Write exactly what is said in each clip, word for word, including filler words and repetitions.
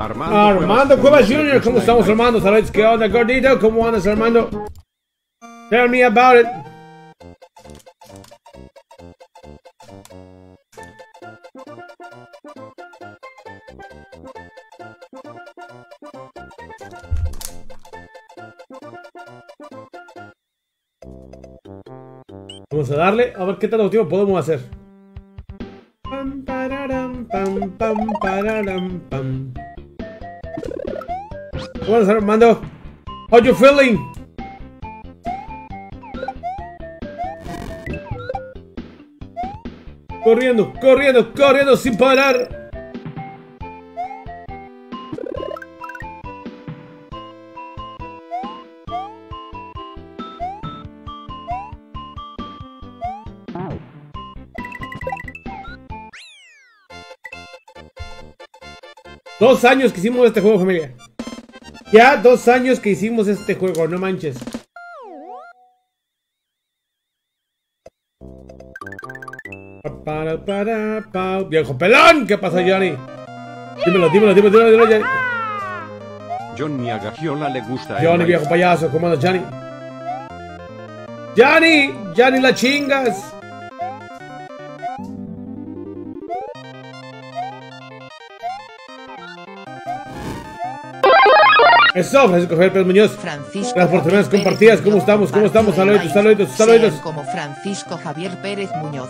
Armando, Armando Cuevas junior, ¿cómo estamos, Armando? Saludos, ¿qué onda, gordito? ¿Cómo andas, Armando? Tell me about it. Vamos a darle, a ver qué tal objetivo podemos hacer. Pam, pararam, pam, pam, pararam, pam. ¿Cómo andas, Armando? How you feeling? Corriendo, corriendo, corriendo sin parar. Dos años que hicimos este juego, familia. Ya dos años que hicimos este juego, no manches. Para, para, para. Viejo pelón, ¿qué pasa, Johnny? Dímelo, dímelo, dímelo, dímelo, dímelo, Johnny. Johnny a Gagiola le gusta. Johnny, viejo payaso, ¿cómo andas, Johnny? Johnny, Johnny la chingas. Eso, Francisco Javier Pérez Muñoz. Francisco Las oportunidades compartidas, ¿cómo estamos? ¿Cómo estamos? Saludos, saludos, saludos. Como Francisco Javier Pérez Muñoz.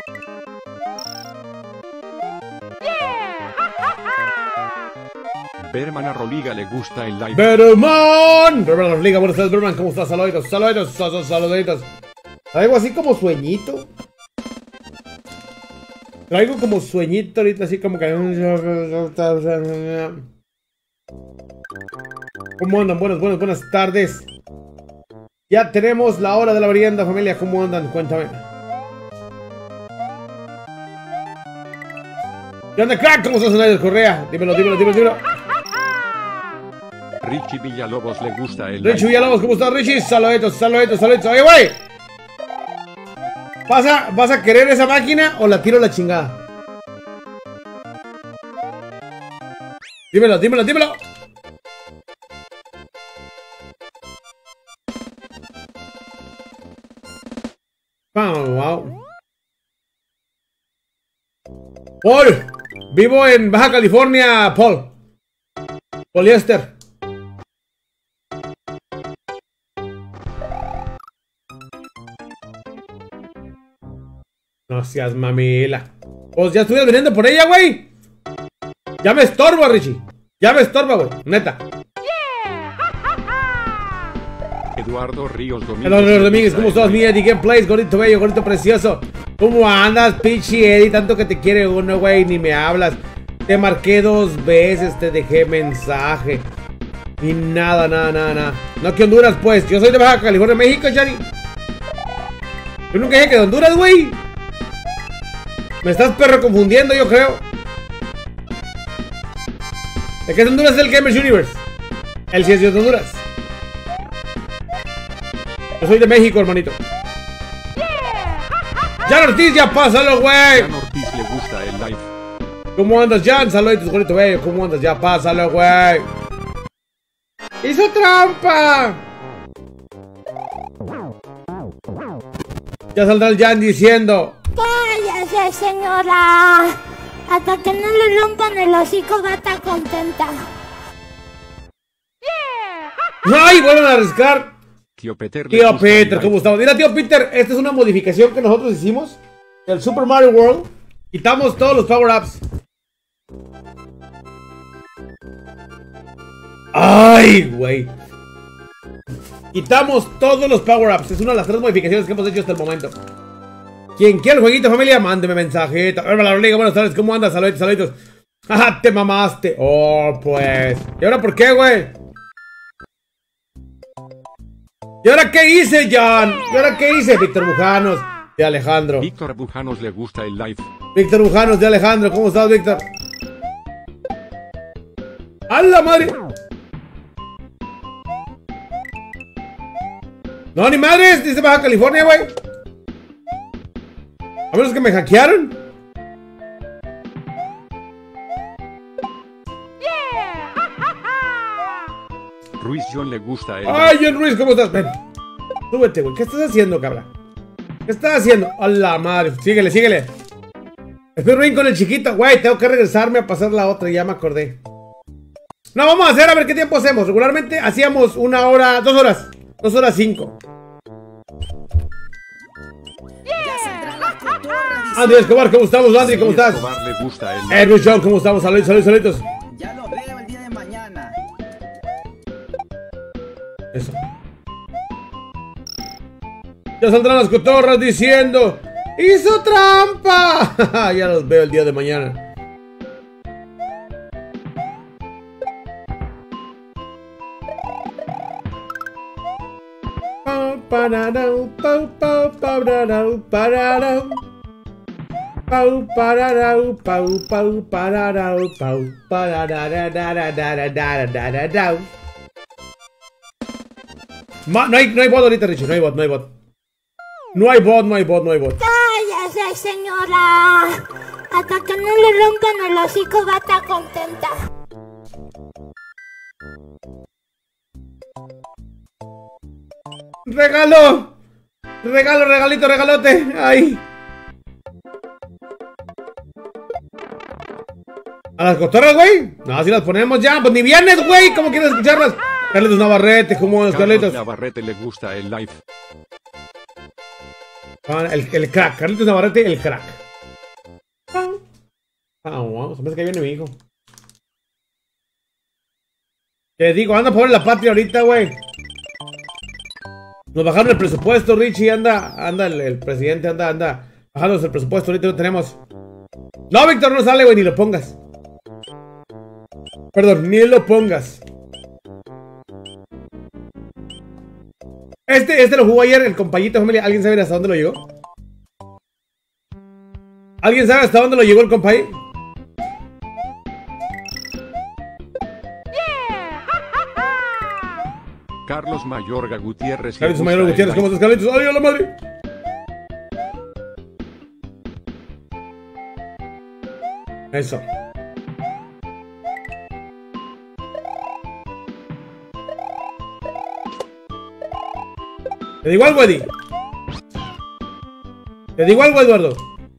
Berman a Roliga le gusta el live. Berman, Berman Roliga, buenas tardes, Berman, ¿cómo estás? Saluditos, saluditos, saluditos, saluditos. Traigo así como sueñito. Traigo como sueñito ahorita, así como que... ¿Cómo andan? Buenas, buenas, buenas tardes. Ya tenemos la hora de la merienda, familia. ¿Cómo andan? Cuéntame. ¿Qué onda, crack? ¿Cómo estás, Anaya Correa? Dímelo, dímelo, dímelo, dímelo. Richie Villalobos le gusta el Richie Villalobos, ¿cómo estás, Richie? Saluditos, saluditos, saluditos. Oye, güey. ¿Vas a, ¿Vas a querer esa máquina o la tiro a la chingada? Dímelo, dímelo, dímelo. Wow, wow. Paul, vivo en Baja California, Paul. Poliéster. No seas mamila. Pues ya estuvieras viniendo por ella, güey. Ya me estorba, Richie. Ya me estorba, güey. Neta. Eduardo Ríos Domínguez. Eduardo Ríos Domínguez, ¿cómo estás, mi Eddie Gameplays? Gordito bello, gordito precioso. ¿Cómo andas, pinche Eddie? Tanto que te quiere uno, güey, ni me hablas. Te marqué dos veces, te dejé mensaje. Y nada, nada, nada, nada. No, que Honduras, pues. Yo soy de Baja California, México, Johnny. Yo nunca dije que de Honduras, güey. Me estás perro confundiendo, yo creo. ¿De qué es Honduras? Es el Gamers Universe. El sí es de Honduras. Yo soy de México, hermanito. Jan Ortiz, ya pásalo, güey. Jan Ortiz le gusta el live. ¿Cómo andas, Jan? Saluditos, gordito bello. ¿Cómo andas? Ya pásalo, güey. ¡Hizo trampa! Ya saldrá el Jan diciendo: ¡cállese, señora! Hasta que no le rompan el hocico, gata contenta. ¡ay! Vuelven a arriesgar. Tío Peter. Tío Peter, ¿cómo estamos? Mira, tío Peter, esta es una modificación que nosotros hicimos del Super Mario World. Quitamos todos los power-ups. ¡ay, güey! Quitamos todos los power-ups. Es una de las tres modificaciones que hemos hecho hasta el momento. Quien quiera el jueguito, familia, mándeme mensajito. Hola, Liga, buenas tardes, ¿cómo andas? Saluditos, saluditos. ¡Ajá, te mamaste! Oh, pues. ¿Y ahora por qué, güey? ¿Y ahora qué hice, Jan? ¿Y ahora qué hice? Víctor Bujanos de Alejandro. Víctor Bujanos le gusta el live. Víctor Bujanos de Alejandro, ¿cómo estás, Víctor? ¡A la madre! No, ni madres, dice Baja California, güey. A menos que me hackearon. Ruiz John le gusta el Ay, John Ruiz, ¿cómo estás? Ven. Súbete, güey. ¿Qué estás haciendo, cabra? ¿Qué estás haciendo? A la madre. Síguele, síguele. Estoy ruin con el chiquito. Güey, tengo que regresarme a pasar la otra. Ya me acordé. No, vamos a hacer a ver qué tiempo hacemos. Regularmente hacíamos una hora, dos horas. Dos horas cinco. Andy Escobar, ¿cómo estamos, Andy? ¿Cómo estás? Escobar le gusta el Eh, Luis John, ¿cómo estamos? Saludos, saludos, saludos. Ya lo veo el día de mañana. Eso. Ya saldrán las cotorras diciendo ¡hizo trampa! Ya los veo el día de mañana. Pau, pararau, pau, pau, pararau, pararau. Pau, pararau, pau, pau, pararau, pau, parararararararararararau. Ma, no hay, no hay bot ahorita, Richie, no hay bot, no hay bot. No hay bot, no hay bot, no hay bot. Cállese, señora. Hasta que no le rompan el hocico va a estar contenta. ¡Regalo! ¡Regalo, regalito, regalote! ¡Ay! ¿A las cotorras, güey? No, si las ponemos ya. Pues ni vienes, güey. ¿Cómo quieres escucharlas? Carlitos Navarrete, ¿cómo es, Carlos Carlitos? Navarrete le gusta el live. Ah, el, el crack. Carlitos Navarrete, el crack. Ah, wow. Se me hace que viene mi hijo. Te digo, anda por la patria ahorita, güey. Nos bajaron el presupuesto, Richie. Anda, anda, el, el presidente anda, anda. Bajándose el presupuesto, ahorita lo tenemos. No, Víctor, no sale, güey, ni lo pongas. Perdón, ni lo pongas. Este, este lo jugó ayer el compañito, familia. ¿Alguien sabe hasta dónde lo llegó? ¿Alguien sabe hasta dónde lo llegó el compañero? Carlos Mayorga Gutiérrez. le Carlitos gusta Mayorga el Gutiérrez, ¿cómo live. estás, Carlitos? ¡Ay, a la madre! Eso. Te digo algo, Eddie. Te digo algo, Eduardo.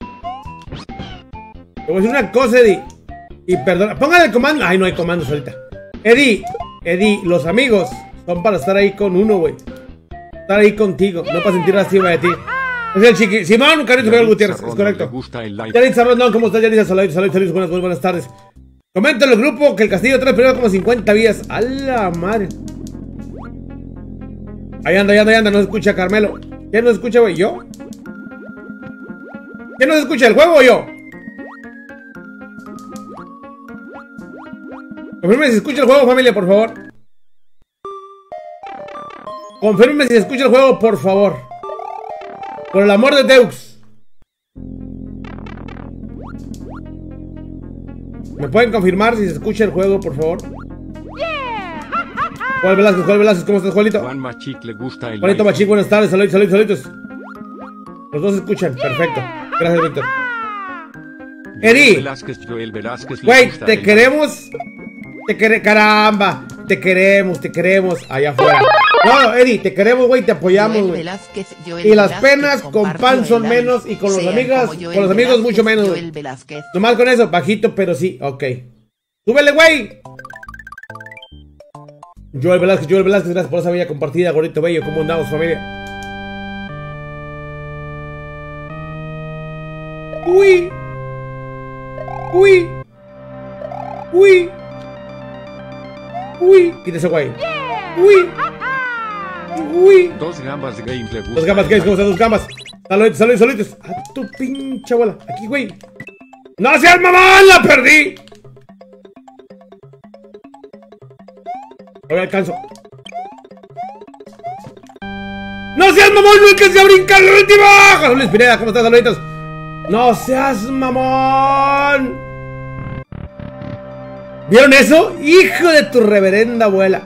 Te voy a decir una cosa, Eddie. Y perdona, póngale el comando. Ay, no hay comandos ahorita. Eddie, Eddie, los amigos son para estar ahí con uno, güey. Estar ahí contigo, no para sentir lástima de ti. Es el chiqui. Simón, Carlitos Mayorga Gutiérrez, es Le correcto. gusta el live. Yaritza Rondón, ¿cómo estás, Yaritza? Saludos, saludos, saludos, buenas, buenas, buenas tardes. Comenta en el grupo que el castillo trae primero como cincuenta vías. ¡A la madre! Ahí anda, ahí anda, ahí anda, no se escucha Carmelo. ¿Quién no se escucha, güey? ¿Yo? ¿Quién no se escucha, el juego o yo? Confirme si se escucha el juego, familia, por favor. Confirme si se escucha el juego, por favor. Por el amor de Deux. ¿Me pueden confirmar si se escucha el juego, por favor? Juan Velázquez, Juan Velázquez, ¿cómo estás, Juanito? Juan Machic le gusta el Juanito live. Machic, buenas tardes, saludos, saludos, saludos. Los dos se escuchan, perfecto. Gracias, Víctor. Joel Eddie, Velázquez, Joel Velázquez le güey, gusta te el queremos. Te queremos, caramba. Te queremos, te queremos. Allá afuera. No, Eddie, te queremos, güey, te apoyamos, Joel güey. Velázquez, Joel Y las Velázquez penas con compartió pan son el live. menos y con los Sean amigas, como Joel con los amigos mucho Velázquez, menos, güey. Joel Velázquez. Nomás con eso, bajito, pero sí, ok. ¡Súbele, güey! Joel Velázquez, Joel Velázquez, gracias por esa bella compartida, gordito bello. ¿Cómo andamos, familia? ¡Uy! ¡Uy! ¡Uy! ¡Uy! Quítese, güey. ¡Uy! ¡Uy! Dos gambas de games le gusta. Dos gambas, el ¿qué? ¿Cómo live. están? Dos gambas. Saludos, saludos, saludos. A tu pinche bola. Aquí, güey. ¡No seas mamón! ¡La perdí! Ahora alcanzo. ¡No seas mamón! ¡No alcancé a brincar la última! José Luis Pineda, ¿cómo estás, saluditos? ¡No seas mamón! ¿Vieron eso? ¡Hijo de tu reverenda abuela!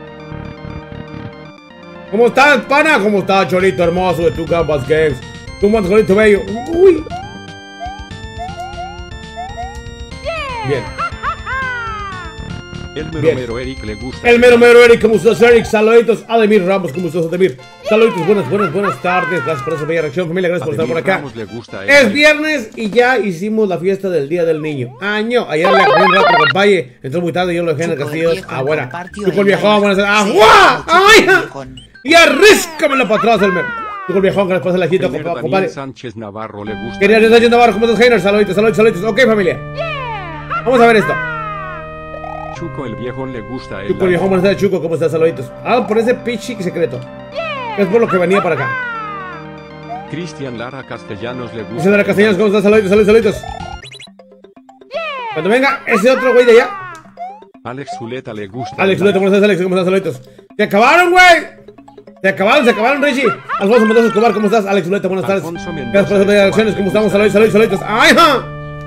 ¿Cómo estás, pana? ¿Cómo estás, Cholito hermoso de tu Gambas Games? ¿Cómo andas, Cholito bello? ¡Uy! Bien. El mero Bien. mero Eric le gusta. El mero mero Eric, ¿cómo estás, Eric? Saluditos. Ademir Ramos, ¿cómo estás, Ademir? Saluditos, buenas, buenas, buenas tardes. Gracias por esa bella reacción, familia. Gracias por estar por acá. Ramos le gusta el Es live. viernes y ya hicimos la fiesta del Día del Niño. Año. Ayer le acabé un rato con Paye. Entró muy tarde y yo lo dejé en el Chuco el castillo. viejo Ah, buena. compartió Chuco el el viejón, live. buenas tardes. Sí, ¡Ah, Chuco ¡ay! el viejón. Y arríscamela para atrás, el mero. Chuco el viejón, que después se la quito, Tener compa- Daniel compadre. Sánchez Navarro le gusta. Quería Sánchez Navarro, ¿cómo estás, Heiner? Saluditos, saluditos, saluditos. Ok, familia. Vamos a ver esto. Chuco el viejo le gusta el Chuco el live. viejón, buenas tardes, Chuco, ¿cómo estás? Saluditos. Ah, por ese pichi secreto. Es por lo que venía para acá. Cristian Lara Castellanos le gusta. Dice de Castellanos, ¿cómo estás? Saluditos, saluditos, saluditos. Cuando venga ese otro güey de allá. Alex Zuleta le gusta. Alex, el live. ¿cómo estás, Alex? ¿Cómo estás? Saluditos. ¡Se acabaron, güey! ¡Se acabaron, se acabaron, Richie! Alfonso Mendoza Escobar, ¿cómo estás? Alex Zuleta, buenas tardes. Alfonso Mendoza Gracias por esas Escobar, reacciones, ¿cómo le estamos? gusta Saluditos, saluditos, saluditos. ¡Ay, ja!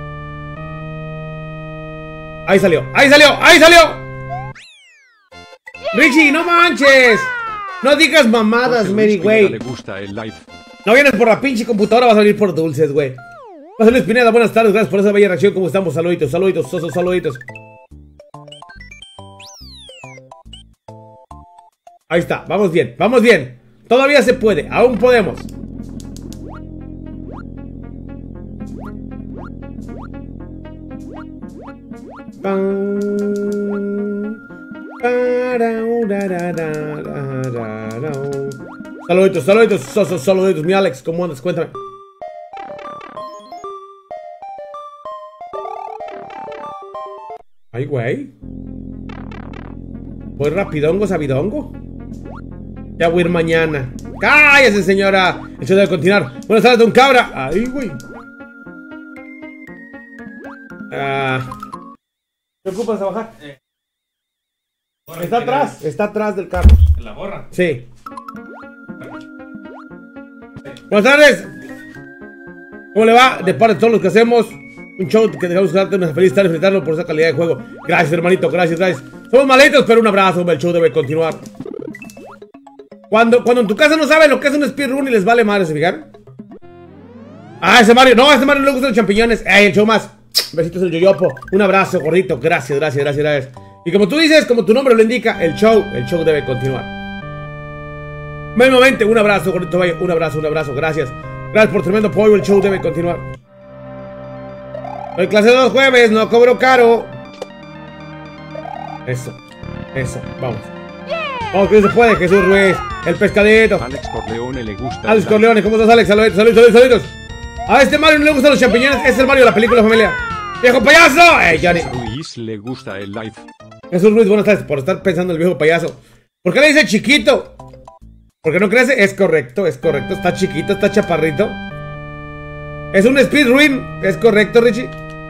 Ahí salió, ahí salió, ahí salió. Richie, no manches. No digas mamadas, José Luis Mary, Pineda güey. le gusta el live. No vienes por la pinche computadora, vas a venir por dulces, güey. José Luis Pineda, buenas tardes, gracias por esa bella reacción. ¿Cómo estamos? Saluditos, saluditos, sosos, saluditos. Ahí está, vamos bien, vamos bien. Todavía se puede, aún podemos. Saluditos, saluditos, sosos, saluditos, mi Alex, ¿cómo andas? Cuéntame. Ay, güey. Voy rapidongo, sabidongo. Ya voy a ir mañana. ¡Cállese, señora! Eso debe continuar. Buenas tardes, don Cabra. Ay, güey. Ah. ¿Te ocupas a bajar? Está atrás, está atrás del carro. ¿En la gorra? Sí. Buenas tardes. ¿Cómo le va? De parte de todos los que hacemos un show que dejamos darte una feliz tarde y felicitarlo por esa calidad de juego. Gracias, hermanito, gracias, gracias. Somos malitos, pero un abrazo, el show debe continuar. Cuando, cuando en tu casa no saben lo que es un speedrun y les vale madre, ¿se fijan? Ah, ese Mario, no, a ese Mario no le gustan los champiñones. Ey, el show más. Besitos el yoyopo. Un abrazo, gordito. Gracias, gracias, gracias, gracias. Y como tú dices, como tu nombre lo indica, el show, el show debe continuar. Nuevamente, un abrazo, gordito bello. Un abrazo, un abrazo, gracias. Gracias por tremendo apoyo, el show debe continuar. Hoy clase dos jueves, no cobro caro. Eso, eso, vamos. Vamos, que se puede, Jesús Ruiz, el pescadito. Alex Corleone le gusta. Alex el live. Corleone, ¿cómo estás, Alex? Saludos, saludos, saludos, saludos. A este Mario no le gustan los champiñones, es el Mario de la película, familia. ¡Viejo payaso! ¡Ey, Johnny! Ruiz le gusta el live. Jesús Ruiz, buenas tardes, por estar pensando en el viejo payaso. ¿Por qué le dice chiquito? ¿Por qué no crece? Es correcto, es correcto, está chiquito, está chaparrito. Es un speedrun, es correcto, Richie.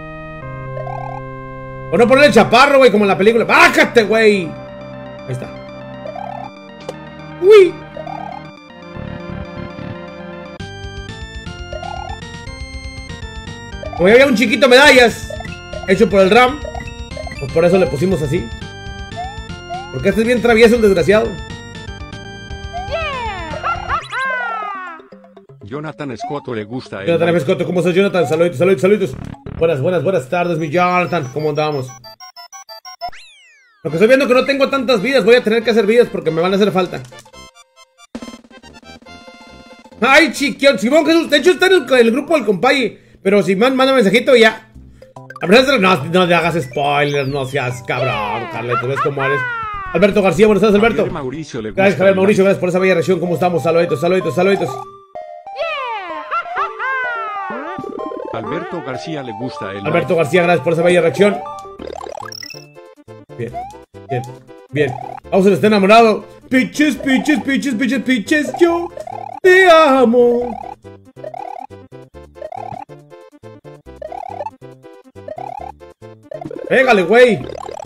O no ponerle chaparro, güey, como en la película. ¡Bájate, güey! Ahí está. ¡Uy! Como ya había un chiquito medallas hecho por el RAM, pues por eso le pusimos así. Porque este es bien travieso el desgraciado. Jonathan Escoto le gusta el Jonathan live. Escoto, ¿cómo estás, Jonathan? Saluditos, saluditos, saluditos. Buenas, buenas, buenas tardes, mi Jonathan. ¿Cómo andamos? Lo que estoy viendo es que no tengo tantas vidas. Voy a tener que hacer vidas porque me van a hacer falta. Ay, chiquión. Simón Jesús, de hecho está en el, en el grupo del compaye. Pero si man, manda mensajito y ya. A ver, no, no te hagas spoilers, no seas cabrón, Carleto. ¿Ves cómo eres? Alberto García, buenas tardes, Alberto. Javier Mauricio le gusta Gracias, Javier el Mauricio, live. gracias por esa bella reacción. ¿Cómo estamos? Saluditos, saluditos, saluditos. Alberto García le gusta el Alberto live. García, gracias por esa bella reacción. Bien, bien, bien. Vamos a estar enamorado. Piches, piches, piches, piches, piches. Yo te amo. Pégale, güey.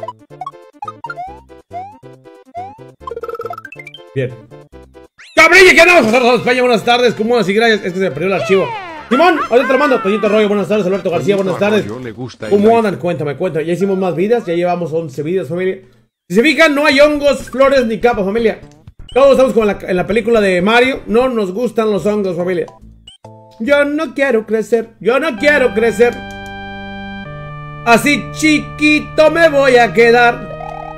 Bien. ¡Cabrilla! ¿Qué andamos? Nosotros, España, buenas tardes. ¿Cómo así? Gracias. Es que se me perdió el archivo. Simón, ahorita te lo mando. Toñito Arroyo, buenas tardes. Alberto García, buenas tardes. Arroyo le gusta el ¿Cómo live. andan? Cuéntame, cuéntame. Ya hicimos más vidas, ya llevamos once vidas, familia. Si se fijan, no hay hongos, flores ni capas, familia. Todos estamos como en la, en la película de Mario. No nos gustan los hongos, familia. Yo no quiero crecer, yo no quiero crecer. Así chiquito me voy a quedar.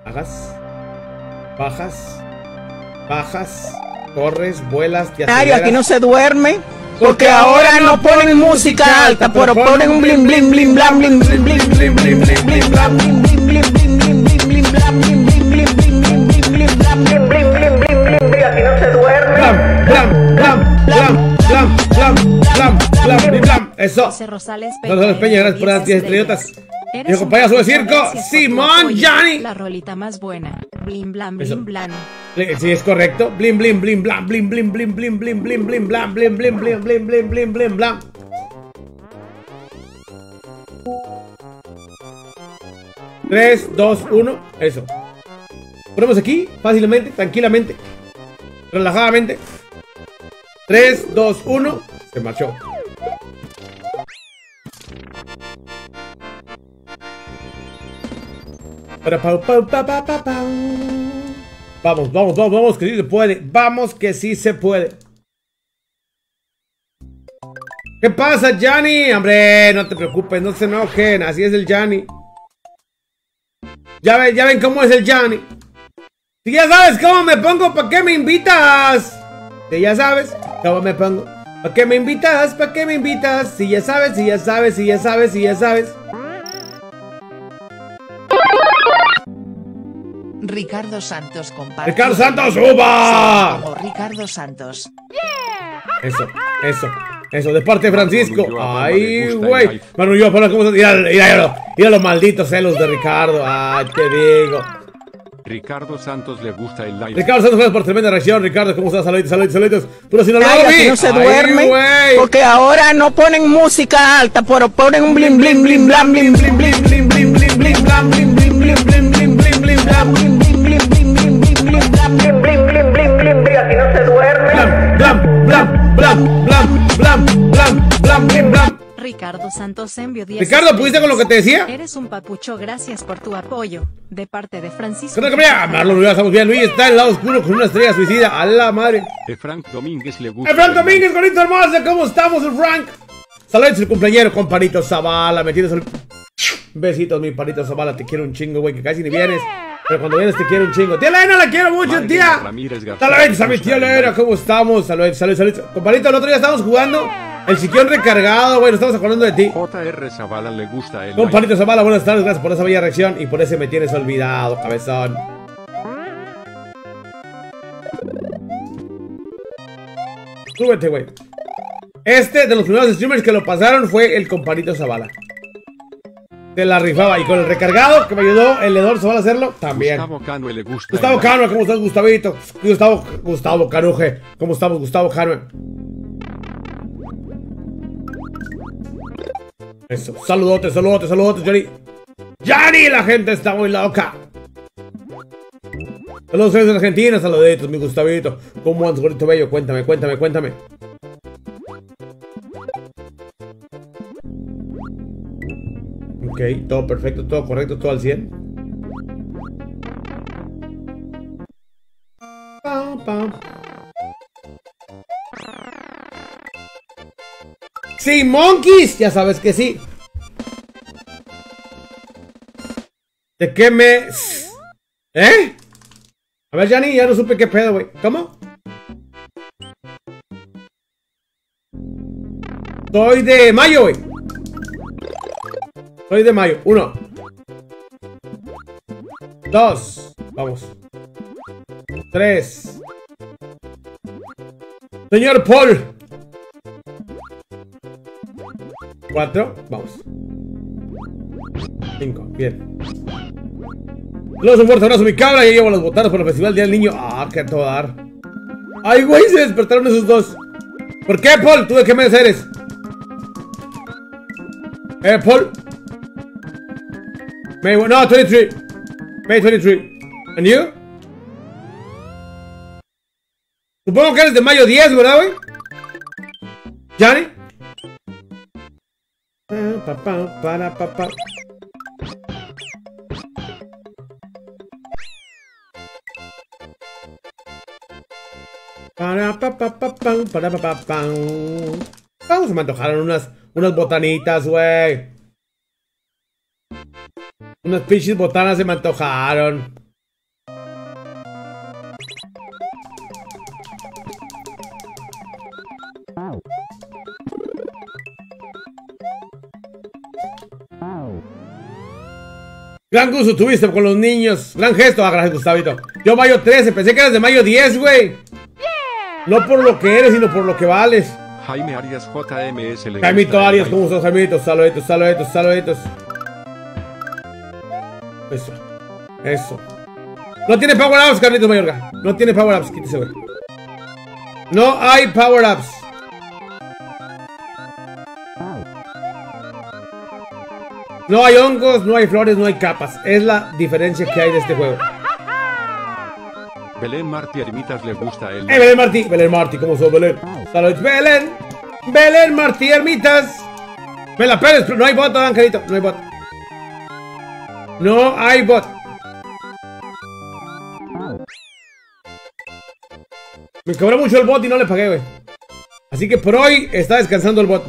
Bajas. Bajas. Bajas. Corres, vuelas, te Aquí aceleras. no se duerme. Porque ahora no ponen música alta, pero ponen un blim blim blim blam blim blim blim blim blim blim blim blam blim blim blim blim blim blim blim blam blim blim blim blim blim blim blim blam blim blim blim blim blim blim. Aquí no se duerme. Blam, blam, blam, blam, blam, blam, blam, blam, blim, blam. Eso. José Rosales Peña, Rosales Peña, gracias por las diez estrellotas. Mi compañero sube circo, Simón Johnny. La rolita más buena. Blim blam Eso. blim blam. Sí, es correcto. Blim, blim, blim, blam, blim, blim, blim, blim, blim, blim, blim, blam, blim, blim, blim, blim, blim, blim, blim, blam. tres, dos, uno, eso. Ponemos aquí, fácilmente, tranquilamente, relajadamente. tres, dos, uno, se marchó. Para pau, pau, pa, pa, pa, pau. Vamos, vamos, vamos, vamos, que sí se puede. Vamos, que sí se puede. ¿Qué pasa, Johnny? Hombre, no te preocupes, no se enojen. Así es el Johnny. Ya ven, ya ven cómo es el Johnny. Si ya sabes cómo me pongo, ¿para qué me invitas? Si ya sabes cómo me pongo, ¿para qué me invitas? ¿Para qué me invitas? Si ya sabes, si ya sabes, si ya sabes, si ya sabes. Ricardo Santos comparte. ¡Ricardo Santos, suba! Como Ricardo Santos. Eso, eso, eso, de parte de Francisco. Manu Ulloa, Ay, me gusta güey. el live. Manu Ulloa, ¿cómo estás? Mira, mira, mira, mira los malditos celos de Ricardo. Ay, te digo. Ricardo Santos le gusta el live. Ricardo Santos, gracias por tremenda reacción. Ricardo, ¿cómo estás? Saluditos, saluditos, saluditos. Pero si no lo Ay, vi. aquí no se Ay, duerme. güey. Porque ahora no ponen música alta, pero ponen un blim blim blim blam blim blim blim blim blim blim blim blam blim blim blim blim blim blim blim blam blim blim blim blim blim blim blim blam blim blim blim blim blim blim. Aquí no se duerme. Blam, blam, blam, blam, blam, blam, blam, blam, blim, blam. Ricardo Santos envió diez. Ricardo, ¿pudiste con lo que te decía? Eres un papucho, gracias por tu apoyo. De parte de Francisco. ¿Qué tal, compañía? Marlon Ulloa, estamos bien. Luis está en el lado oscuro con una estrella suicida. A la madre. De Frank Domínguez le gusta. El Frank Domínguez, bonito hermoso, ¿cómo estamos, el Frank? Saludos, el cumpleañero con Panito Zavala, me tienes el... Besitos, mi Panito Zavala, te quiero un chingo, güey, que casi ni vienes. Pero cuando vienes te quiero un chingo. Tía Elena, la quiero mucho, Margen tía. Ramírez García, Saludos a mi le tía gusta el Elena, live. ¿cómo estamos? Saludos, saludos, saludos. Compadrito, el otro día estábamos jugando el siquión recargado, güey, nos estamos acordando de ti. J R Zavala le gusta el live. Compadrito Zavala, buenas tardes, gracias por esa bella reacción y por ese me tienes olvidado, cabezón. Súbete, güey. Este de los primeros streamers que lo pasaron fue el compadrito Zavala. Te la rifaba y con el recargado que me ayudó el Edor Zavala a hacerlo, también. Gustavo Cano le gusta Gustavo el live. Cano, ¿cómo estás, Gustavito? Gustavo, Gustavo Canuje, ¿cómo estamos, Gustavo Cano? Eso, saludotes, saludotes, saludotes, Johnny. Johnny, la gente está muy loca. Saludos desde Argentina, saluditos, mi Gustavito. ¿Cómo andas, gordito bello? Cuéntame, cuéntame, cuéntame. Ok, todo perfecto, todo correcto, todo al cien. Pam, pam. Sí, monkeys, ya sabes que sí. ¿De qué me...? ¿Eh? A ver, Johnny, ya no supe qué pedo, güey. ¿Cómo? Soy de mayo, güey. Soy de mayo. Uno. Dos. Vamos. Tres. Señor Paul. Cuatro. Vamos. Cinco. Bien. Saludos, un fuerte abrazo, mi cabra. Ya llevo las botanas para el Festival Día del Niño. Ah, qué a todo dar. Ay, güey, se despertaron esos dos. ¿Por qué, Paul? ¿Tú de qué mes eres? Eh, Paul. May, no, twenty-three. May twenty-three. And you? Supongo que eres de mayo diez, ¿verdad, güey? ¿Johnny? Pa, pa, para, pa, pa. Para, pa, pa, pa, pam, para, pa, pa, pam. Vamos, se me antojaron unas, unas botanitas, güey. Unas pinches botanas se me antojaron. Gran gusto tuviste con los niños. Gran gesto. Ah, gracias, Gustavito. Yo mayo trece. Pensé que eras de mayo diez, güey. No por lo que eres, sino por lo que vales. Jaime Arias J M S. le Jaimito gusta el Arias, live. ¿cómo estás, Jaimito? Saluditos, saluditos, saluditos. Eso. Eso. No tiene power ups, Carlitos Mayorga. No tiene power ups. Quítese, güey. No hay power ups. No hay hongos, no hay flores, no hay capas. Es la diferencia que hay de este juego. Belén Martí Ermitas le gusta el Eh, Belén Martí, Belén Martí, ¿cómo sos, Belén? Saludos, Belén. Belén Martí Ermitas. Me la peles, pero no hay bot, Angelito. No hay bot. No hay bot. Me cobró mucho el bot y no le pagué, güey. Así que por hoy está descansando el bot.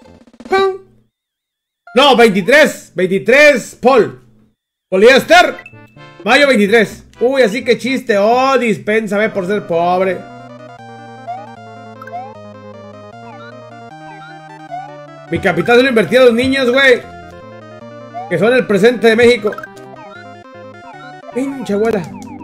No, veintitrés. veintitrés, Paul. Poliéster. Mayo veintitrés. Uy, así que chiste. Oh, dispénsame por ser pobre. Mi capital se lo invertí a los niños, güey. Que son el presente de México. Pinche abuela.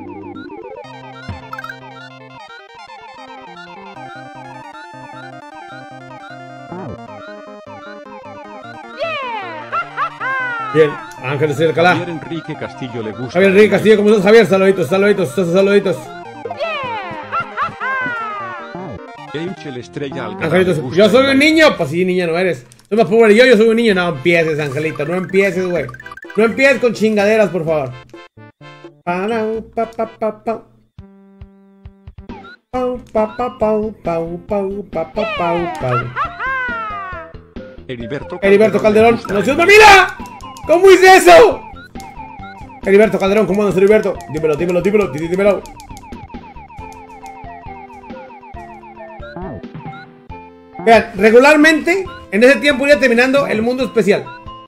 Bien, Ángeles de Alcalá. Javier Enrique Castillo le gusta Javier el Enrique live. Castillo, ¿cómo estás, Javier? Saluditos, saluditos, saluditos. Angel Estrella Alcalá Angelitos, le gusta yo soy el un live. niño. Pues sí, niña no eres. No me pobre yo, yo soy un niño. No empieces, Angelito, no empieces, güey. No empieces con chingaderas, por favor. Parau, pa, pa, pa, pa. Pau, pa, pa, pau, pau, pau, pa, pa, pau, pau. Heriberto Heriberto Calderón, le gusta ¡no el seas live. mamila! ¿Cómo hice eso? Heriberto Calderón, ¿cómo andas, Heriberto? Dímelo, dímelo, dímelo, dí- dímelo. Vean, regularmente, en ese tiempo iría terminando el mundo especial.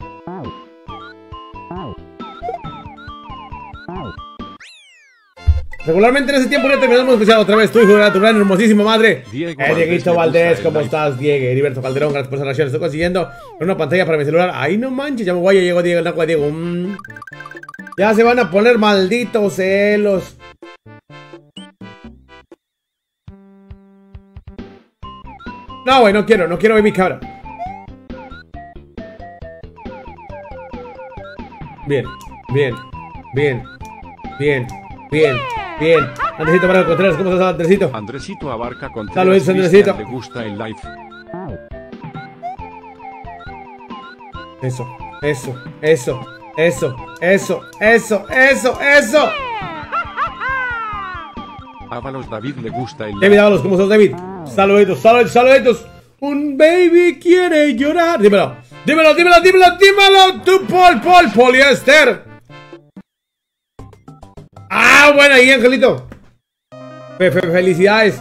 Regularmente en ese tiempo iría terminando el mundo especial. Otra vez, tu hijo, tu gran hermosísima madre. Diego Eh, Valdés Dieguito le Valdés, gusta el ¿cómo live. estás, Diego? Heriberto Calderón, gracias por esa reacción. Estoy consiguiendo una pantalla para mi celular. Ay, no manches, ya me voy, ya llegó Diego, el naco de Diego. Mm. Ya se van a poner malditos celos. No, güey, no quiero, no quiero ver mi cabra. Bien, bien, bien, bien, bien, bien. Andresito para Contreras, ¿cómo estás, Andresito? Andresito Abarca con Saludos, Andresito. le gusta el live. Eso, eso, eso, eso, eso, eso, eso, eso. Ábalos David le gusta el David live. Ábalos, ¿cómo estás, David? Saluditos, saluditos, saluditos. Un baby quiere llorar. Dímelo, dímelo, dímelo, dímelo, dímelo. Tu Paul, Paul, poliéster. Ah, bueno, ahí, Angelito. Fe, fe, felicidades.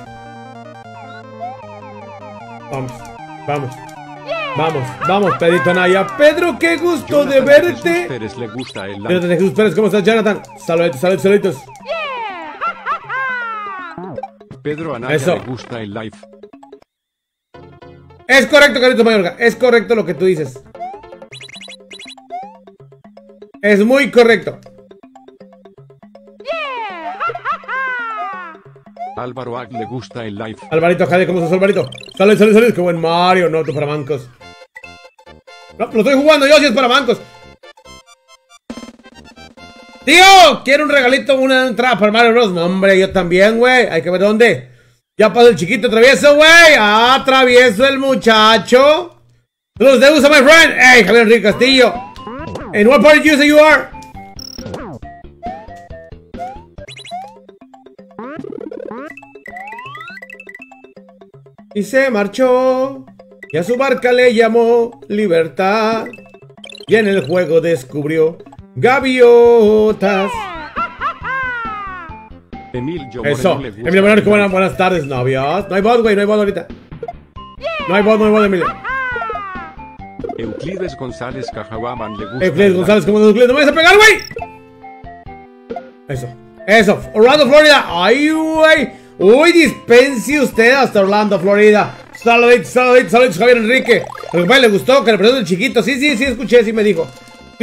Vamos, vamos. Vamos, vamos, Pedrito Anaya. Pedro, qué gusto de Jonathan Jesús verte. Pérez le gusta el live. Jonathan Jesús Pérez, ¿cómo estás, Jonathan? Saluditos, saluditos, saluditos. Pedro Anaya Eso. le gusta el live. Es correcto, Carlitos Mayorga. Es correcto lo que tú dices. Es muy correcto. Álvaro Ag le gusta el live. Alvarito, Jade, ¿cómo estás, Alvarito? Saludos, saludos, saludos. Qué buen Mario. No, tú para mancos. No, lo estoy jugando yo, si es para mancos. Tío, quiero un regalito, una entrada para Mario Bros. No, hombre, yo también, güey. Hay que ver dónde. Ya pasó el chiquito travieso, güey. Ah, travieso el muchacho. Los de usa, my friend. Hey, Javier Enrique Castillo. And what part of you say you are? Y se marchó. Y a su barca le llamó Libertad. Y en el juego descubrió gaviotas. Emilio Eso. Moreno le gusta Emilio Moreno, el ¿cómo live. van? Buenas tardes, novios. No hay bot, güey, no hay bot ahorita. No hay bot, no hay bot, Emilio. Euclides González Cajahuaman le gusta Euclides el González, live. ¿cómo estás, Euclides? ¡No me vas a pegar, güey! Eso. Eso. Orlando, Florida. ¡Ay, güey! Uy, dispense usted hasta Orlando, Florida. Saluditos, saluditos, saluditos, Javier Enrique. A mi compadre le gustó que le presentó el chiquito. Sí, sí, sí, escuché, sí me dijo.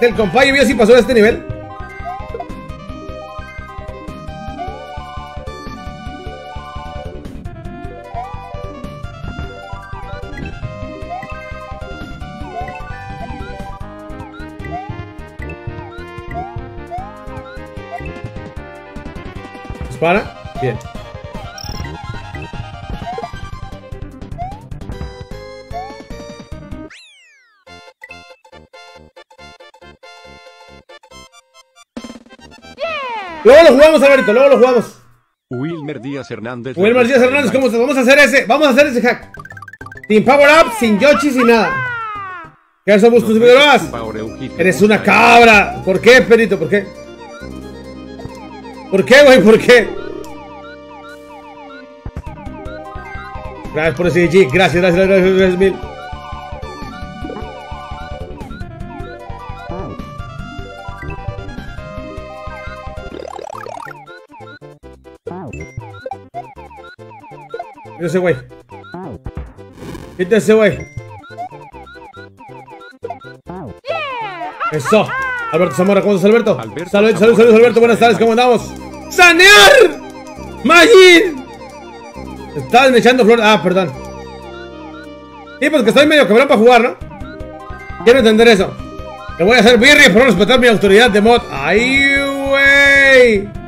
del compañero mío sí pasó a este nivel. ¿Para? Bien. Luego lo jugamos, Alberto, luego lo jugamos. Wilmer Díaz Hernández. Wilmer Díaz Hernández, ¿cómo estás? Vamos a hacer ese, vamos a hacer ese hack. Sin power up, sin Yoshi, sin nada. ¿Qué somos tus videos? Eres una cabra. ¿Por qué, perito? ¿Por qué? ¿Por qué, güey? ¿Por qué? Gracias por ese G. Gracias, gracias, gracias, gracias mil. Quita ese güey. Quita ese güey. Eso. Alberto Zamora, ¿cómo estás, Alberto? Alberto Saludos, Zamora, saludos, saludos, Alberto. Buenas tardes, ¿cómo andamos? ¡Sanear! ¡Magin! Estás echando flor. Ah, perdón. Sí, pues que estoy medio cabrón para jugar, ¿no? Quiero entender eso. Te voy a hacer birria por no respetar mi autoridad de mod. ¡Ay, güey!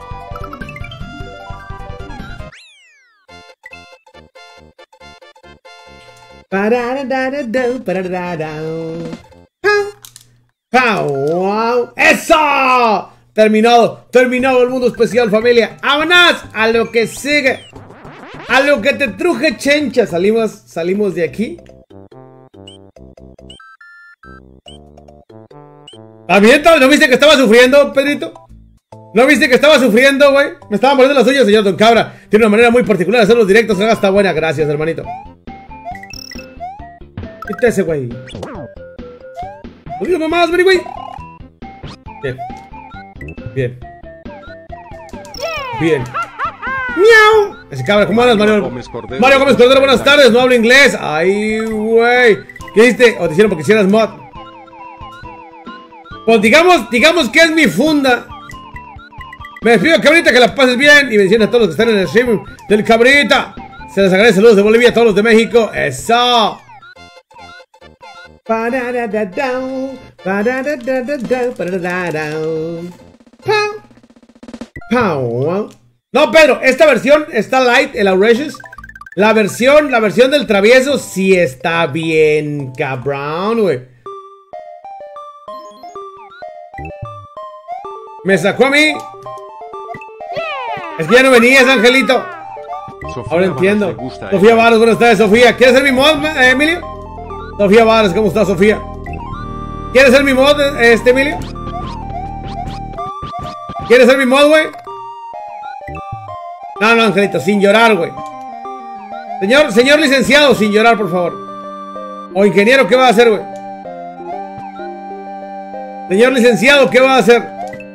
¡Eso! Terminado, terminado el mundo especial, familia. ¡Vámonos! A lo que sigue. A lo que te truje, chencha. Salimos, salimos de aquí. ¿También? ¿No viste que estaba sufriendo, Pedrito? ¿No viste que estaba sufriendo, güey? Me estaba mordiendo las uñas, señor Don Cabra. Tiene una manera muy particular de hacer los directos. Haga está buena, gracias, hermanito. Quita ese, güey. Oye, mamás, vení, güey. Bien. Bien. Bien. ¡Miau! Ese cabra, ¿cómo andas, Mario? Gómez Cordero. Mario Gómez Cordero, buenas tardes. No hablo inglés. Ay, güey. ¿Qué hiciste? O te hicieron porque hicieras mod. Pues digamos, digamos que es mi funda. Me despido, cabrita, que la pases bien. Y bendiciones a todos los que están en el stream del cabrita. Se les agradece, saludos de Bolivia a todos los de México. Eso. No, Pedro, esta versión está light, el Outrageous. La versión, la versión del travieso sí está bien cabrón, güey. Me sacó a mí. Es que ya no venías, Angelito. Sofía Ahora entiendo. Varas, le gusta Sofía ella. Varas, buenas tardes, Sofía. ¿Quieres ser mi mod, eh, Emilio? Sofía Varas, ¿cómo estás, Sofía? ¿Quieres ser mi mod, este, Emilio? ¿Quieres ser mi mod, güey? No, no, Angelito, sin llorar, güey. Señor, señor licenciado, sin llorar, por favor. O ingeniero, ¿qué va a hacer, güey? Señor licenciado, ¿qué va a hacer?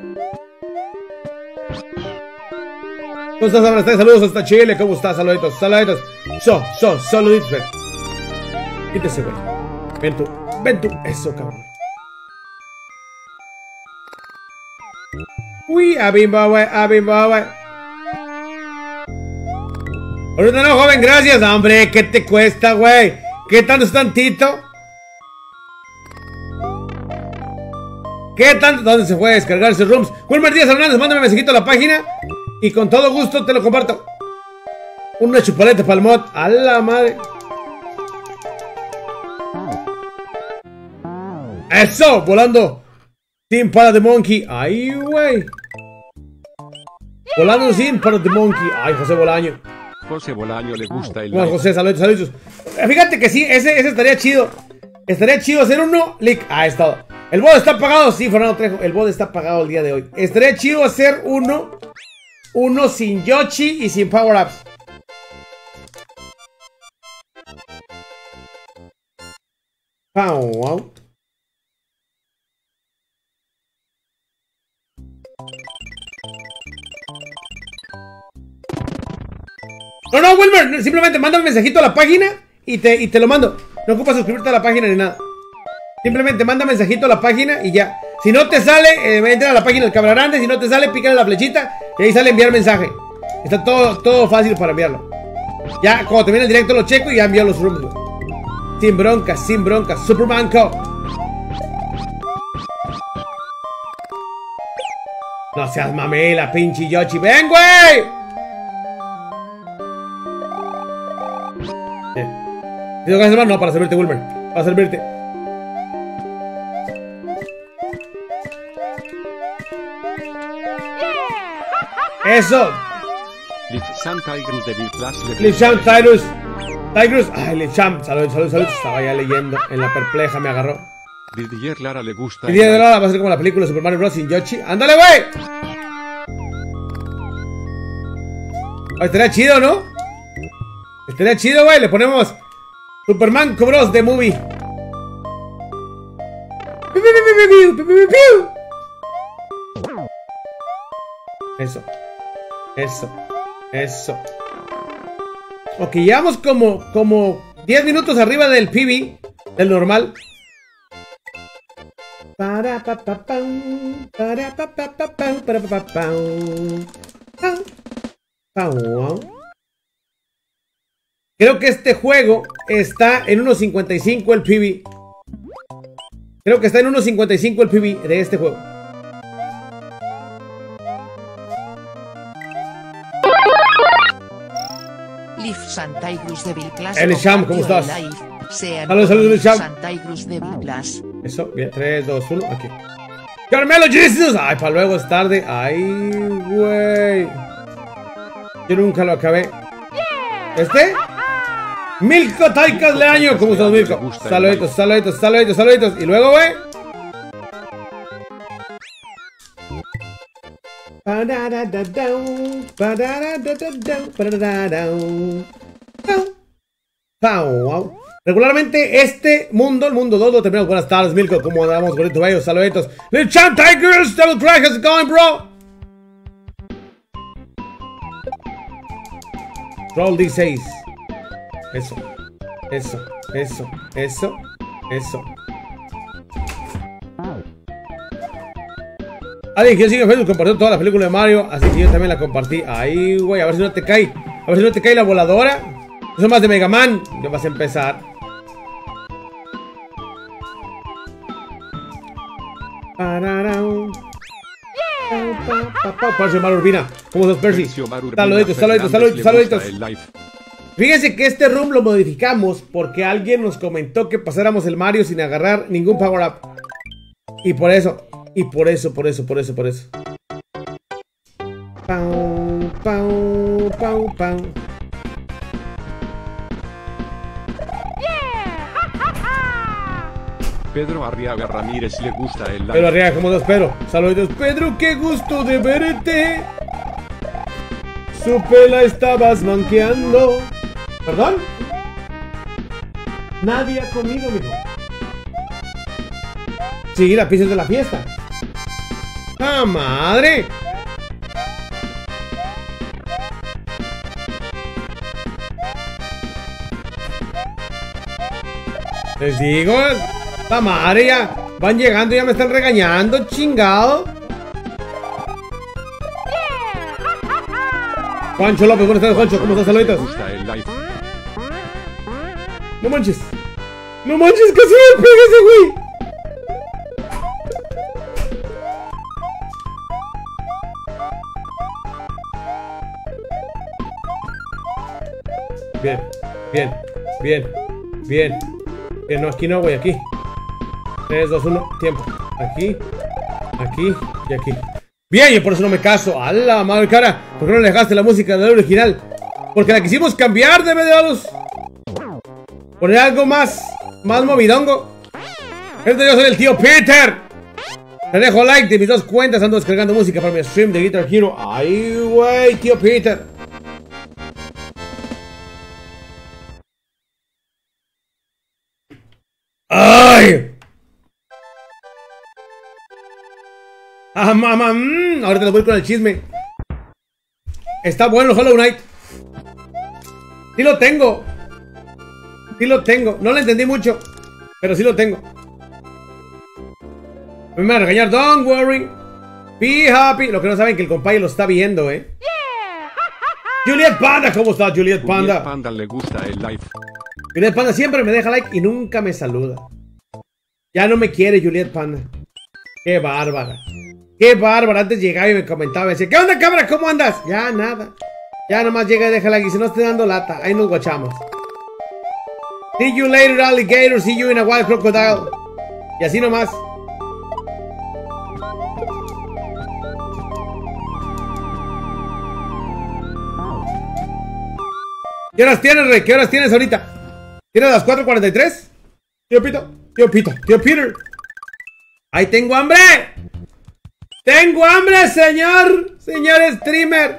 ¿Cómo estás, buenas tardes? Saludos hasta Chile, ¿cómo estás? Saluditos, saluditos. So, so, saluditos, güey. Quítese, güey. Ven tú, ven tú. Eso, cabrón. Uy, a bimba, güey, a bimba, güey. Ahorita no, joven, gracias. Hombre, ¿qué te cuesta, güey? ¿Qué tanto es tantito? ¿Qué tanto? ¿Dónde se fue a descargar ese rooms? Wilmer Díaz Hernández, mándame un mensajito a la página y con todo gusto te lo comparto. Una chupaleta para el mod. A la madre. Eso, volando. Sin para The Monkey. Ay, güey. Volando sin para The Monkey. Ay, José Bolaño. José Bolaño le gusta el Bueno, like. José, saludos, saludos. Fíjate que sí, ese, ese estaría chido. Estaría chido hacer uno. Lick. Ah, está. El bot está pagado. Sí, Fernando Trejo. El bot está pagado el día de hoy. Estaría chido hacer uno. Uno sin Yoshi y sin power ups. Wow. No, no, Wilmer, simplemente manda un mensajito a la página y te, y te lo mando. No ocupas suscribirte a la página ni nada. Simplemente manda mensajito a la página y ya. Si no te sale, eh, entra a la página del Cabra Grande. Si no te sale, pícale la flechita y ahí sale enviar mensaje. Está todo, todo fácil para enviarlo. Ya cuando termine el directo lo checo y ya envío los rooms, güey. Sin broncas, sin broncas. Supermanco. No seas mamela, pinche Yoshi. ¡Ven, güey! Eh. ¿Tengo que hacer más? No, para servirte, Wilmer. Para servirte. ¡Eso! Lipsham Tigrus de Bill Class. Lipsham Tigrus. Tigrus. Ay, Lipsham. Salud, salud, salud. Estaba ya leyendo. En la perpleja me agarró. Didier Lara le gusta. Didier Lara va a ser como la película de Super Mario Bros. Sin Yoshi. ¡Ándale, güey! Oh, estaría chido, ¿no? Estaría chido, güey. Le ponemos Superman Bros. The Movie. Eso. Eso. Eso. Ok, llevamos como como diez minutos arriba del P B, del normal. Para pa pa pam, para pa pa pa pam, para pa pa pam. Pam. Pam. Creo que este juego está en uno cincuenta y cinco el P B. Creo que está en uno cincuenta y cinco el P B de este juego. Lipsham Tigrus de Bill Class. El Lipsham, ¿cómo estás? Saludos, saludos, Lipsham. Tigrus de Bill Class. Eso, bien, tres, dos, uno, aquí. Carmelo Jesus. Ay, para luego es tarde. Ay, güey. Yo nunca lo acabé. ¿Este? Milko Taikas Leaño. ¿Cómo estás, Milko? Saluditos, saluditos, saluditos, saluditos. Y luego, güey. Regularmente este mundo, el mundo dos, lo terminamos. Buenas tardes, Milko. ¿Cómo andamos? Bonito, bello, saluditos. Lipsham Tigers, Double Crack, how's it going, bro? Roll D seis. Eso, eso, eso, eso, eso. Alguien que sigue en Facebook compartió toda la película de Mario, así que yo también la compartí. Ahí, güey, a ver si no te cae. A ver si no te cae la voladora. Eso más de Mega Man. Ya vas a empezar. Percy Mario Urbina. ¿Cómo estás, Percy? Saluditos, saluditos, saluditos, saluditos. Fíjense que este room lo modificamos porque alguien nos comentó que pasáramos el Mario sin agarrar ningún power up. Y por eso, y por eso, por eso, por eso, por eso. Pau, pau, pau, pau. Pedro Arriaga Ramírez le gusta el live. Pedro Arriaga, ¿cómo estás, Pedro? Saludos, Pedro, qué gusto de verte. Supe la estabas manqueando. ¿Perdón? Nadie ha comido, mijo. Sí, la pizza es de la fiesta. ¡Ah, madre! Les digo, la madre ya. Van llegando y ya me están regañando, chingado. Juancho López, buenas tardes, Juancho. ¿Cómo estás, saluditos? No manches. No manches, casi me pega ese güey. Bien, bien, bien, bien. Bien, no, aquí no, güey, aquí. tres, dos, uno, tiempo. Aquí, aquí y aquí. Bien, y por eso no me caso. A la madre cara. ¿Por qué no le dejaste la música de la original? Porque la quisimos cambiar de mediados. Poner algo más, más movidongo. Gente, yo soy el tío Peter. Te dejo like de mis dos cuentas. Ando descargando música para mi stream de Guitar Hero. Ay, güey, tío Peter. ¡Ay! ¡Ah, mamá! Mmm, ahorita lo voy con el chisme. Está bueno Hollow Knight. Sí lo tengo. Sí lo tengo. No lo entendí mucho, pero sí lo tengo. Me van a regañar, don't worry. Be happy. Lo que no saben que el compadre lo está viendo, eh. Juliet Panda, ¿cómo estás, Juliet Panda? Juliet Panda le gusta el live. Juliet Panda siempre me deja like y nunca me saluda. Ya no me quiere Juliet Panda. Qué bárbara. Qué bárbara. Antes llegaba y me comentaba, me decía, ¿qué onda, cabra? ¿Cómo andas? Ya, nada. Ya nomás llega y deja like y si no estoy dando lata. Ahí nos guachamos. See you later, alligator. See you in a wild crocodile. Y así nomás. ¿Qué horas tienes, Rey? ¿Qué horas tienes ahorita? ¿Tienes las cuatro cuarenta y tres? Tío Pito, tío Pito, tío Peter. ¡Ay, tengo hambre! ¡Tengo hambre, señor! Señor streamer.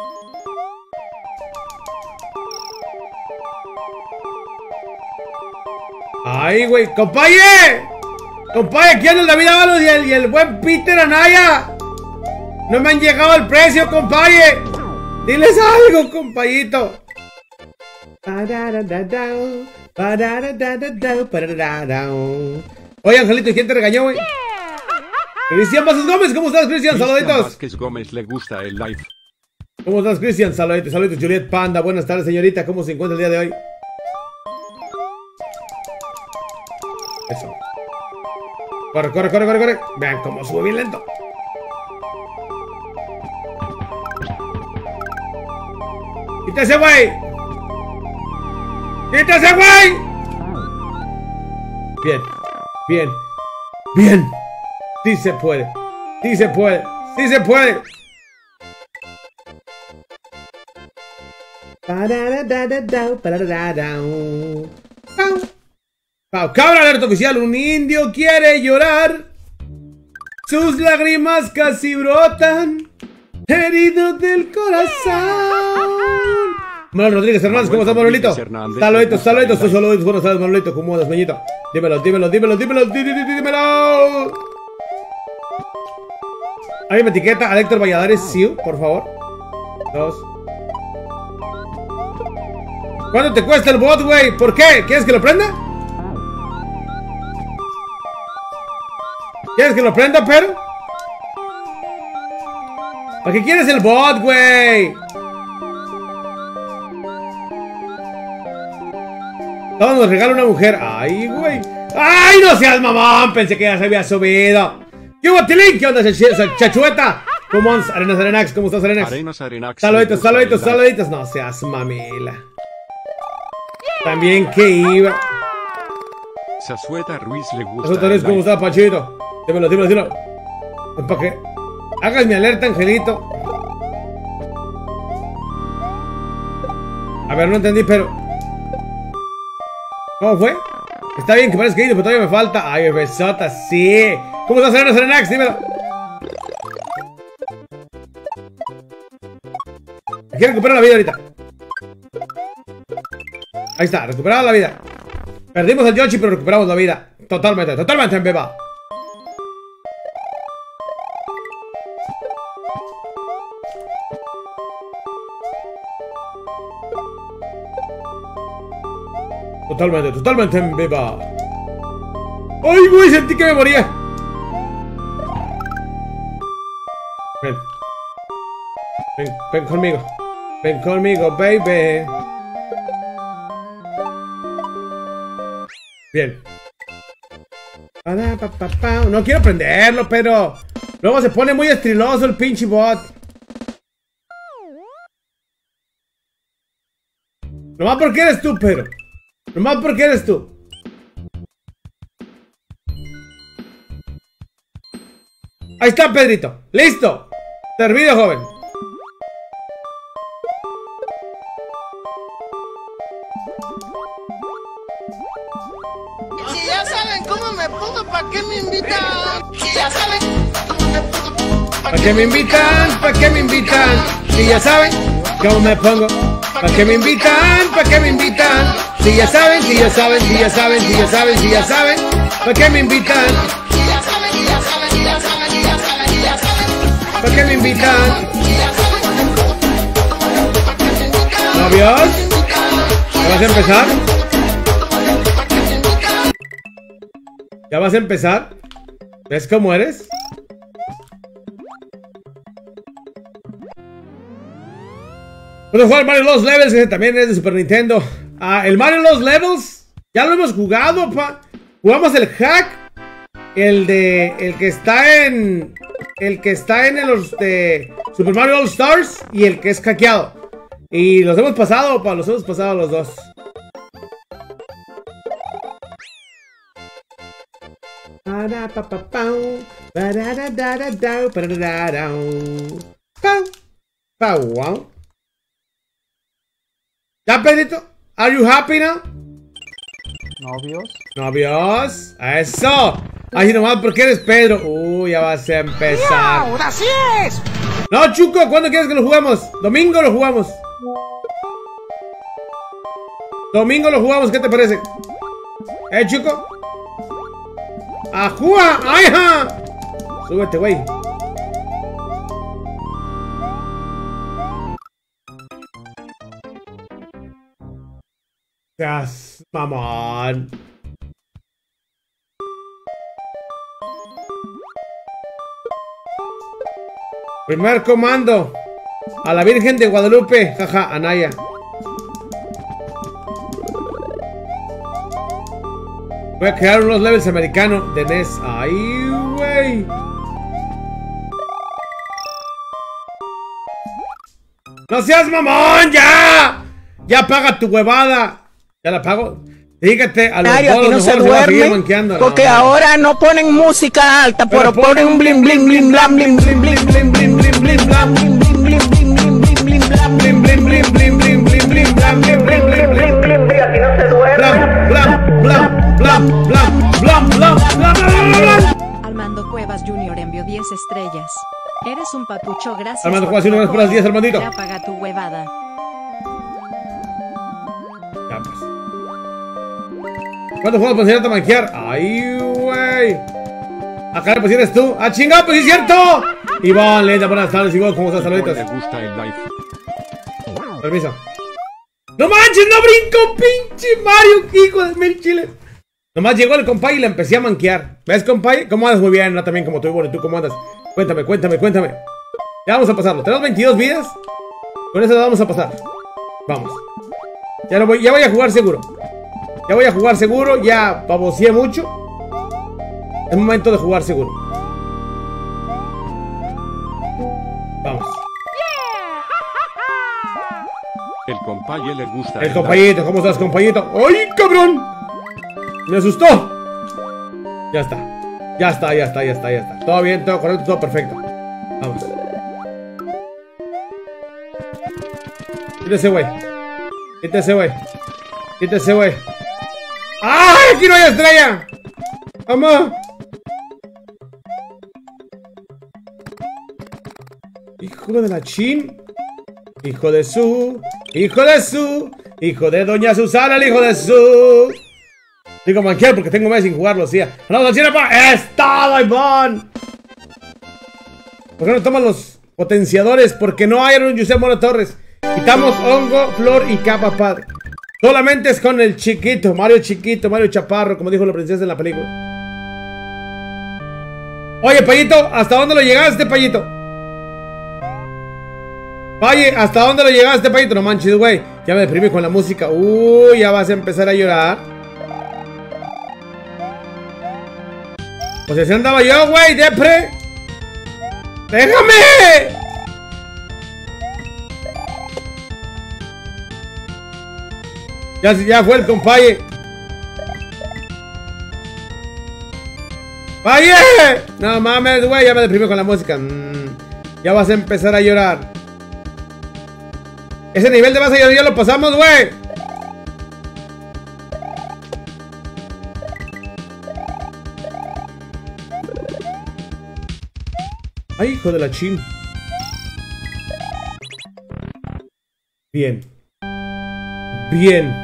¡Ay, güey! ¡Compaye! ¡Compaye! ¿Quién es David Ábalos y el, y el buen Peter Anaya? No me han llegado el precio, compaye. Diles algo, compayito. Oye, Angelito, ¿y quién te regañó, güey? Cristian Vázquez Gómez, ¿cómo estás, Cristian? Saluditos. Vázquez Gómez le gusta el live. ¿Cómo estás, Cristian? Saluditos, saluditos, Juliet Panda. Buenas tardes, señorita. ¿Cómo se encuentra el día de hoy? Eso. Corre, corre, corre, corre, corre. Vean cómo sube bien lento. ¡Quítese, güey! ¡Quítese, güey! Bien, bien, bien. Sí se puede, sí se puede, sí se puede. Cabra alerta oficial, un indio quiere llorar. Sus lágrimas casi brotan, herido del corazón. Manuel Rodríguez Hernández, ¿cómo estás, Manuelito? Saluditos, saluditos, saluditos, buenas tardes, Manuelito. ¿Cmo andas, Meñito? Dímelo, dímelo, dímelo, dímelo, dímelo, dímelo. Alguien me etiqueta a Héctor Valladares, Siu, por favor. Dos. ¿Cuánto te cuesta el bot, güey? ¿Por qué? ¿Quieres que lo prenda? ¿Quieres que lo prenda, pero? ¿Para qué quieres el bot, güey? Todos nos regala una mujer. Ay, güey. Ay, no seas mamón. Pensé que ya se había subido. ¿Qué hubo, Tilín? ¿Qué onda, chachueta? ¿Cómo andas? Arenas Arenax, ¿cómo estás, Arenax? Arenas Arenax. Saluditos, saluditos, saluditos. No seas mamila. También que iba. Chachueta Ruiz le gusta. Nosotros, ¿cómo estás, Pachito? Dímelo, dímelo, dímelo. ¿Para qué? Hagas mi alerta, Angelito. A ver, no entendí, pero... ¿Cómo fue? Está bien que parezca ido, pero todavía me falta. Ay, besota, sí. ¿Cómo estás, Arenas Arenax? Dímelo. Quiero recuperar la vida ahorita. Ahí está, recuperada la vida. Perdimos el Yoshi, pero recuperamos la vida. Totalmente, totalmente en beba. Totalmente, totalmente en beba. ¡Ay, güey! Sentí que me moría. Ven. Ven, ven conmigo. Ven conmigo, baby. Bien. No quiero prenderlo, pero... Luego se pone muy estriloso el pinche bot. Nomás porque eres tú, pero... Nomás porque eres tú. Ahí está, Pedrito. ¡Listo! Servido, joven. Si ya saben cómo me pongo, ¿para qué me invitan? Si ya saben cómo me pongo, ¿para qué me invitan? ¿Para qué me invitan? Si ya saben cómo me pongo. ¿Para qué me invitan? ¿Para qué me invitan? Si ya saben, si ya saben, si ya saben, si ya saben, si ya saben, ¿para qué me invitan? si ya saben, si ya saben, si ya saben, si ya saben, si ya saben, ¿para qué me invitan? si ya saben, ¿Novios? ¿Ya vas a empezar? ¿Ya vas a empezar? ¿Ves cómo eres? Puedo jugar Mario Lost Levels, que también es de Super Nintendo. Ah, el Mario Lost Levels, ya lo hemos jugado, pa. Jugamos el hack, el de, el que está en, el que está en los de Super Mario All Stars y el que es hackeado. Y los hemos pasado, pa, los hemos pasado los dos. ¿Ya, Pedrito? Are you happy now? Novios. Novios. Eso. Así nomás porque eres Pedro. Uy, ya vas a empezar. ¡Miau! ¡Así es! No, Chuco, ¿cuándo quieres que lo jugamos? Domingo lo jugamos. Domingo lo jugamos, ¿qué te parece? ¿Eh, Chuco? ¡Ajúa! ¡Ajá! Súbete, güey. Yes, mamón. Primer comando. A la Virgen de Guadalupe. Jaja, Anaya. Voy a crear unos levels americanos de N E S. Ay, güey. ¡No seas mamón! ¡Ya! ¡Ya paga tu huevada! ¿Ya la pago? Fíjate, a los Aquí no se duerme, porque no, ahora no ponen música alta, pero ponen un blim blim blim blam blim blim blim blim blim blim blim blam blim blim blim blim blim blim blam blim blim blim blim blim blim blim blam blim blim blim blim blim blim. Aquí no se duerme. Blam blam blam blam blam blam blam blam. Armando Cuevas junior envió diez estrellas. Eres un papucho, gracias. Armando Cuevas junior, por las diez, Armandito. Ya paga tu huevada. Ya pues. ¿Cuántos juegos para enseñarte a manquear? Ay, güey. Acá pues eres tú. ¡Ah, chingado, pues sí es cierto! Iván, linda, buenas tardes, Iván, ¿cómo estás? Saluditos. Me gusta el live. Permiso. ¡No manches, no brinco, pinche Mario, hijo de mil chiles! Nomás llegó el compay y le empecé a manquear. ¿Ves, compay? ¿Cómo andas? Muy bien, no también como tú, bueno, ¿tú cómo andas? Cuéntame, cuéntame, cuéntame. Ya vamos a pasarlo. Tenemos veintidós vidas. Con eso lo vamos a pasar. Vamos. Ya, lo voy, ya voy a jugar seguro. Ya voy a jugar seguro. Ya baboseé mucho. Es momento de jugar seguro. Vamos. El compaye le gusta El compayito, ¿cómo estás, compayito? ¡Ay, cabrón! Me asustó. Ya está. Ya está, ya está, ya está, ya está. Todo bien, todo correcto, todo perfecto. Vamos. Quítese, güey. Quítese, güey. Quítese, güey. ¡Ay! ¡Aquí no hay estrella! ¡Vamos! Hijo de la chin. Hijo de su. Hijo de su. Hijo de doña Susana, el hijo de su. Digo manquear porque tengo meses sin jugarlo, sí. ¡Vamos al cine, pa! ¡Es todo, Iván! ¿Por qué no toman los potenciadores? Porque no hay un José Mora Torres. Quitamos hongo, flor y capa, padre. Solamente es con el chiquito, Mario chiquito, Mario chaparro, como dijo la princesa en la película. Oye, Payito, ¿hasta dónde lo llegaste, Payito? Paye, ¿hasta dónde lo llegaste, Payito? No manches, güey. Ya me deprimí con la música. Uy, ya vas a empezar a llorar. Pues así andaba yo, güey, depre. ¡Déjame! Ya, ya fue el compaye. ¡Valle! No mames, güey, ya me deprimí con la música. Mm, ya vas a empezar a llorar. Ese nivel de base ya, ya lo pasamos, güey. Ay, hijo de la chin. Bien. Bien.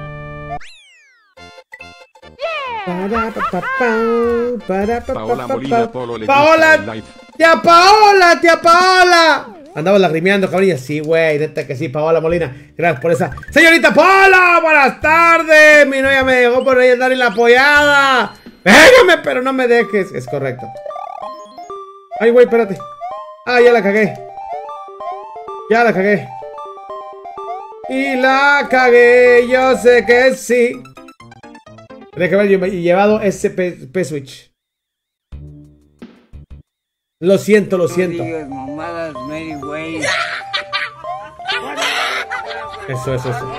Paola Molina Polo le Paola, gusta el live. tía Paola, tía Paola. Andaba lagrimeando, cabrilla. Sí, güey, neta que sí, Paola Molina. Gracias por esa. Señorita Paola, buenas tardes. Mi novia me dejó por ahí andar en la apoyada. Pégame, pero no me dejes. Es correcto. Ay, güey, espérate. Ah, ya la cagué. Ya la cagué. Y la cagué, yo sé que sí. Tenía que haber llevado ese P-Switch. Lo siento, lo siento. Eso, eso, eso.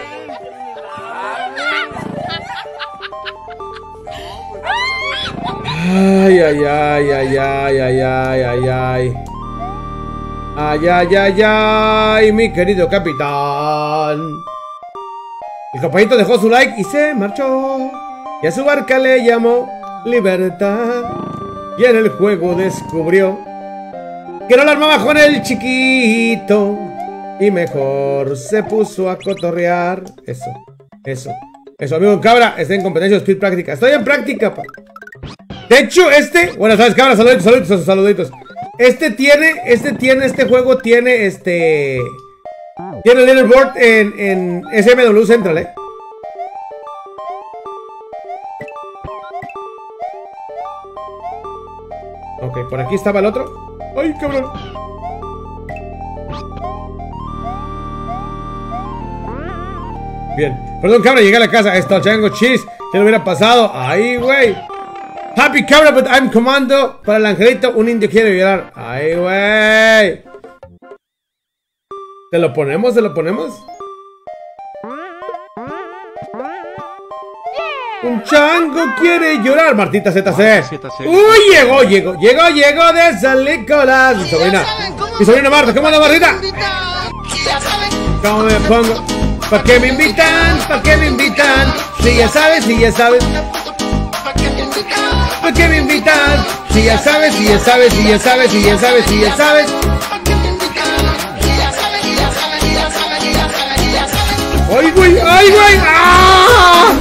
Ay, ay, ay, ay, ay, ay, ay, ay, ay. Ay, ay, ay, ay, mi querido capitán. El compañito dejó su like y se marchó. Y a su barca le llamó Libertad. Y en el juego descubrió que no la armaba con el chiquito. Y mejor se puso a cotorrear. Eso, eso, eso, amigo cabra, está en competencia de speed práctica. Estoy en práctica, pa. De hecho, este, bueno, sabes, cabra, saluditos, saluditos, saluditos. Este tiene, este tiene, este juego tiene, este... Tiene el leaderboard en, en S M W Central, eh. Ok, por aquí estaba el otro. ¡Ay, cabrón! Bien, perdón, cabra, llegué a la casa. Esto, chango, cheese. ¿Qué le hubiera pasado? ¡Ay, güey! Happy cabra, but I'm comando. Para el angelito, un indio quiere llorar. ¡Ay, güey! ¿Se lo ponemos? ¿Se lo ponemos? Un chango quiere llorar. Martita Z C. ¡Uy! Llegó, llegó, llegó, llegó de San Nicolás. Mi sobrina. Mi sobrina Marta. ¿Cómo anda, Martita? ¿Cómo me pongo? ¿Para qué me invitan? ¿Para qué me invitan? Si ya sabes, si ya sabes. ¿Para qué me invitan? Si ya sabes, si ya sabes, si ya sabes, si ya sabes, si ya sabes. ¡Ay, güey! ¡Ay, güey! ¡Ah!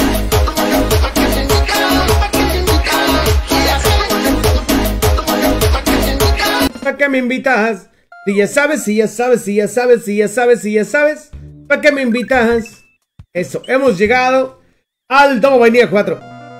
¿Para qué me invitas? Si ya sabes, si ya sabes, si ya sabes, si ya sabes, si ya sabes. ¿Para qué me invitas? Eso, hemos llegado al Domo Vainilla cuatro.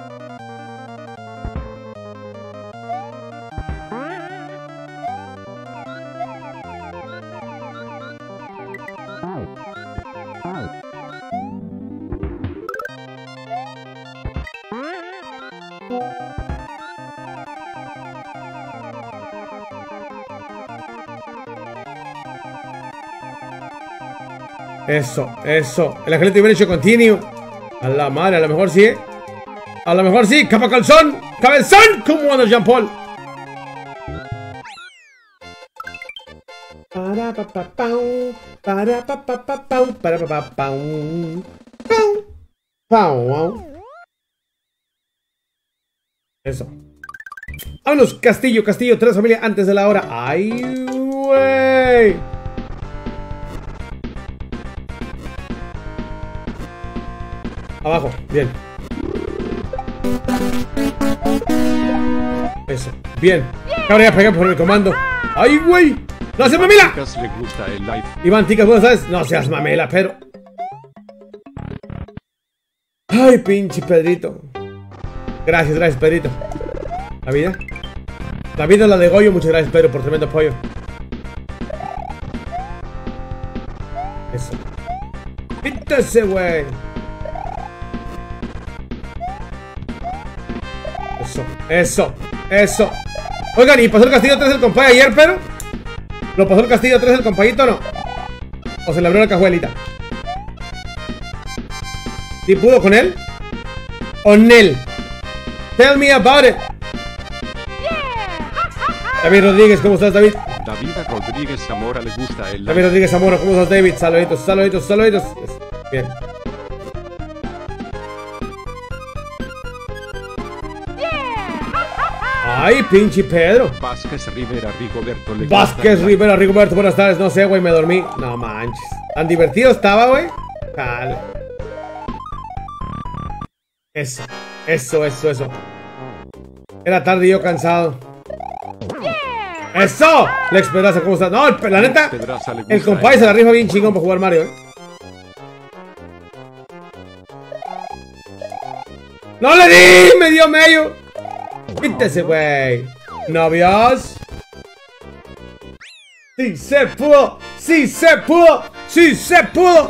Eso, eso. El angelito hubiera hecho continuo. A la madre, a lo mejor sí, ¿eh? A lo mejor sí. Capa calzón. Cabezón. ¿Cómo anda Jean Paul? Para pa pa pau. Para pa pa pa pau. Para pa pa pau. Pau. Pau. Eso. Vámonos, Castillo, Castillo. Tres familias antes de la hora. Ay, güey. Abajo, bien. Eso, bien. Ahora ya pegué por el comando. ¡Ay, güey! ¡No seas mamela! Le gusta el live. Iván Ticas, ¿cómo sabes? No seas mamela, pero... Ay, pinche Pedrito. Gracias, gracias, Pedrito. ¿La vida? La vida es la de Goyo. Muchas gracias, Pedro, por tremendo apoyo. Eso. Quítese, güey. Eso, eso, eso. Oigan, ¿y pasó el Castillo tres el compadre ayer, pero? ¿Lo pasó el Castillo tres el compañito o no? ¿O se le abrió la cajuelita? ¿Sí pudo con él? ¿O Nel? Tell me about it. David Rodríguez, ¿cómo estás, David? David Rodríguez Zamora le gusta el live. David Rodríguez Zamora, ¿cómo estás, David? Saluditos, saluditos, saluditos. Bien. Ay, pinche Pedro. Vázquez Rivera Rigoberto le Vázquez Rivera Rigoberto, buenas tardes. No sé, güey, me dormí. No manches. ¿Tan divertido estaba, güey? Dale. Eso, eso, eso, eso. Era tarde y yo cansado. ¡Eso! Lex Pedraza, ¿cómo estás? No, la neta, el compadre se la rifa bien chingón para jugar Mario, ¿eh? ¡No le di! ¡Me dio medio! Quítese, güey. ¿Novios? ¡Sí se pudo! ¡Sí se pudo! ¡Sí se pudo!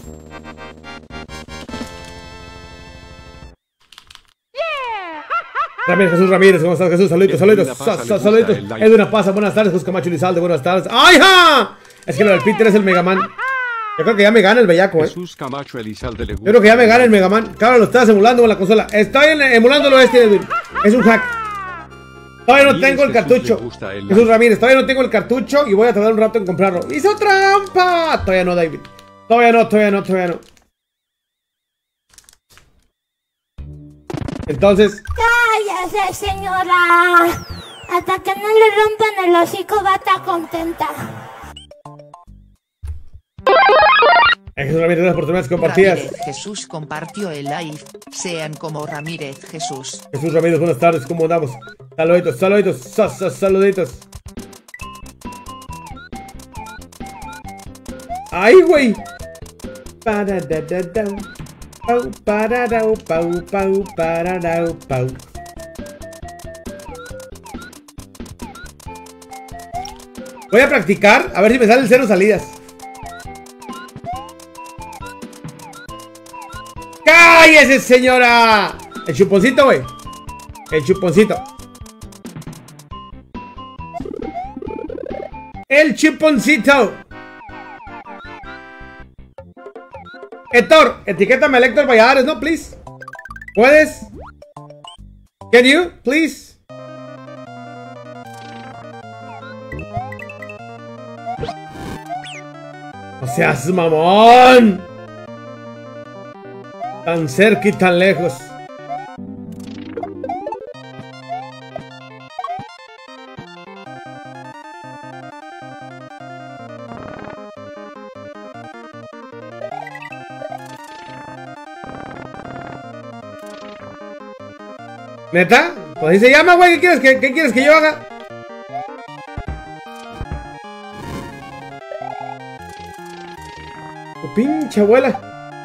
Ramírez, Jesús Ramírez, ¿cómo estás, Jesús? Saluditos, saluditos, saluditos. Edwin Pasa, buenas tardes. Jesús Camacho Lizalde, buenas tardes. ¡Ay, ja! Es que lo del Peter es el Megaman. Yo creo que ya me gana el bellaco, eh. Jesús Camacho Elizalde le gusta. Yo creo que ya me gana el Megaman. Claro, lo estás emulando con la consola. Estoy en, emulándolo este, Edwin. Es un hack. Todavía no tengo el cartucho. Jesús Ramírez, todavía no tengo el cartucho y voy a tardar un rato en comprarlo. ¡Hizo trampa! Todavía no, David. Todavía no, todavía no, todavía no. Entonces... ¡Cállese, señora! Hasta que no le rompan el hocico va a estar contenta. Jesús Ramírez, gracias por tus compartidas. Ramírez Jesús compartió el live. Sean como Ramírez Jesús. Jesús Ramírez, buenas tardes, ¿cómo andamos? Saluditos, saluditos, sas, saluditos. ¡Ay, güey! Para da da da. Pau, para da, pau, pau, para da, pau. Voy a practicar, a ver si me sale el cero salidas. ¡Cállese, señora! El chuponcito, güey. El chuponcito. El chuponcito. Héctor, etiquétame a Héctor Valladares, ¿no? Please. ¿Puedes? Can you? Please. No seas mamón. Tan cerca y tan lejos. ¿Neta? Pues así se llama, güey. ¿Qué quieres que, qué quieres que yo haga? Tu pinche abuela.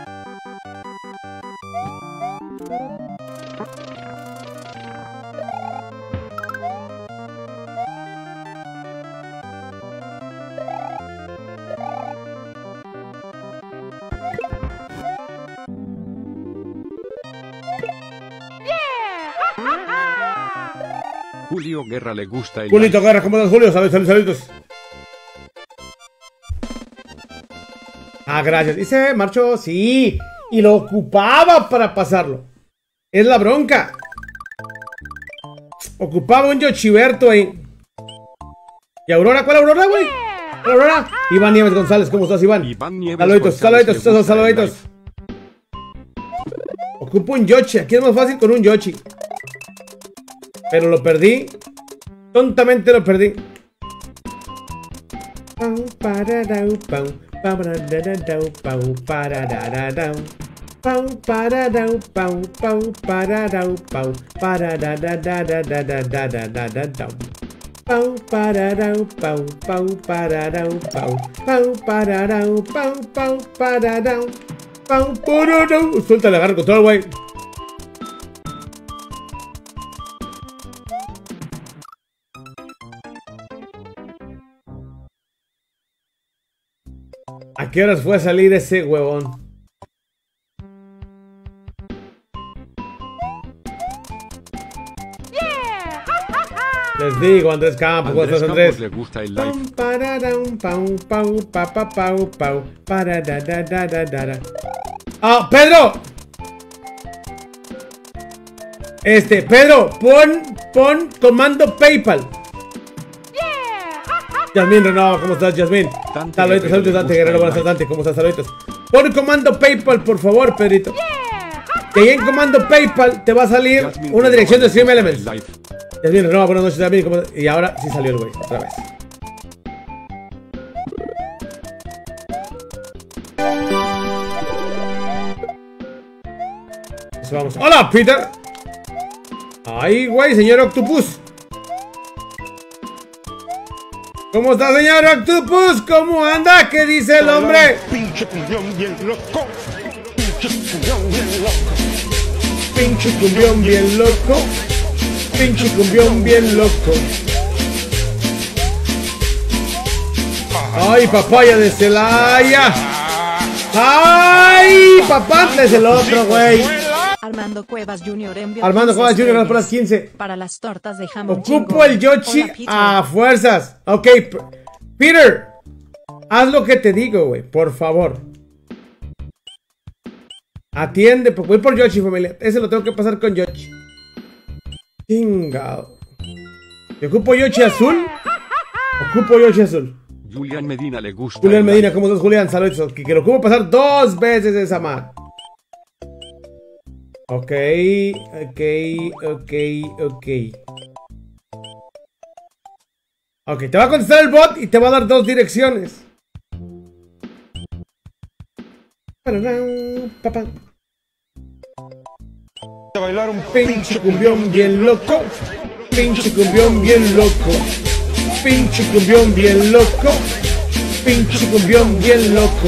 Julio Guerra le gusta el Julito Guerra, ¿cómo estás, Julio? Saludos, saludos, saludos. Ah, gracias. Dice, marchó, sí. Y lo ocupaba para pasarlo. Es la bronca. Ocupaba un Yochiberto ahí. ¿Y Aurora? ¿Cuál Aurora, güey? ¿Cuál Aurora? Iván Nieves González, ¿cómo estás, Iván? Iván Nieves saluditos, González saluditos, saluditos. Ocupo un Yoshi. Aquí es más fácil con un Yoshi. Pero lo perdí. Tontamente lo perdí. Pau para dau pau para dau pau para dau pau para dau pau pau para dau pau para da da da da da da da da da da da pau para dau pau pau para dau pau pau para dau pau pau para dau pau para dau. Suelta, le agarro control, güey. ¿A qué horas fue a salir ese huevón? Les digo, Andrés Campos, ¿cómo estás, Andrés? Le gusta el live. Ah, Pedro. Este, Pedro, pon, pon comando PayPal. Yasmin Renova, ¿cómo estás, Yasmin? Saluditos, saluditos, Dante Guerrero, buenas tardes, Dante, ¿cómo estás? Saluditos. Pon comando PayPal, por favor, Pedrito. Que ahí en comando PayPal te va a salir Yasmin una dirección de Stream Elements. Yasmin Renova, buenas noches, Yasmin, ¿cómo estás? Y ahora sí salió el güey, otra vez. Eso vamos. ¡Hola, Peter! ¡Ay, güey, señor Octopus! ¿Cómo está, señor Octopus? ¿Cómo anda? ¿Qué dice el hombre? Pinche cuñón bien loco. Pinche cuñón bien loco. Pinche cumbión bien loco. Pinche cumbión bien loco. Ay, papaya de Celaya. Ay, papantla es el otro, güey. Armando Cuevas junior envió Armando Cuevas junior estrellas por las quince. para las tortas de jamón. Ocupo el Yoshi Hola, Peter. a fuerzas. Ok, Peter, haz lo que te digo, güey, por favor. Atiende, voy por Yoshi, familia. Ese lo tengo que pasar con Yoshi. Chingado. ¿Te ocupo Yoshi azul? Ocupo Yoshi azul. Julián Medina le gusta. Julián el Medina, like. ¿cómo estás, Julián? Saludos. Que, que lo ocupo pasar dos veces esa man. Ok, ok, ok, ok. Ok, te va a contestar el bot y te va a dar dos direcciones. Papá. Bailar un Pinche cumbión bien loco. Pinche cumbión bien loco. Pinche cumbión bien loco. Pinche cumbión bien loco.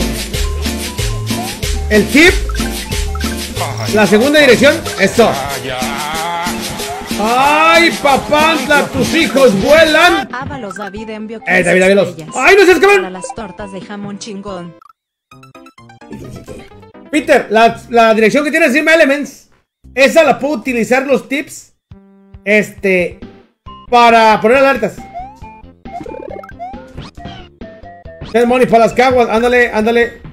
El tip. La segunda dirección. Eso. Ay, papantla, tus hijos vuelan. Ábalos David envió Eh, David, David, los- estrellas ¡Ay, no seas cabrón! para las tortas de jamón chingón. Peter, la, la dirección que tiene encima Elements, esa la puedo utilizar los tips. Este. Para poner alertas. Ten money para las caguas. Ándale, ándale.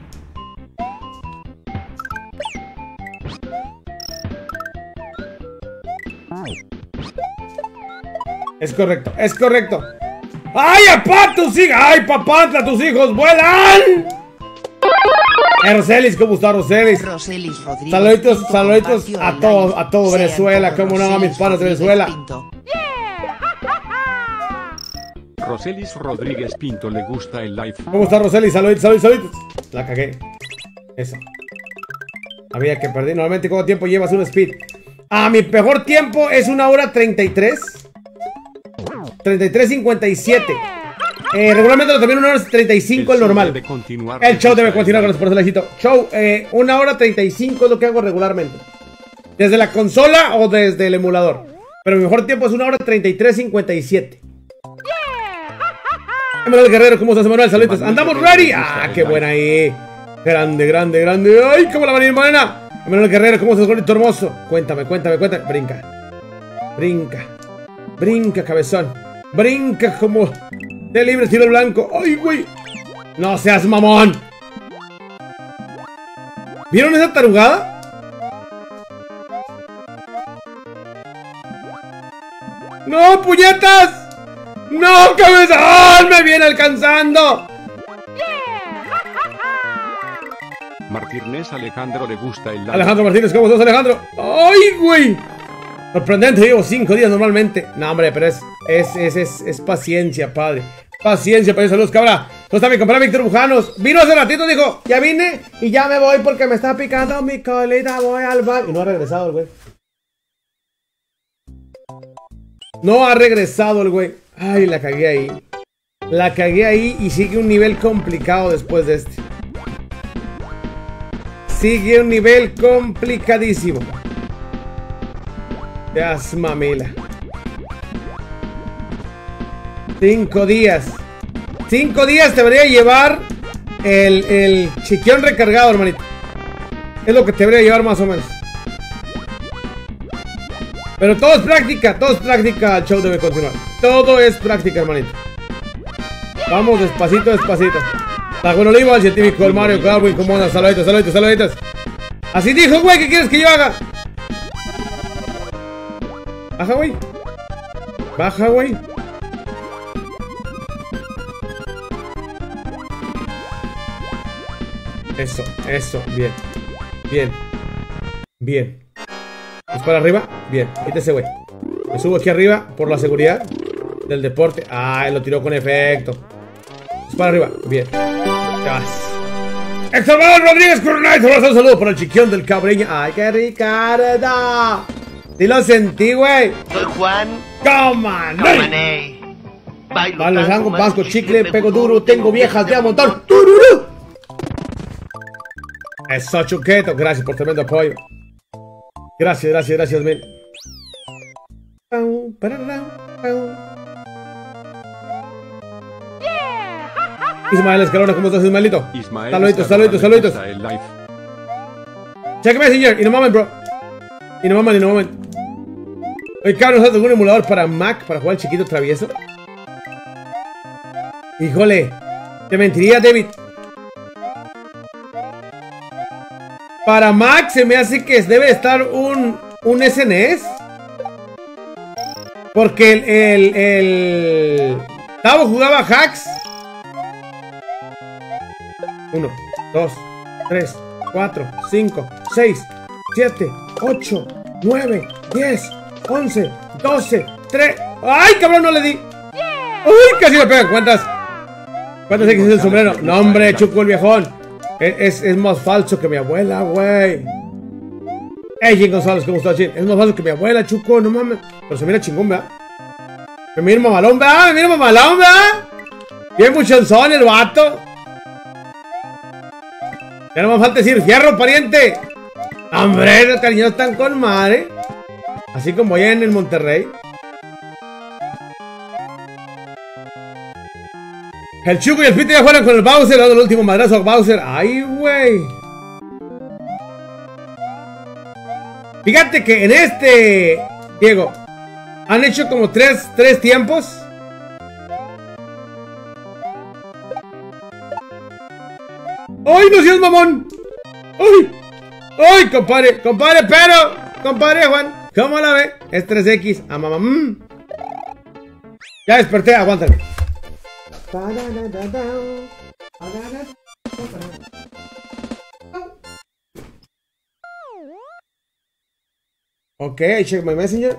Es correcto, es correcto. ¡Ay, apá, tus hijos! ¡Ay, papantla, tus hijos vuelan! Eh, Roselis, ¿cómo está Roselis? Roselis Rodríguez. Saluditos, Pinto saluditos compartió a el todo, live. a todo Sean Venezuela, como cómo no, a mis Roselis panas de Rodríguez Venezuela. Pinto. Roselis Rodríguez Pinto le gusta el live. ¿Cómo está Roselis? Saluditos, saluditos, saluditos. La cagué. Eso. Había que perder. Normalmente, ¿cuánto tiempo llevas un speed? Ah, mi mejor tiempo es una hora treinta y tres. treinta y tres cincuenta y siete. Eh, regularmente lo termino una hora treinta y cinco el show normal. debe continuar. El show debe continuar con los por eso Show, eh, una hora treinta y cinco es lo que hago regularmente. Desde la consola o desde el emulador. Pero mi mejor tiempo es una hora treinta y tres cincuenta y siete. Emanuel Guerrero, ¿cómo estás, Emanuel? Saludos. ¿Andamos ready? Ah, qué buena ahí. Grande, grande, grande. Ay, cómo la venir, morena. Emanuel Guerrero, ¿cómo estás, gordito hermoso? Cuéntame, cuéntame, cuéntame. Brinca. Brinca. Brinca, cabezón. Brinca como de libre tiro blanco. Ay, güey. No seas mamón. ¿Vieron esa tarugada? ¡No, puñetas! ¡No, cabezón! ¡Me viene alcanzando! Martínez Alejandro le gusta el live. Alejandro Martínez, ¿cómo estás, Alejandro? ¡Ay, güey! Sorprendente, llevo cinco días normalmente. No, hombre, pero es, es, es, es, es paciencia, padre. Paciencia, padre. Saludos, cabra. ¿Cómo está mi compadre Víctor Bujanos? Vino hace ratito, dijo, ya vine y ya me voy porque me está picando mi colita, voy al baño. Y no ha regresado el güey. No ha regresado el güey. Ay, la cagué ahí. La cagué ahí y sigue un nivel complicado después de este. Sigue un nivel complicadísimo. Yas, mamila. Cinco días. Cinco días te debería llevar el, el chiquión recargado, hermanito. Es lo que te debería llevar más o menos. Pero todo es práctica, todo es práctica. El show debe continuar. Todo es práctica, hermanito. Vamos despacito, despacito. La Juan Oliva, el científico, el Mario, Darwin, ¿cómo andas? Saluditos, saluditos, saluditos. Así dijo, güey, ¿qué quieres que yo haga? Baja, güey. Baja, güey. Eso, eso, bien. Bien. Bien. ¿Es para arriba? Bien, quítese, güey. Me subo aquí arriba por la seguridad del deporte. Ah, él lo tiró con efecto. Es para arriba, bien. Ya. Héctor Manuel Rodríguez Coronel, un saludo para el chiquión del Cabreña. Ay, qué Ricardo. Sí lo sentí, güey. Soy Juan. ¡Coma, no! Camané. Bailo Vale, tango, sango, más vasco, que chicle, siempre pego futuro, duro, tengo viejas de a montón. ¡Tururú! Eso, Chuqueto, gracias por tremendo apoyo. Gracias, gracias, gracias, men. Pau, parará, pau. Ismael Escalona, ¿cómo estás, Ismaelito? Ismael Saluditos, Escalona saluditos, saluditos. le gusta el live. Check Messenger, in a moment, bro. In a moment, in a moment. Oye, cabrón, ¿sabes algún emulador para Mac para jugar al chiquito travieso? Híjole, te mentiría, David. Para Mac se me hace que debe estar un, un S N E S. Porque el, el, el... Tavo jugaba hacks. uno, dos, tres, cuatro, cinco, seis, siete, ocho, nueve, diez, once, doce, tres. ¡Ay, cabrón, no le di! ¡Uy, casi le pegan! ¿Cuántas? ¿Cuántas X es el sombrero? No, hombre, Chuco el viejón. Es, es, es más falso que mi abuela, güey. Ey, Jim González, ¿cómo estás, Jim? Es más falso que mi abuela, Chuco, no mames. Pero se mira chingón, ¿verdad? Me mira mamalón, ¿verdad? Me mira mamalón, ¿verdad? Tiene muchonzón el vato. Ya no me falta decir fierro, pariente. Hombre, los cariños están con madre. Así como allá en el Monterrey. El Chuco y el Pito ya fueron con el Bowser, dando el último madrazo a Bowser. Ay, güey. Fíjate que en este, Diego, han hecho como tres, tres tiempos. ¡Ay, no seas mamón! ¡Ay! ¡Ay, compadre! ¡Compadre, pero! ¡Compadre, Juan! ¿Cómo la ve? Es tres X. A mamá. Mm. Ya desperté, aguántame. Ok, I check my messenger.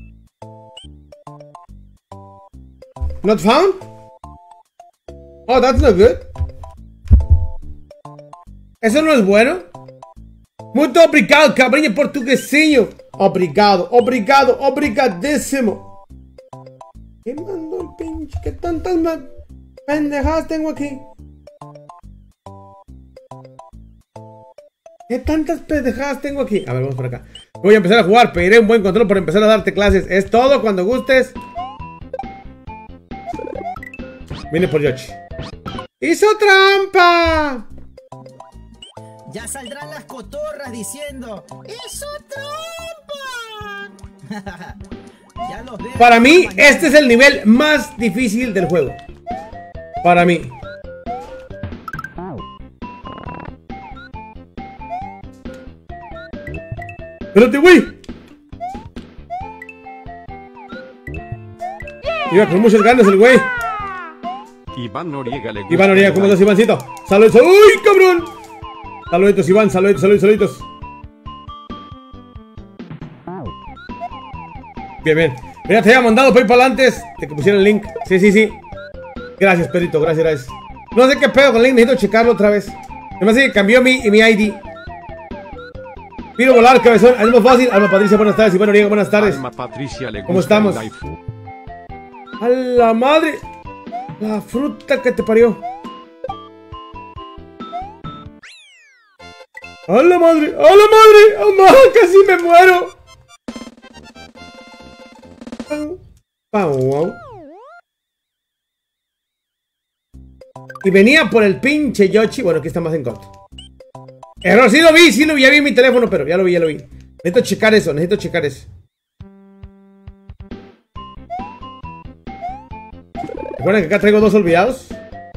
Not found? Oh, that's not good. Eso no es bueno. Muito obrigado, cabrinha portuguesinho. Obrigado, obrigado, obrigadísimo. ¿Qué mandó el pinche? ¿Qué tantas más pendejadas tengo aquí? ¿Qué tantas pendejadas tengo aquí? A ver, vamos por acá. Voy a empezar a jugar. Pediré un buen control para empezar a darte clases. Es todo, cuando gustes. Vine por Yoshi. ¡Hizo trampa! Ya saldrán las cotorras diciendo ¡hizo trampa! Ya los veo. Para mí, este es el nivel más difícil del juego. Para mí. ¡Espérate, güey! Iba con muchas ganas el güey. Iván Noriega le gusta. Iván Noriega, ¿cómo estás, Ivancito? ¡Saludos! ¡Uy, cabrón! Saluditos, Iván, saluditos, saluditos, saluditos. Bien, bien. Mira, te había mandado PayPal antes de que pusiera el link. Sí, sí, sí. Gracias, Pedrito, gracias, gracias. No sé qué pedo con el link, necesito checarlo otra vez. Me hace que cambió mi, mi I D. Piro volar, cabezón. Es más fácil. Alma Patricia, buenas tardes. Iván Noriega, buenas tardes. Alma Patricia le gusta. ¿Cómo estamos? el live. A la madre. La fruta que te parió. ¡A la madre! ¡A la madre! ¡Amá! ¡Casi me muero! Pau, pau, pau. Y venía por el pinche Yoshi. Bueno, aquí está más en corto. Error, sí lo vi, sí lo vi, ya vi en mi teléfono, pero ya lo vi, ya lo vi. Necesito checar eso, necesito checar eso. Recuerden que acá traigo dos olvidados.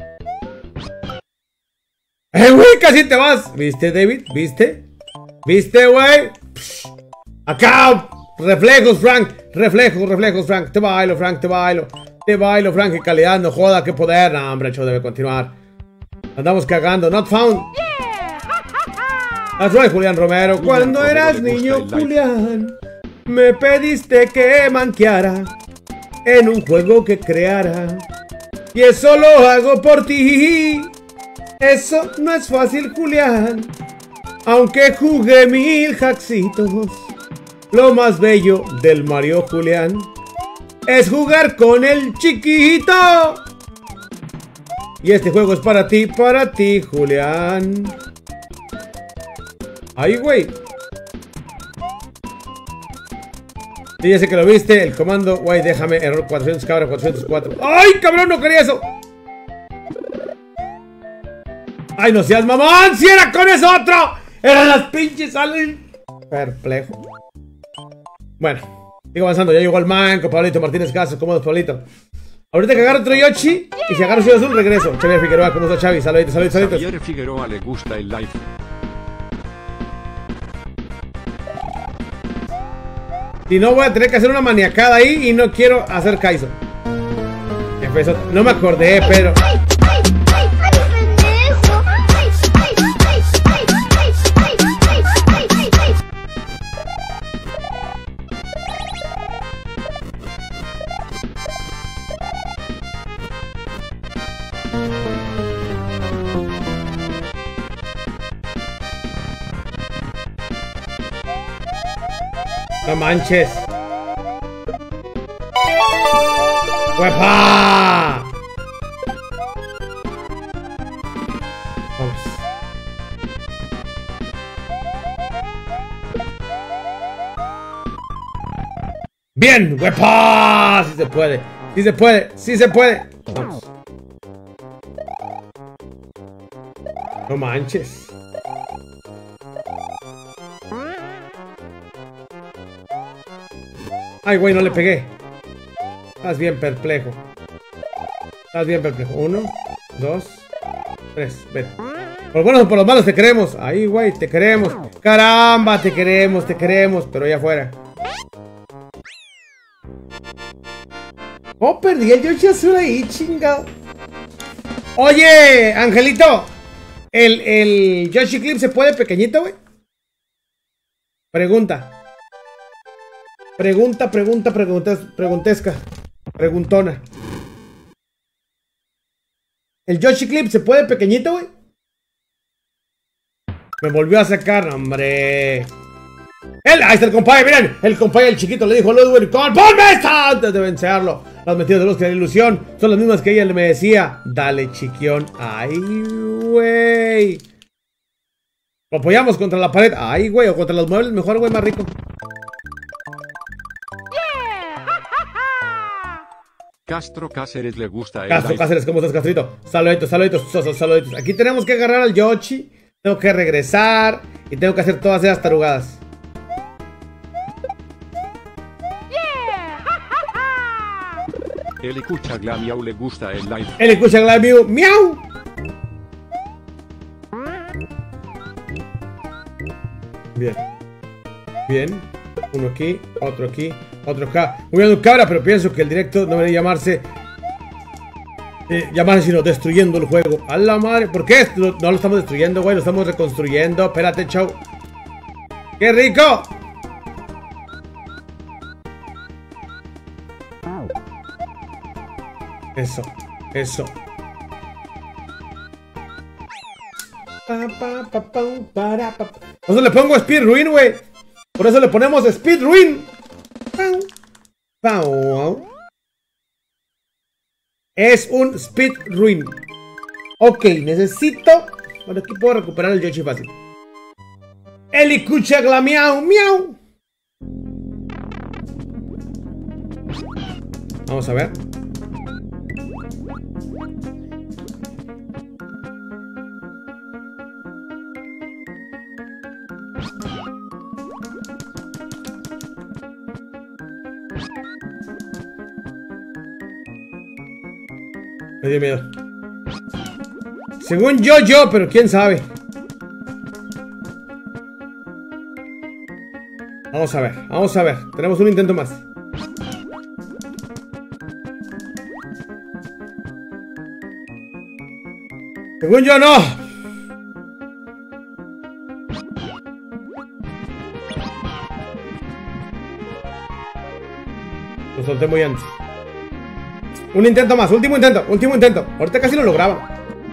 ¡Eh, güey! Casi te vas. ¿Viste, David? ¿Viste? ¿Viste, güey? Acá. Reflejos, Frank. Reflejos, reflejos, Frank. Te bailo, Frank, te bailo. Te bailo, Frank. Qué calidad, no joda, qué poder. No, hombre, el show debe continuar. Andamos cagando. Not found. That's right, Julián Romero. Cuando eras niño, Julián, me pediste que manqueara en un juego que creara. Y eso lo hago por ti. Eso no es fácil, Julián. Aunque jugué mil hacksitos, lo más bello del Mario, Julián, es jugar con el chiquito. Y este juego es para ti, para ti, Julián. Ay, güey. Sí, ya sé que lo viste. El comando, guay, déjame. Error cuatrocientos, cabra cuatrocientos cuatro. ¡Ay, cabrón! No quería eso. ¡Ay, no seas mamón! ¡Si era con eso otro! ¡Eran las pinches salen! Perplejo. Bueno, sigo avanzando. Ya llegó el manco, Pablito Martínez Caso. ¿Cómo es, Pablito? Ahorita que agarro otro Yoshi y si agarro Ciudad Azul, regreso. Xavier Figueroa, ¿cómo está, Xavi? Saluditos, saluditos, saluditos. Xavier Figueroa le gusta el live. Si no, voy a tener que hacer una maniacada ahí y no quiero hacer Kaizo. Empezó. No me acordé, pero... No manches. ¡Huepa! Vamos. Bien, huepa. Sí se puede. Sí se puede. Sí se puede. Vamos. No manches. Ay, güey, no le pegué. Estás bien perplejo. Estás bien perplejo. Uno, dos, tres. Ven. Por buenos o por los malos te queremos. Ahí, güey, te queremos. Caramba, te queremos, te queremos. Pero allá afuera. Oh, perdí el Yoshi azul ahí, chingado. Oye, Angelito. ¿El, el Yoshi Clip se puede pequeñito, güey? Pregunta. Pregunta, pregunta, preguntas, preguntesca. Preguntona. ¿El Yoshi Clip se puede pequeñito, güey? Me volvió a sacar, hombre. El, ahí está el compadre, miren. El compadre, el chiquito, le dijo a Ludwig con ¡ponme esta! Antes de vencerlo. Las metidas de luz que la ilusión son las mismas que ella le me decía. Dale, chiquión. Ay, güey. Lo apoyamos contra la pared. Ay, güey. O contra los muebles. Mejor, güey, más rico. Castro Cáceres le gusta el Castro live. Cáceres, ¿cómo estás, Castrito? Saluditos, saluditos, saluditos, saluditos. Aquí tenemos que agarrar al Yoshi. Tengo que regresar. Y tengo que hacer todas esas tarugadas. El escucha Glamiau le gusta el live. El escucha Glamiau. ¡Miau! Bien. Bien. Uno aquí, otro aquí, otro acá. Muy bien, cabra, pero pienso que el directo no debería llamarse... Eh, llamarse sino destruyendo el juego. A la madre. ¿Por qué? No, no lo estamos destruyendo, güey. Lo estamos reconstruyendo. Espérate, chau. ¡Qué rico! Eso, eso. Pa, pa, pa, pa, para, pa. Por eso le pongo Speed Ruin, güey. Por eso le ponemos Speed Ruin. Pau, pau. Es un Speed Ruin. Ok, necesito. Bueno, aquí puedo recuperar el Yoshi fácil. El escucha Glamiau, miau. Vamos a ver. Me dio miedo. Según yo, yo, pero quién sabe. Vamos a ver, vamos a ver. Tenemos un intento más. Según yo, no. Lo solté muy antes. Un intento más, último intento, último intento. Ahorita casi lo lograba.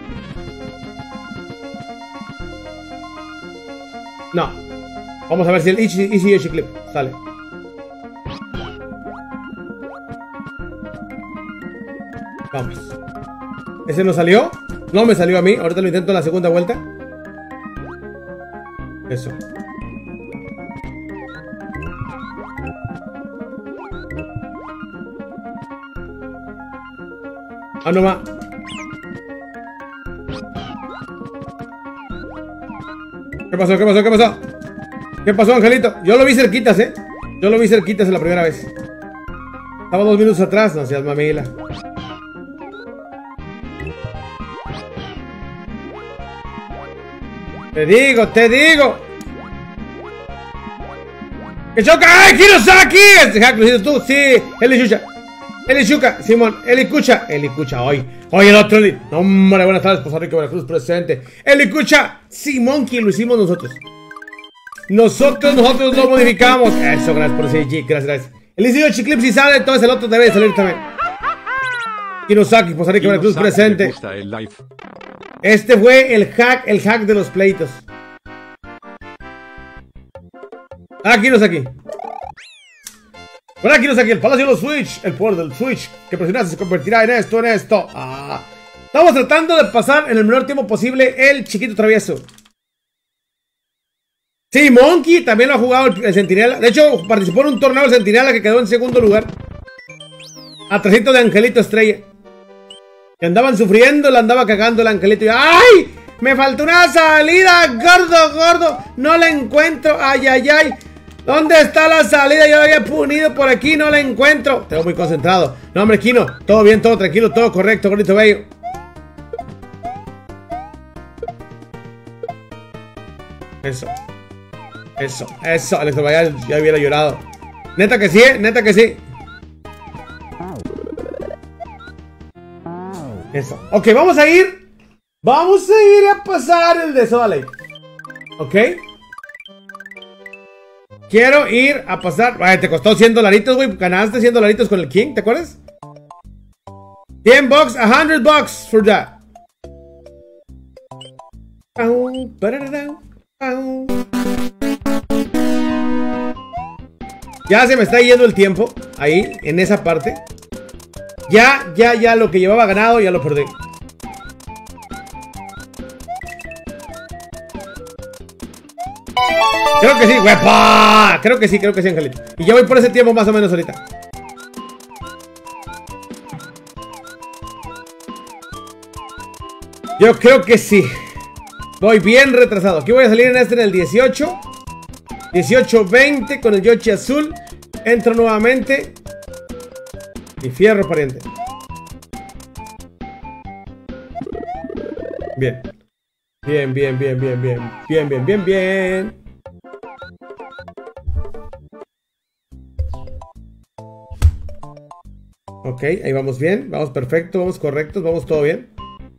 No. Vamos a ver si el Easy, easy Yoshi Clip sale. Vamos. ¿Ese no salió? No me salió a mí. Ahorita lo intento en la segunda vuelta. Eso. Ah, no va. ¿Qué pasó? ¿Qué pasó? ¿Qué pasó? ¿Qué pasó, Angelito? Yo lo vi cerquitas, ¿eh? Yo lo vi cerquitas en la primera vez. Estaba dos minutos atrás, no seas mamila. Te digo, te digo. ¡Que choca! ¡Ay, Kirosaki! Este hack lo hiciste tú, sí. Eli Chucha. Eli Chuca, Simón. Eli Cucha. Eli Cucha, hoy. Hoy el otro Eli. No, hombre, buenas tardes, Costa Rica, Veracruz presente. Eli Cucha. Simón, que lo hicimos nosotros. Nosotros, nosotros lo modificamos. Eso, gracias por ese G. Gracias, gracias. El Isidro Chiclip si sale, entonces el otro debe de salir también. Kirosaki, Costa Rica, Veracruz presente. Este fue el hack, el hack de los pleitos. Aquí nos aquí. Por aquí nos aquí, el palacio de los Switch. El poder del Switch que presionaste se convertirá en esto, en esto. Ah. Estamos tratando de pasar en el menor tiempo posible el chiquito travieso. Sí, Monkey también lo ha jugado el, el Centinela. De hecho, participó en un torneo del Centinela que quedó en segundo lugar. A trescientos de Angelito Estrella. Que andaban sufriendo, le andaba cagando el Angelito. Y ¡ay! Me faltó una salida, gordo, gordo. No la encuentro. Ay, ay, ay. ¿Dónde está la salida? Yo la había punido por aquí, no la encuentro. Tengo muy concentrado. No, hombre, Kino. Todo bien, todo tranquilo, todo correcto, gordito bello. Eso. Eso, eso. Alex Bayal ya hubiera llorado. Neta que sí, ¿eh? Neta que sí. Eso. Ok, vamos a ir. Vamos a ir a pasar el de Soda Lake. Ok. Quiero ir a pasar. Ay, te costó cien dolaritos, güey. Ganaste cien dolaritos con el King, ¿te acuerdas? cien bucks, cien bucks for that. Ya se me está yendo el tiempo. Ahí, en esa parte. Ya, ya, ya lo que llevaba ganado ya lo perdí. Creo que sí, huepa. Creo que sí, creo que sí, Angelito. Y ya voy por ese tiempo más o menos ahorita. Yo creo que sí. Voy bien retrasado. Aquí voy a salir en este en el dieciocho. dieciocho veinte con el Yoshi azul. Entro nuevamente. Y fierro, pariente. Bien. Bien, bien, bien, bien, bien. Bien, bien, bien, bien. Ok, ahí vamos bien. Vamos perfecto, vamos correctos, vamos todo bien.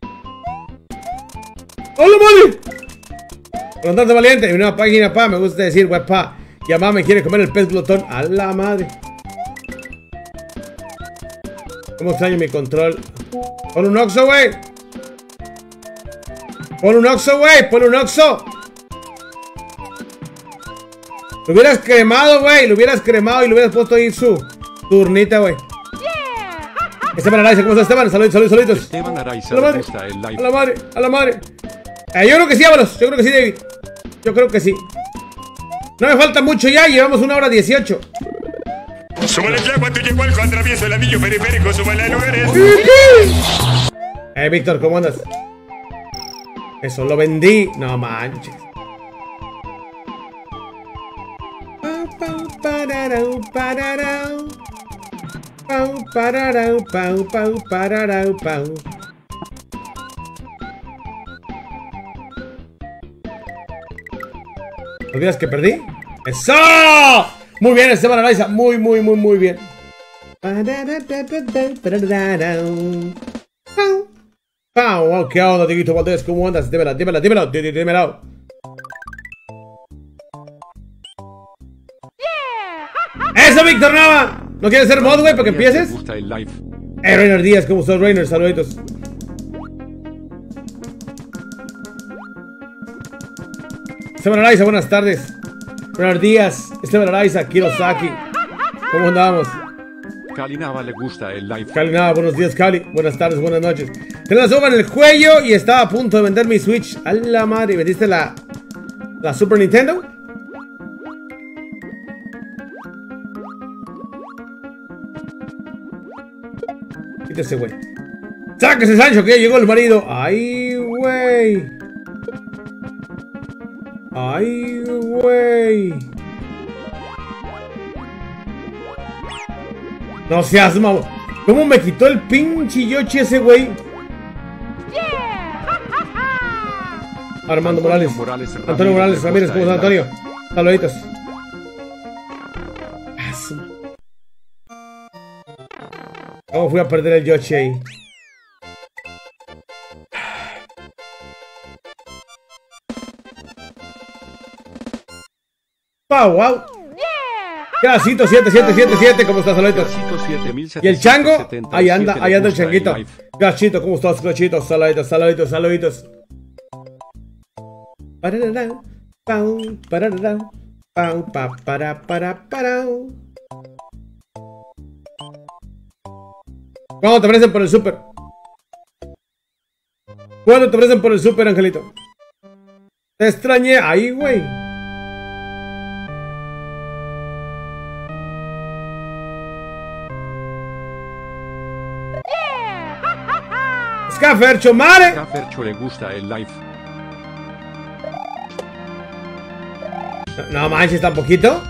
¡Hola, madre! Comandante valiente, mi nueva página, pa. Me gusta decir, guapa. Y mamá me quiere comer el pez glotón. A la madre. ¿Cómo extraño mi control? Pon un Oxo, güey. Pon un Oxo, güey. Pon un Oxo. Lo hubieras cremado, güey. Lo hubieras cremado y lo hubieras puesto ahí su turnita, güey. Esteban Araiza, ¿cómo estás, Esteban? Saludos, saludos, saludos. Esteban Araiza, a la madre, a la madre, a la madre. Eh, yo creo que sí, vámonos. Yo creo que sí, David. Yo creo que sí. No me falta mucho ya. Llevamos una hora dieciocho. Súbale ya cuando llegó al atravieso el anillo periférico. Súbale a lugares. Eh, Víctor, ¿cómo andas? Eso, lo vendí. No manches. Pau, pararau, pararau. Pau, pararau, pau, pau, pararau, pau. ¿Los días que perdí? ¡Eso! Muy bien, Esteban Araiza. Muy, muy, muy, muy bien. Pau, wow, ¿qué onda, Dieguito Valdés? ¿Cómo andas? Dímela, dímela, dímela, dímela. ¡Eso, Víctor Nava! ¿No quieres ser mod, güey, para que empieces? Eh, Rainer Díaz, ¿cómo estás, Rainer? Saluditos. Esteban Araiza, buenas tardes. Buenos días, Esteban Araiza, Kirosaki. ¿Cómo andamos? Cali Nava le gusta el live. Cali Nava, buenos días, Cali. Buenas tardes, buenas noches. Tengo la soga en el cuello y estaba a punto de vender mi Switch. A la madre, ¿vendiste la, la Super Nintendo? Quítese, güey. ¡Sáquese, Sancho, que ya llegó el marido! ¡Ay, güey! ¡Ay, güey! No seas mamón. ¿Cómo me quitó el pinche Yoshi ese güey? Armando Morales. Morales Antonio Morales Ramírez, ¿cómo estás, Antonio? Saluditos. ¿Cómo fui a perder el Yoshi ahí? Wow, wow. Gasito siete siete siete siete, ¿cómo estás, saluditos? Y el chango, ahí anda, ahí anda el changuito. Gachito, ¿cómo estás, Gachito? Saluditos, saluditos, saluditos. Pararara, pau, pararara, pau, pa, para, para, para. ¿Cuándo te ofrecen por el súper? ¿Cuándo te ofrecen por el súper, Angelito? Te extrañé ahí, güey. Scafercho, mare. Scafercho le gusta el live. No, no manches, tan poquito.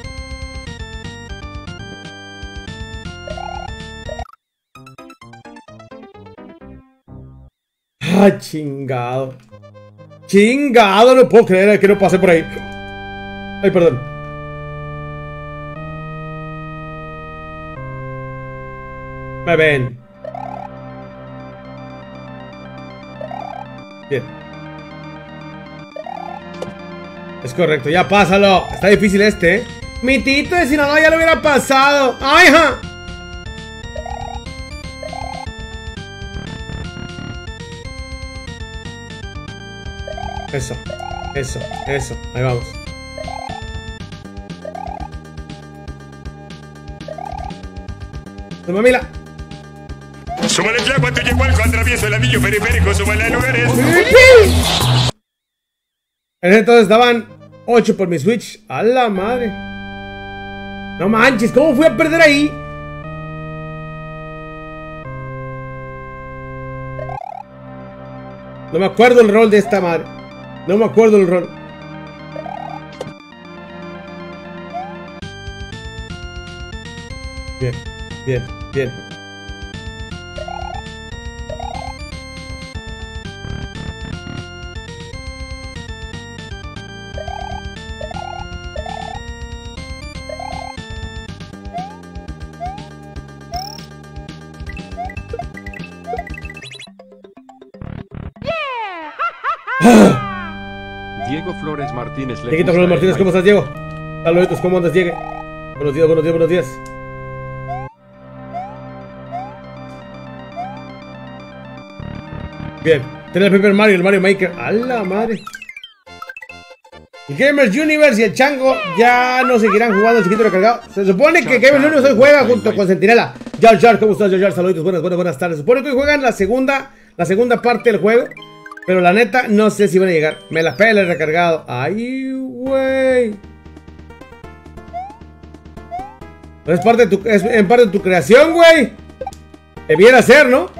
Ah, chingado. Chingado, no puedo creer que no pasé por ahí. Ay, perdón. Me ven. Bien. Es correcto, ya pásalo. Está difícil este, ¿eh? Mi Tito de Sinaloa ya lo hubiera pasado. ¡Ay, ja! Eso, eso, eso. Ahí vamos. Toma, Mila. Súmale ya cuando llegó al atravieso el anillo periférico, súmale a lugares. En ese entonces daban ocho por mi Switch. ¡A la madre! No manches, ¿cómo fui a perder ahí? No me acuerdo el rol de esta madre. No me acuerdo el rol. Bien, bien, bien. Diego Flores Martínez. Dieguito Flores Martínez, ¿cómo estás, Diego? Saluditos, ¿cómo andas, Diego? Buenos días, buenos días, buenos días. Bien, tiene el Paper Mario, el Mario Maker. ¡A la madre! El Gamers Universe y el Chango ya no seguirán jugando el chiquito recargado. Se supone que Gamers Universe hoy juega junto con Centinela. Jar Jar, ¿cómo estás, Jar Jar? Saluditos, buenas, buenas, buenas tardes. Se supone que hoy juegan la segunda, la segunda parte del juego. Pero la neta, no sé si van a llegar. Me la pela el recargado. ¡Ay, güey! Es parte de tu, es en parte de tu creación, güey. Debiera ser, ¿no?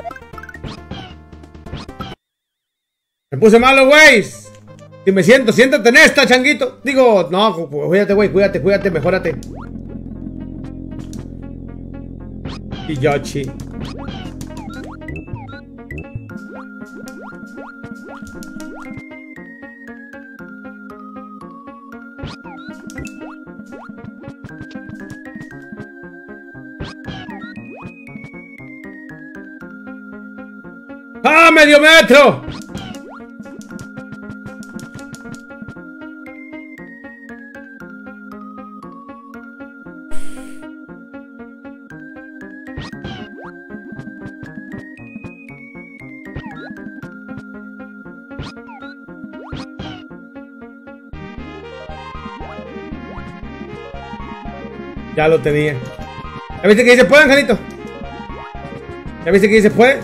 Me puse malo, güey. Si me siento, siéntate en esta, changuito. Digo, no, cuídate, güey, cuídate, cuídate, mejórate. Y Yoshi. ¡Ah, medio metro! Ya lo tenía. ¿Ya viste que dice puede, Angelito? ¿Ya viste que dice puede?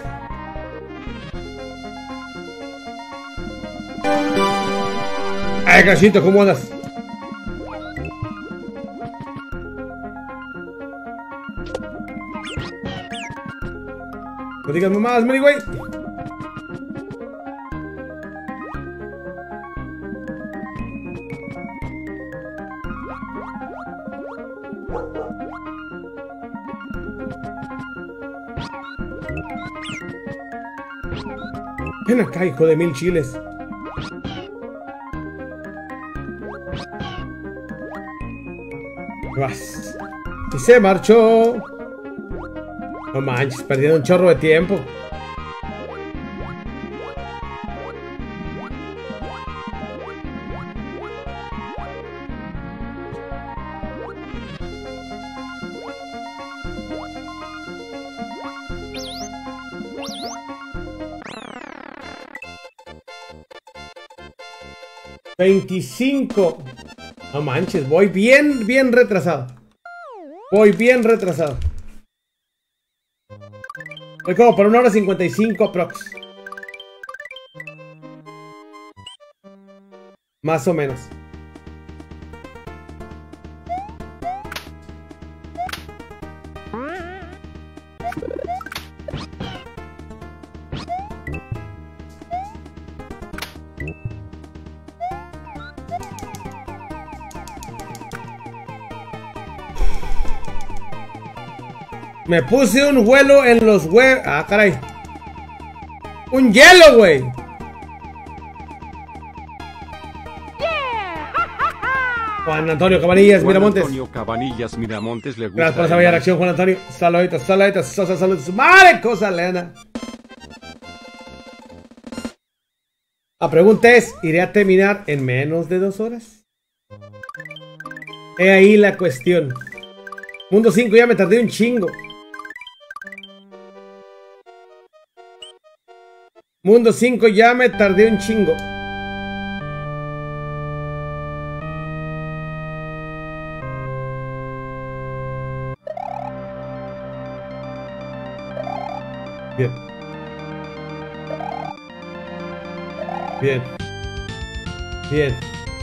Ay, Cachito, ¿cómo andas? No digas mamadas, Mary, güey. Ven acá, hijo de mil chiles. Vas. Y se marchó. No manches, perdiendo un chorro de tiempo. veinticinco. No manches, voy bien, bien retrasado. Voy bien retrasado. Voy como por una hora cincuenta y cinco aprox. Más o menos. Me puse un vuelo en los huevos. Ah, caray. Un hielo, güey. Yeah. Juan Antonio Cabanillas, Juan Miramontes. Antonio Cabanillas Miramontes le gusta. Gracias por esa bella reacción, Juan Antonio. Saluditos, saluditos, saluditos, saluditos. Madre cosa, Leana. La pregunta es, ¿iré a terminar en menos de dos horas? He ahí la cuestión. Mundo cinco ya me tardé un chingo. Mundo cinco ya me tardé un chingo. Bien. Bien. Bien.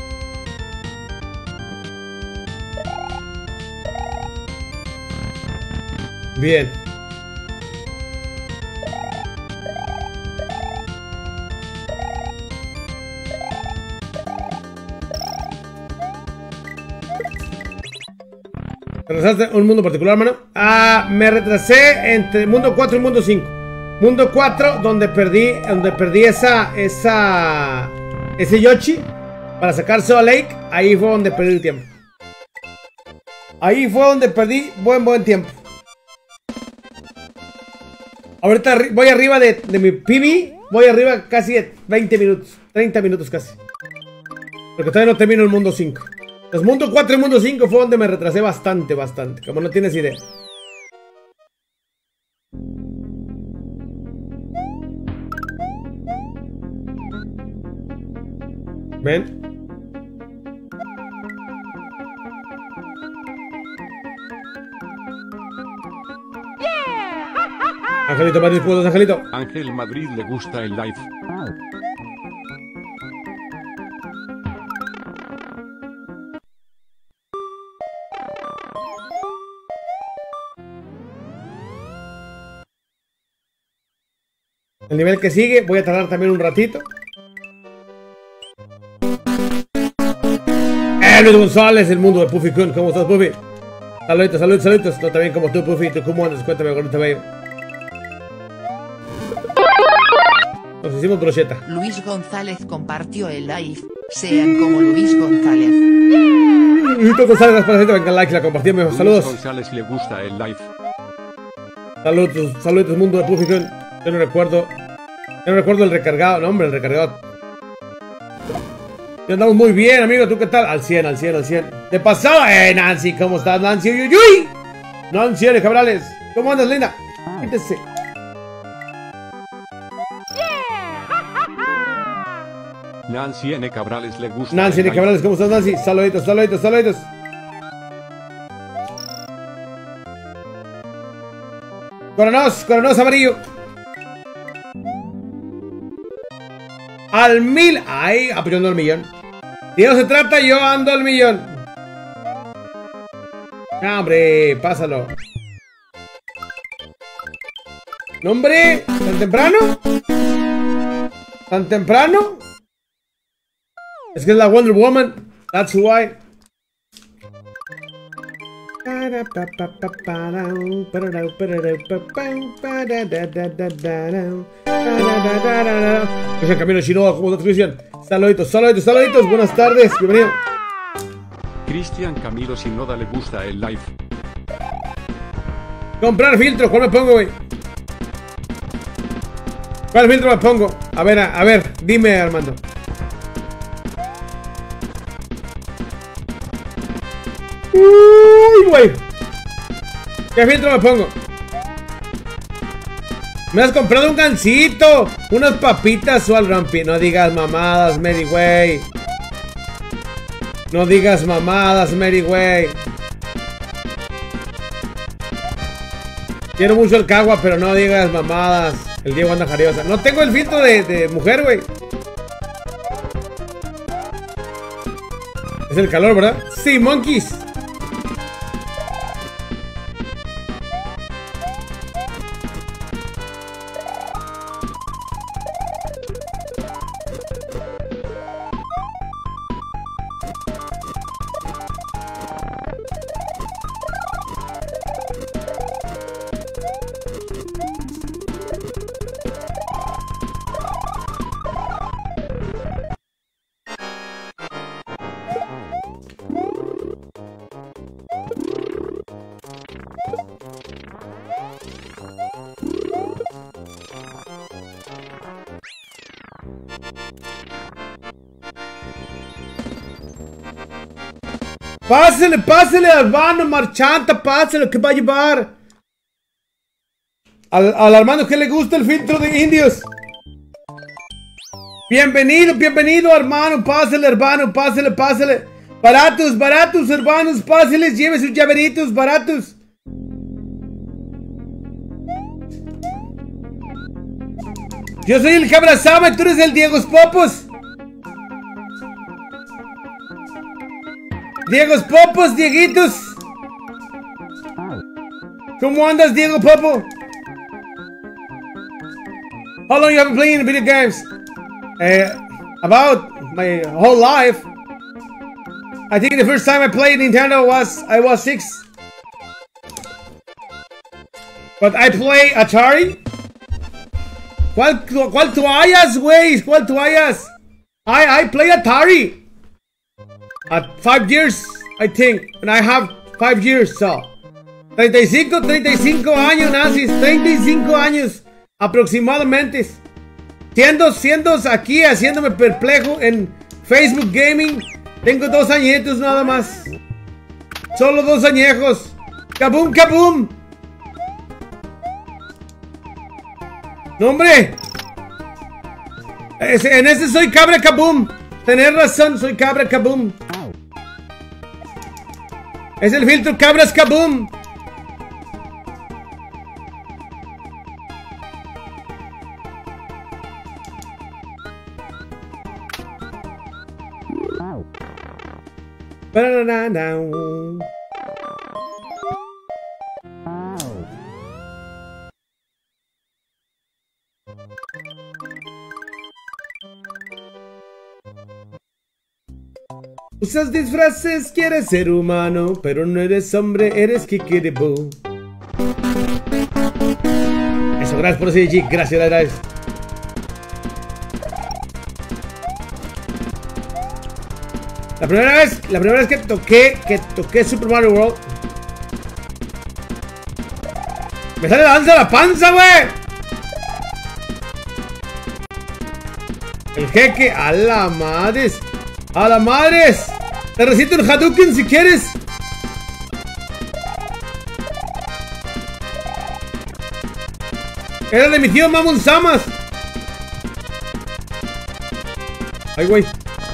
Bien. ¿Te retrasaste un mundo particular, mano? Ah, me retrasé entre mundo cuatro y mundo cinco. Mundo cuatro, donde perdí, donde perdí esa, esa, ese Yoshi para sacar Soul Lake. Ahí fue donde perdí el tiempo. Ahí fue donde perdí buen, buen tiempo. Ahorita voy arriba de, de mi P B. Voy arriba casi de veinte minutos. treinta minutos casi. Porque todavía no termino el mundo cinco. Los mundo cuatro y mundo cinco fue donde me retrasé bastante, bastante. Como no tienes idea. ¿Ven? Angelito, Madrid, ¿puedo, Angelito? Ángel Madrid le gusta el live. El nivel que sigue, voy a tardar también un ratito. Eh, Luis González, el mundo de Puffy Kun. ¿Cómo estás, Puffy? Saluditos, saluditos, saluditos. Tú también como tú, Puffy. ¿Tú cómo andas? Cuéntame, gordito bello. Nos hicimos brocheta. Luis González compartió el live. Sean como Luis González. Luis González, gracias por venga like, la compartimos. Saludos. Luis González le gusta el live. Saludos, saludos, mundo de Puffy Kun. Yo no recuerdo. Yo no recuerdo el recargado. No, hombre, el recargado. Ya andamos muy bien, amigo. ¿Tú qué tal? Al cien, al cien, al cien. ¿Te pasó? Eh, Nancy, ¿cómo estás, Nancy? Uy, uy, uy. Nancy, N. Cabrales. ¿Cómo andas, linda? Quítese. Nancy N. Cabrales le gusta. Nancy N. Cabrales, ¿cómo estás, Nancy? Saluditos, saluditos, saluditos. Coronos, coronos amarillo. Al mil. Ay, apoyando al millón. Si no se trata, yo ando al millón. No, hombre, pásalo. No, hombre, ¿tan temprano? ¿Tan temprano? Es que es la Wonder Woman. That's why. Cristian Camilo Shinoda, ¿cómo estás, Cristian? Saluditos, saluditos, saluditos. Buenas tardes, bienvenido. Cristian Camilo Shinoda le gusta el live. Comprar filtro, ¿cuál me pongo, güey? ¿Cuál filtro me pongo? A ver, a, a ver, dime, Armando. Uy, güey. ¿Qué filtro me pongo? Me has comprado un gansito, unas papitas o al rampi. No digas mamadas, Mary, güey. No digas mamadas, Mary, güey. Quiero mucho el Cagua, pero no digas mamadas. El Diego anda jariosa. No tengo el filtro de, de mujer, güey. Es el calor, ¿verdad? Sí, monkeys. Pásele, pásele, Armando Marchanta, pásele, que va a llevar. Al, al Armando que le gusta el filtro de indios. Bienvenido, bienvenido, hermano, pásele, hermano, pásele, pásele. Baratos, baratos, hermanos, páseles, lleve sus llaveritos, baratos. Yo soy el Cabra Sama y tú eres el Diegos Popos. Diegos Popos, Dieguitos. ¿Cómo andas, Diego Popo? How long you have been playing video games? Uh, about my whole life. I think the first time I played Nintendo was I was six. But I play Atari. ¿Cuál, cuál toallas, güey? ¿Cuál toallas? I, I play Atari. At five years, I think. And I have five years, so. treinta y cinco, treinta y cinco años, nazis. treinta y cinco años, aproximadamente. Siendo, siendo aquí, haciéndome perplejo en Facebook Gaming. Tengo dos añitos nada más. Solo dos añejos. ¡Kaboom, kaboom! ¡No, hombre! Es, en ese soy Cabra Kaboom. Tenés razón, soy Cabra Kaboom. Es el filtro Cabras Kaboom. Usas disfraces, quieres ser humano, pero no eres hombre, eres kikiribú. Eso, gracias por ese G, gracias, gracias. La primera vez, la primera vez que toqué, que toqué Super Mario World, me sale la danza de la panza, güey. El jeque, a la madres. ¡A la madres! Te recito el Hadouken si quieres. Era de mi tío Mamon Samas. Ay, güey.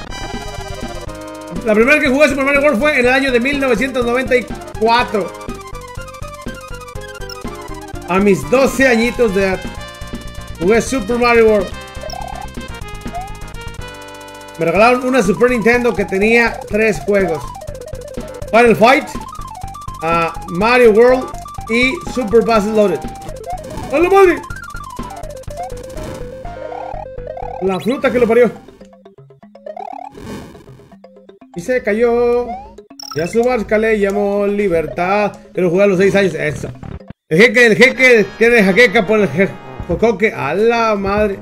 La primera que jugué Super Mario World fue en el año de mil novecientos noventa y cuatro. A mis doce añitos de edad. Jugué Super Mario World. Me regalaron una Super Nintendo que tenía tres juegos: Final Fight, uh, Mario World y Super Bass Loaded. ¡Hola, madre! La fruta que lo parió. Y se cayó. Ya su barca le llamó libertad. Quiero jugar a los seis años. Eso. El jeque, el jeque tiene jaqueca por el je jocoque. A la madre.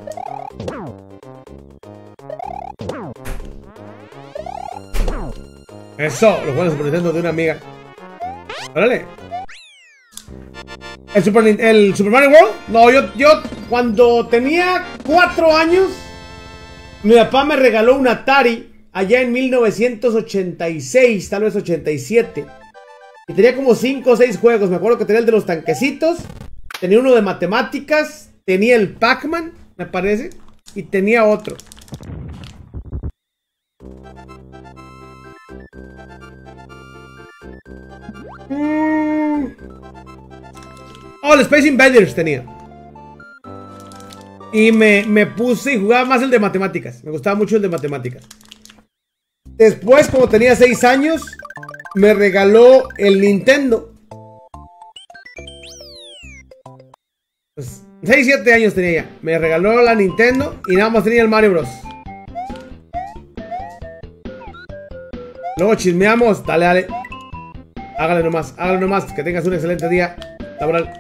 Eso. Lo juego en Super Nintendo de una amiga. Órale. ¿El Super, ¿El Super Mario World? No, yo, yo cuando tenía cuatro años, mi papá me regaló un Atari allá en mil novecientos ochenta y seis, tal vez ochenta y siete. Y tenía como cinco o seis juegos. Me acuerdo que tenía el de los tanquecitos, tenía uno de matemáticas, tenía el Pac-Man, me parece, y tenía otro. Mm. Oh, el Space Invaders tenía. Y me, me puse y jugaba más el de matemáticas. Me gustaba mucho el de matemáticas. Después, como tenía seis años, me regaló el Nintendo. Pues, seis, siete años tenía ya. Me regaló la Nintendo y nada más tenía el Mario Bros. Luego chismeamos. Dale, dale. Hágale nomás, hágale nomás. Que tengas un excelente día laboral.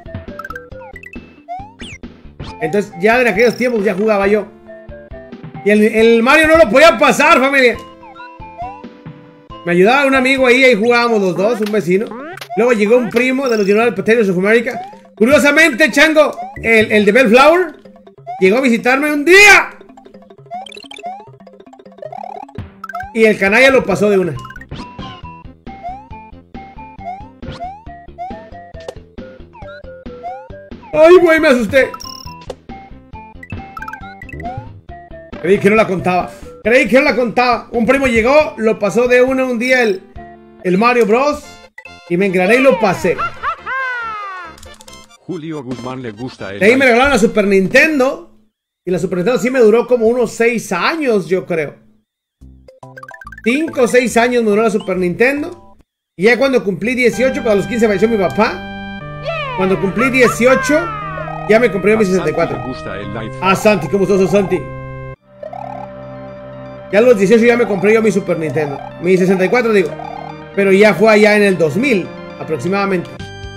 Entonces ya en aquellos tiempos ya jugaba yo. Y el, el Mario no lo podía pasar, familia. Me ayudaba un amigo ahí, ahí jugábamos los dos, un vecino. Luego llegó un primo de los United Potatoes of America. Curiosamente, Chango, el, el de Bellflower, llegó a visitarme un día. Y el canalla lo pasó de una. Ay, güey, me asusté. Creí que no la contaba. Creí que no la contaba. Un primo llegó, lo pasó de una un día el, el Mario Bros. Y me engrané y lo pasé. Julio Guzmán le gusta el... De ahí me regalaron la Super Nintendo. Y la Super Nintendo sí me duró como unos seis años, yo creo. cinco o seis años me duró la Super Nintendo. Y ya cuando cumplí dieciocho, para los quince falleció mi papá. Cuando cumplí dieciocho, ya me compré mi sesenta y cuatro. Ah, Santi, ¿cómo estás, Santi? Ya a los dieciocho ya me compré yo mi Super Nintendo. Mi sesenta y cuatro, digo. Pero ya fue allá en el dos mil, aproximadamente.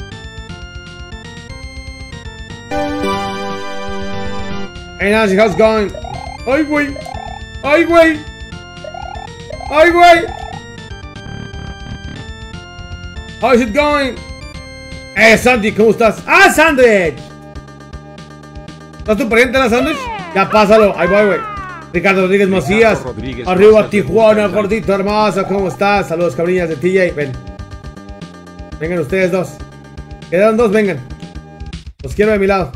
Hey Nancy, how's it going? Ay, güey. Ay, güey. Ay, güey. How's it going? Eh, Sandy, ¿cómo estás? ¡Ah, Sandwich! ¿Estás tu pariente en la Sandwich? Ya pásalo, ahí voy, güey. Ricardo Rodríguez Macías. Arriba Tijuana, gordito hermoso, ¿cómo estás? Saludos, cabrillas de T J. Ven. Vengan ustedes dos. Quedaron dos, vengan. Los quiero de mi lado.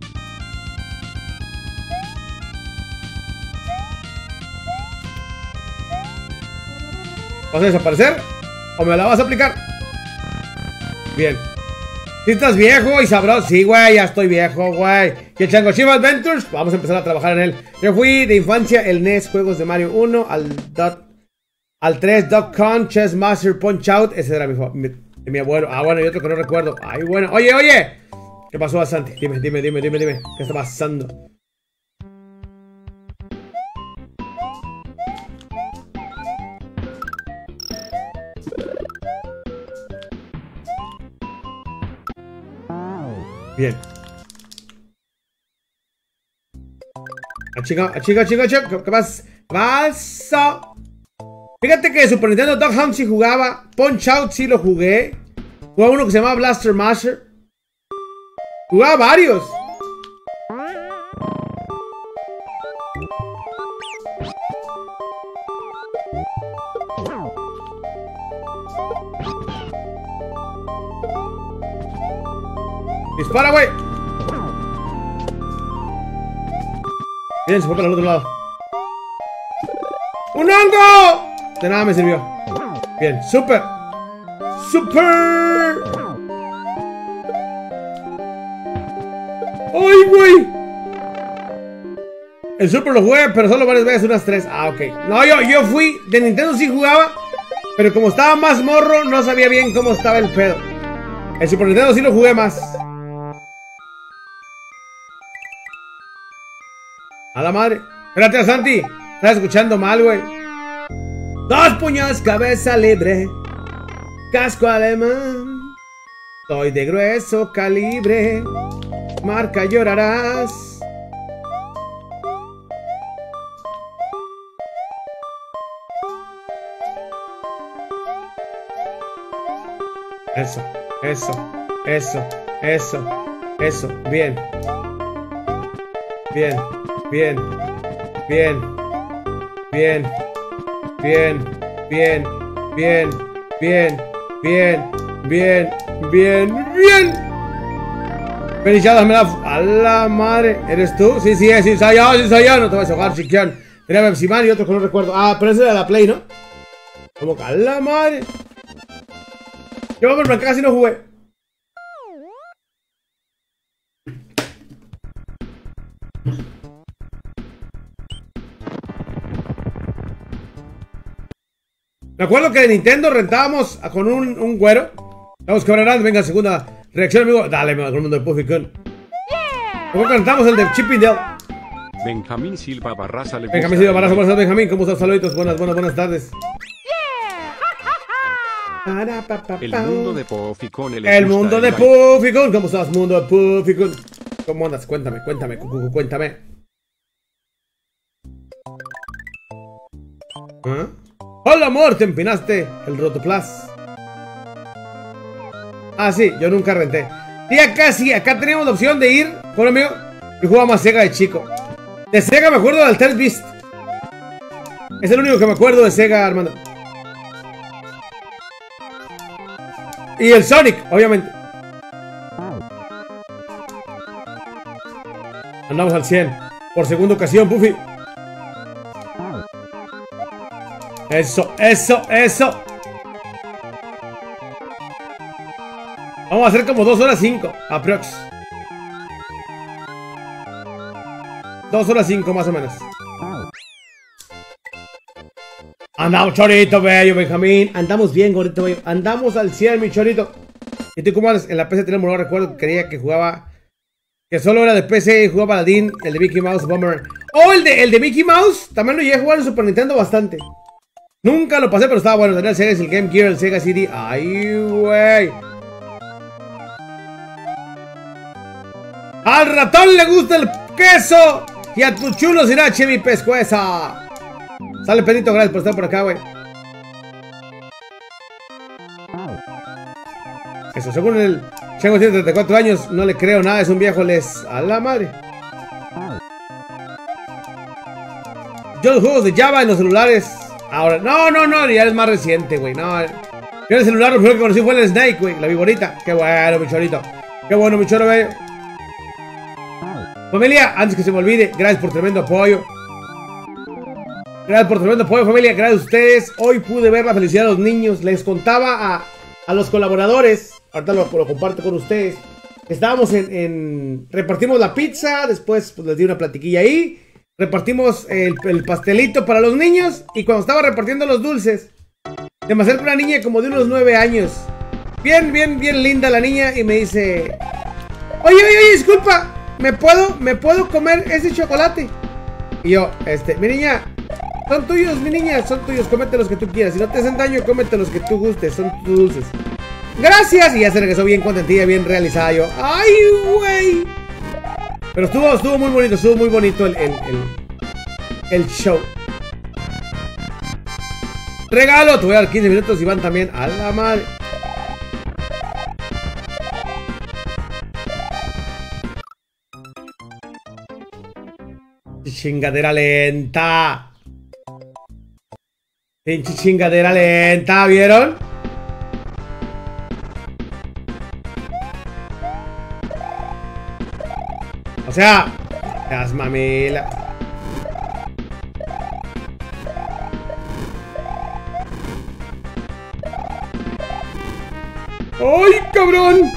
¿Vas a desaparecer? ¿O me la vas a aplicar? Bien. Si estás viejo y sabroso. Sí, güey, ya estoy viejo, güey. Y el Chango Chiva Adventures, vamos a empezar a trabajar en él. Yo fui de infancia el N E S, juegos de Mario uno, al dot, al tres, Duck Con, Chess Master, Punch Out. Ese era mi, mi, mi abuelo. Ah, bueno, y otro que no recuerdo. Ay, bueno. Oye, oye. ¿Qué pasó a Santi? Dime, dime, dime, dime, dime. ¿Qué está pasando? Bien. Ah, chica, ah, chica, chica, chica. ¿Qué pasa? Pasa. Fíjate que Super Nintendo Dog Hunt sí jugaba. Punch Out sí lo jugué. Jugaba uno que se llamaba Blaster Master. Jugaba varios. Dispara, güey. Bien, se fue para el otro lado. ¡Un hongo! De nada me sirvió. Bien, super. Super. ¡Ay, güey! El super lo jugué, pero solo varias veces, unas tres. Ah, ok. No, yo, yo fui. De Nintendo sí jugaba. Pero como estaba más morro, no sabía bien cómo estaba el pedo. El Super Nintendo sí lo jugué más. A la madre. Espérate, Santi. Estás escuchando mal, güey. Dos puños, cabeza libre. Casco alemán. Soy de grueso calibre. Marca llorarás. Eso, eso, eso, eso, eso. Bien. Bien, bien, bien, bien, bien, bien, bien, bien, bien, bien, bien, bien. Felicidades, me la... A la madre. ¿Eres tú? Sí, sí, sí, soy yo, sí, soy yo. No te vas a ahogar, chiquión. Tenía Pepsi Man y otro que no recuerdo. Ah, pero ese era la Play, ¿no? Como que a la madre. Yo, pero casi no jugué. Me acuerdo que de Nintendo rentábamos con un, un güero. Vamos que ahora venga, segunda reacción, amigo. Dale, con el mundo de Puffy Kun. ¿Cómo cantamos el de Chip 'n Dale? Benjamín Silva Barraza le Benjamín Silva Barraza, buenas tardes, Benjamín. ¿Cómo estás? Saluditos, buenas, buenas, buenas tardes. El mundo de Puffy Kun. El mundo de Puffy Kun. ¿Cómo estás, mundo de Puffy Kun? ¿Cómo andas? Cuéntame, cuéntame, cu cuéntame. ¿Ah? Hola, amor, te empinaste el Rotoplas. Ah, sí, yo nunca renté. Y acá sí, acá teníamos la opción de ir con un amigo. Yo jugaba más Sega de chico. De Sega me acuerdo del Altered Beast. Es el único que me acuerdo de Sega, Armando. Y el Sonic, obviamente. Andamos al cien. Por segunda ocasión, Puffy. Eso, eso, eso. Vamos a hacer como dos horas cinco, aprox. Dos horas cinco más o menos. Andamos, chorito, bello, Benjamín. Andamos bien, gordito, bello. Andamos al cien, mi chorito. ¿Y tú cómo andas? En la P C tenemos, no recuerdo que creía que jugaba. Que solo era de P C y jugaba Aladdin, el de Mickey Mouse Bomber. Oh, el de, el de Mickey Mouse. También lo llegué a jugar en Super Nintendo bastante. Nunca lo pasé, pero estaba bueno. Tenía el Sega, el Game Gear, el Sega C D. Ay, güey. Al ratón le gusta el queso. Y a tu chulo sirache, mi pescueza. Sale, Pedrito, gracias por estar por acá, güey. Eso, según el Chango tiene treinta y cuatro años, no le creo nada, es un viejo les... A la madre. Yo los juegos de Java en los celulares... Ahora, no, no, no, ya es más reciente, güey, no. Yo en el celular lo primero que conocí fue el Snake, güey, la viborita. Qué bueno, mi chorito. Qué bueno, mi choro, bello. Familia, antes que se me olvide, gracias por tremendo apoyo. Gracias por tremendo apoyo, familia, gracias a ustedes. Hoy pude ver la felicidad de los niños. Les contaba a, a los colaboradores, ahorita lo, lo comparto con ustedes. Estábamos en, en... Repartimos la pizza, después pues, les di una platiquilla ahí. Repartimos el, el pastelito para los niños. Y cuando estaba repartiendo los dulces, se me acerca una niña como de unos nueve años. Bien, bien, bien linda la niña. Y me dice: Oye, oye, oye, disculpa, ¿Me puedo, ¿me puedo comer ese chocolate? Y yo, este, mi niña, son tuyos, mi niña, son tuyos, cómete los que tú quieras. Si no te hacen daño, cómete los que tú gustes, son tus dulces. Gracias. Y ya se regresó bien contentilla, bien realizada. Yo, ay, güey. Pero estuvo, estuvo muy bonito, estuvo muy bonito el, el, el, el show. Regalo, te voy a dar quince minutos y van también a la madre. Chingadera lenta. Pinche chingadera lenta, ¿vieron? O sea, las mamila. ¡Ay, cabrón!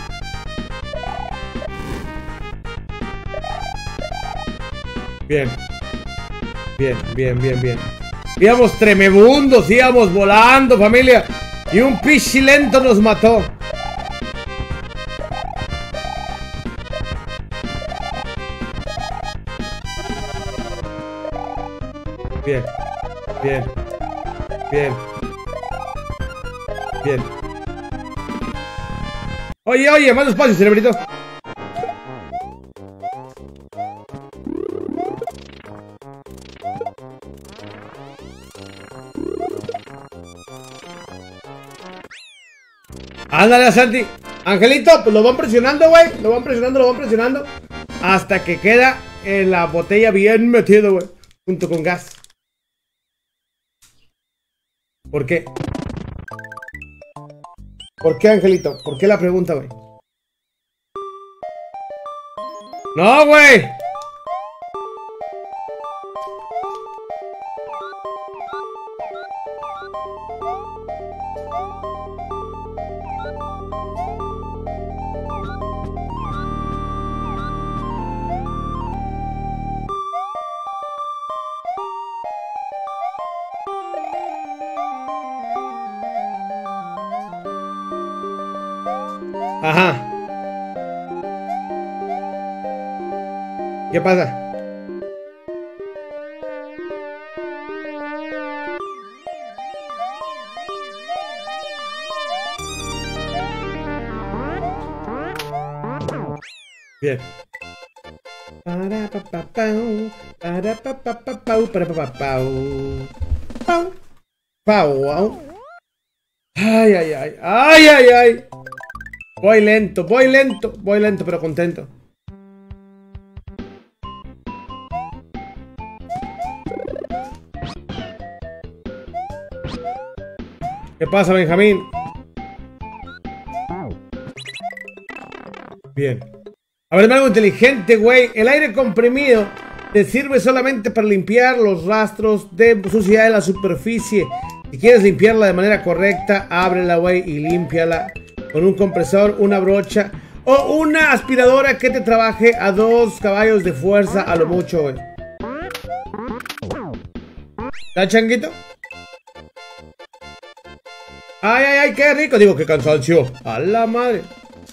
Bien. Bien, bien, bien, bien. Íbamos tremebundos, íbamos volando, familia. Y un pichilento nos mató. Bien. Bien. Bien. Bien. Oye, oye, más despacio, cerebrito. Ándale, Santi. Angelito, pues lo van presionando, güey. Lo van presionando, lo van presionando. Hasta que queda en la botella bien metido, güey. Junto con gas. ¿Por qué? ¿Por qué, Angelito? ¿Por qué la pregunta, güey? ¡No, güey! Ajá. ¿Qué pasa? Bien. Para pa pa pau, para pa pa pa pau, para pa pa pau. Pau. Pau. Ay, ay, ay. Ay, ay, ay. Voy lento, voy lento, voy lento, pero contento. ¿Qué pasa, Benjamín? Bien. A ver, algo inteligente, güey. El aire comprimido te sirve solamente para limpiar los rastros de suciedad de la superficie. Si quieres limpiarla de manera correcta, ábrela, güey, y límpiala con un compresor, una brocha o una aspiradora que te trabaje a dos caballos de fuerza a lo mucho, güey. ¿Está, changuito? Ay, ay, ay, qué rico. Digo, qué cansancio. A la madre.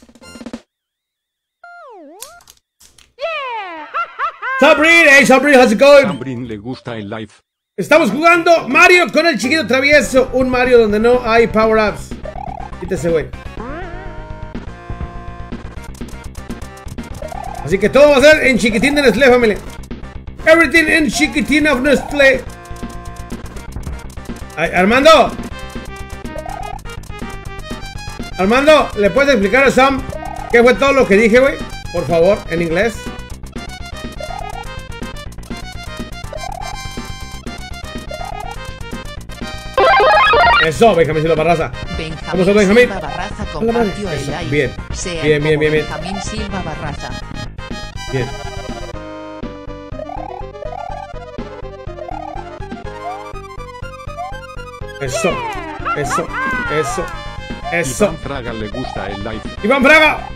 Sabrina, hey Sabrina, how's it going? Sabrina le gusta el live. Estamos jugando Mario con el chiquito travieso. Un Mario donde no hay power-ups. Quítese, güey. Así que todo va a ser en chiquitín de Nestlé, familia. Everything in chiquitín of Nestlé. Ay, Armando. Armando, ¿le puedes explicar a Sam qué fue todo lo que dije, güey? Por favor, en inglés. Eso, Benjamín Silva Barraza. ¿Cómo estás, Benjamín? Silva Barraza compartió el live. Bien, Sean bien, bien, como bien, bien. Benjamín Silva Barraza. Bien. Eso, eso, eso, eso. Iván Fraga le gusta el live. ¡Iván Fraga!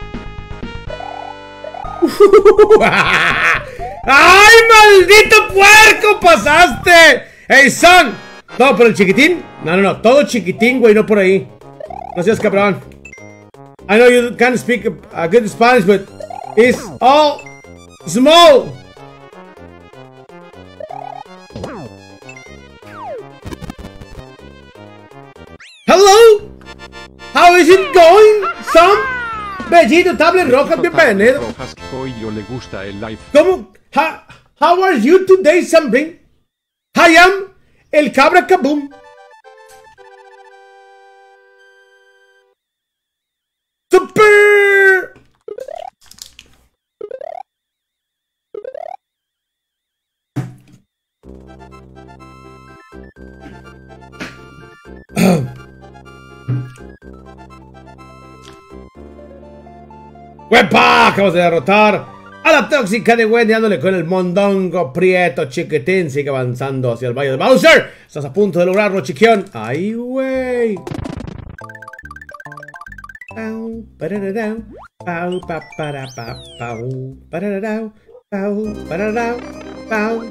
¡Ay, maldito puerco! ¡Pasaste! ¡Hey, son! ¿Todo por el chiquitín? No, no, no. Todo chiquitín, güey, no por ahí. No seas cabrón. I know you can't speak a good Spanish, but it's all small. Hello? How is it going, son? Bellito, tablet roja, bienvenido. Rojas Coelho le gusta el live. ¿Cómo? How, how are you today, Sambrin? I am el cabra kaboom. Super. ¡Huepa! Acabamos de derrotar a la tóxica de Wendy dándole con el mondongo prieto chiquitín. Sigue avanzando hacia el valle de Bowser. Estás a punto de lograrlo, chiquión. ¡Ay, güey! Pau, pararau, pau, pa, para, pa, pau, pararau, pau, pararau, pau.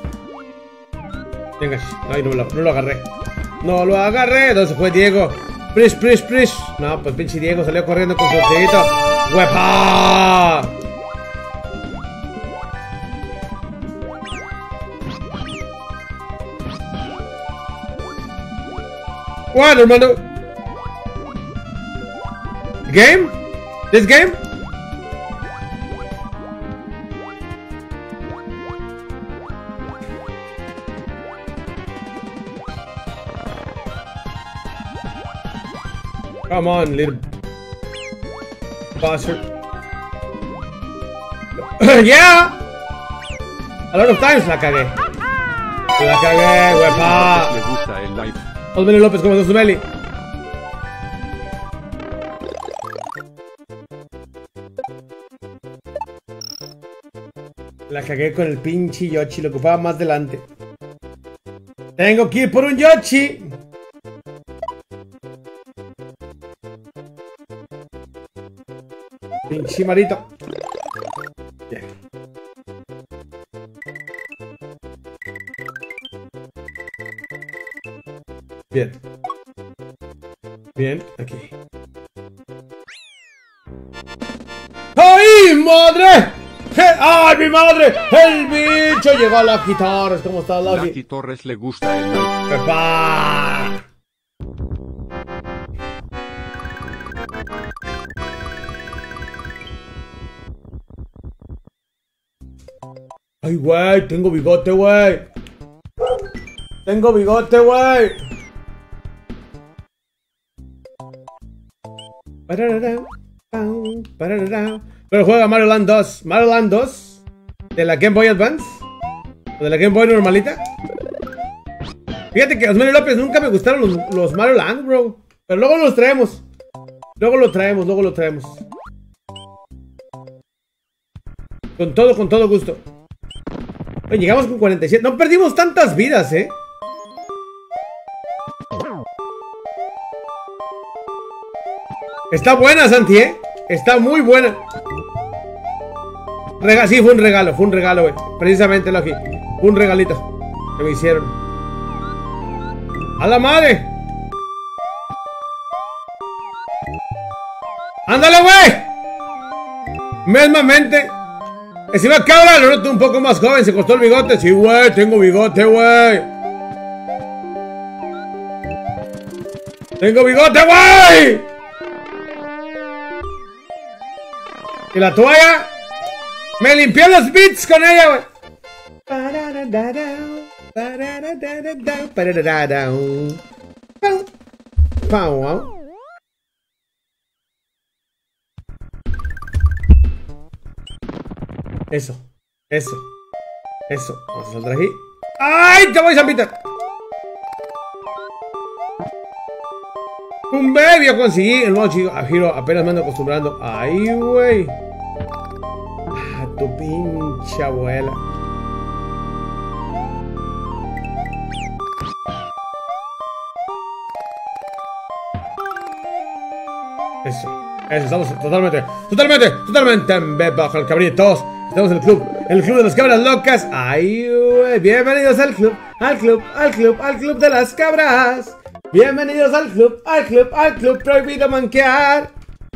Venga, ay, no, lo, no lo agarré. No lo agarré. ¿Dónde se fue Diego? Prish, prish, prish. No, pues pinche Diego salió corriendo con su tirito. ¡Huepa! What, hermano? Game? This game? Come on, little bastard. Yeah! A lot of times la cagué. La cagué, huepa. Le gusta el live. Osmeli López, ¿cómo estás, Osmeli? La cagué con el pinche Yoshi, lo ocupaba más delante. Tengo que ir por un Yoshi. Pinche marito. Bien. Bien. Bien, aquí. ¡Ay, madre! ¡Ay, mi madre! ¡El bicho llegó a Lucky Torres! ¿Cómo estás, Lucky? Lucky Torres le gusta el live. ¡Epa! Ay, güey, tengo bigote, güey. Tengo bigote, güey. Pero juega Mario Land dos. Mario Land dos. De la Game Boy Advance. O de la Game Boy normalita. Fíjate que Osmeli López nunca me gustaron los, los Mario Land, bro. Pero luego los traemos. Luego lo traemos, luego lo traemos. Con todo, con todo gusto. Oye, llegamos con cuarenta y siete. No perdimos tantas vidas, eh. Está buena, Santi, eh. Está muy buena. Rega sí, fue un regalo, fue un regalo, güey. Precisamente, Loki. Fue un regalito que me hicieron. ¡A la madre! ¡Ándale, güey! Mesmamente. Encima cabra, lo noto un poco más joven. Se cortó el bigote. Sí, güey, tengo bigote, güey. Tengo bigote, güey. Y la toalla. Me limpié los bits con ella, güey. Eso, eso, eso. Vamos a saltar aquí. ¡Ay! ¡Te voy, Zampita! Un baby, yo conseguí el modo chido. A Giro apenas me ando acostumbrando. ¡Ay, güey! ¡Ah, tu pinche abuela! Eso, eso, estamos totalmente, totalmente, totalmente en vez bajo el cabrito. Todos estamos en el club, en el club de las cabras locas. Ay, güey, bienvenidos al club, al club, al club, al club de las cabras. Bienvenidos al club, al club, al club prohibido manquear.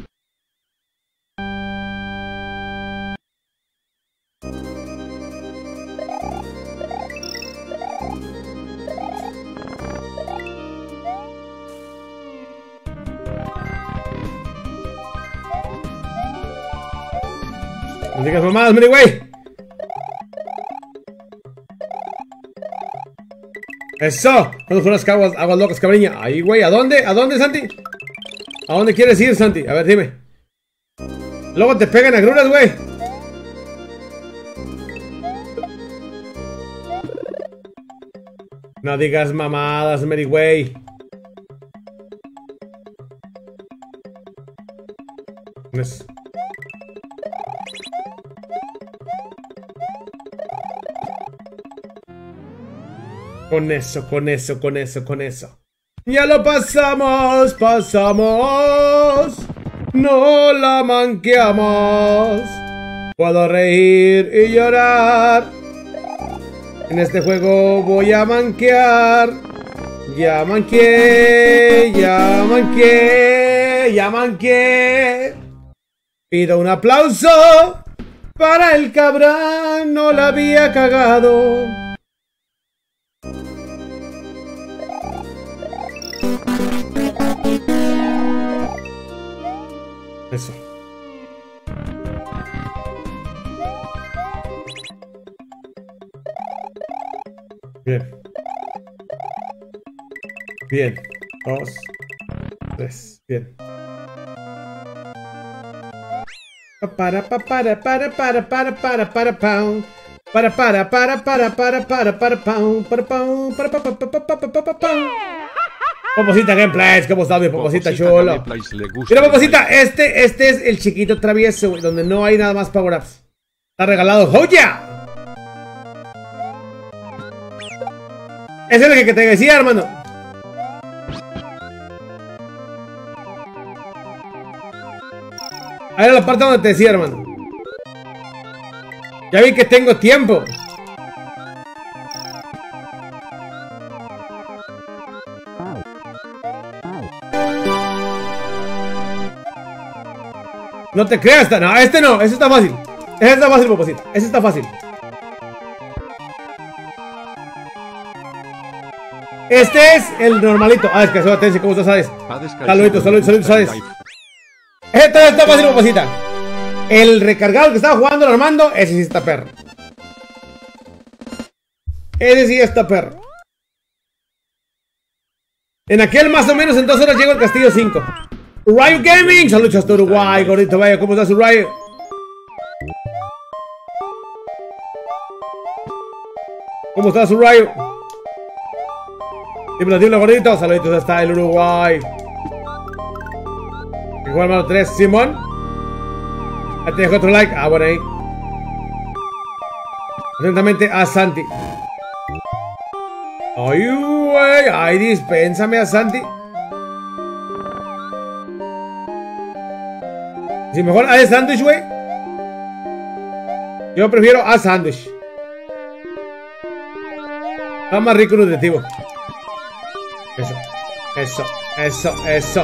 No digas mamadas, mire, güey. Eso. ¿Cuándo fueron las aguas, aguas locas, cabriña? Ahí, güey. ¿A dónde? ¿A dónde, Santi? ¿A dónde quieres ir, Santi? A ver, dime. Luego te pegan agruras, güey. No digas mamadas, Mary, güey. Eso. Con eso, con eso, con eso, con eso. Ya lo pasamos, pasamos. No la manqueamos. Puedo reír y llorar. En este juego voy a manquear. Ya manqué, ya manqué, ya manqué. Pido un aplauso para el cabrón, no la había cagado. Eso. Bien. Bien. Dos. Tres. Bien. Para para para para para para para para pam. Para para para para para para para pam. Para pam. Para para para para para pam. Poposita Gameplays, ¿cómo está mi Poposita chulo? Mira Poposita, este, este es el chiquito travieso, güey, donde no hay nada más power-ups. Está regalado. ¡Joya! Ese es el que te decía, hermano. Ahí era la parte donde te decía, hermano. Ya vi que tengo tiempo. No te creas, no, este no, ese está fácil. Ese está fácil, Poposita. Ese está fácil. Este es el normalito. Ah, es que solo te ¿cómo tú sabes? Saluditos, saluditos, saluditos, ¿sabes? Este está fácil, Poposita. El recargado que estaba jugando el Armando, ese sí está perro. Ese sí está perro. En aquel más o menos en dos horas llego al Castillo cinco. Rayo Gaming, saludos hasta Uruguay, gordito vaya, ¿cómo estás, Rayo? ¿Cómo estás, Rayo? Dímelo, dímelo, gordito, saluditos hasta el Uruguay. Igual hermano tres, Simón. Ahí te dejo otro like, ah, bueno ahí. Atentamente a Santi. Ay, güey, ay, dispénsame a Santi. Si mejor a sándwich, güey. Yo prefiero a sándwich. Está más rico y nutritivo. Eso, eso, eso, eso.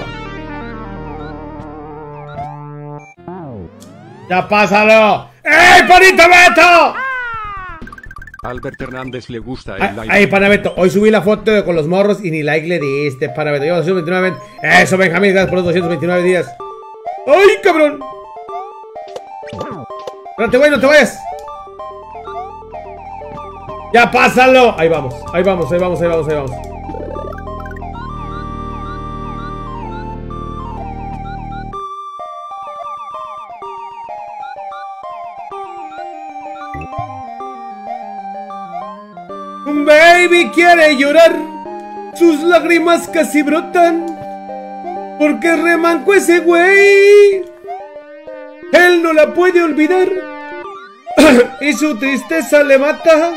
¡Ya pásalo! ¡Ey, Panito Beto! Albert Hernández le gusta el ay, like. Ay, Panabeto, hoy subí la foto de, con los morros y ni like le diste, Panabeto. Yo doscientos veintinueve. Eso, Benjamín, gracias por los doscientos veintinueve días. ¡Ay, cabrón! Espérate, güey, no te vayas. ¡Ya pásalo! Ahí vamos, ahí vamos, ahí vamos, ahí vamos, ahí vamos. Un baby quiere llorar, sus lágrimas casi brotan, porque es remanco ese güey. Él no la puede olvidar y su tristeza le mata,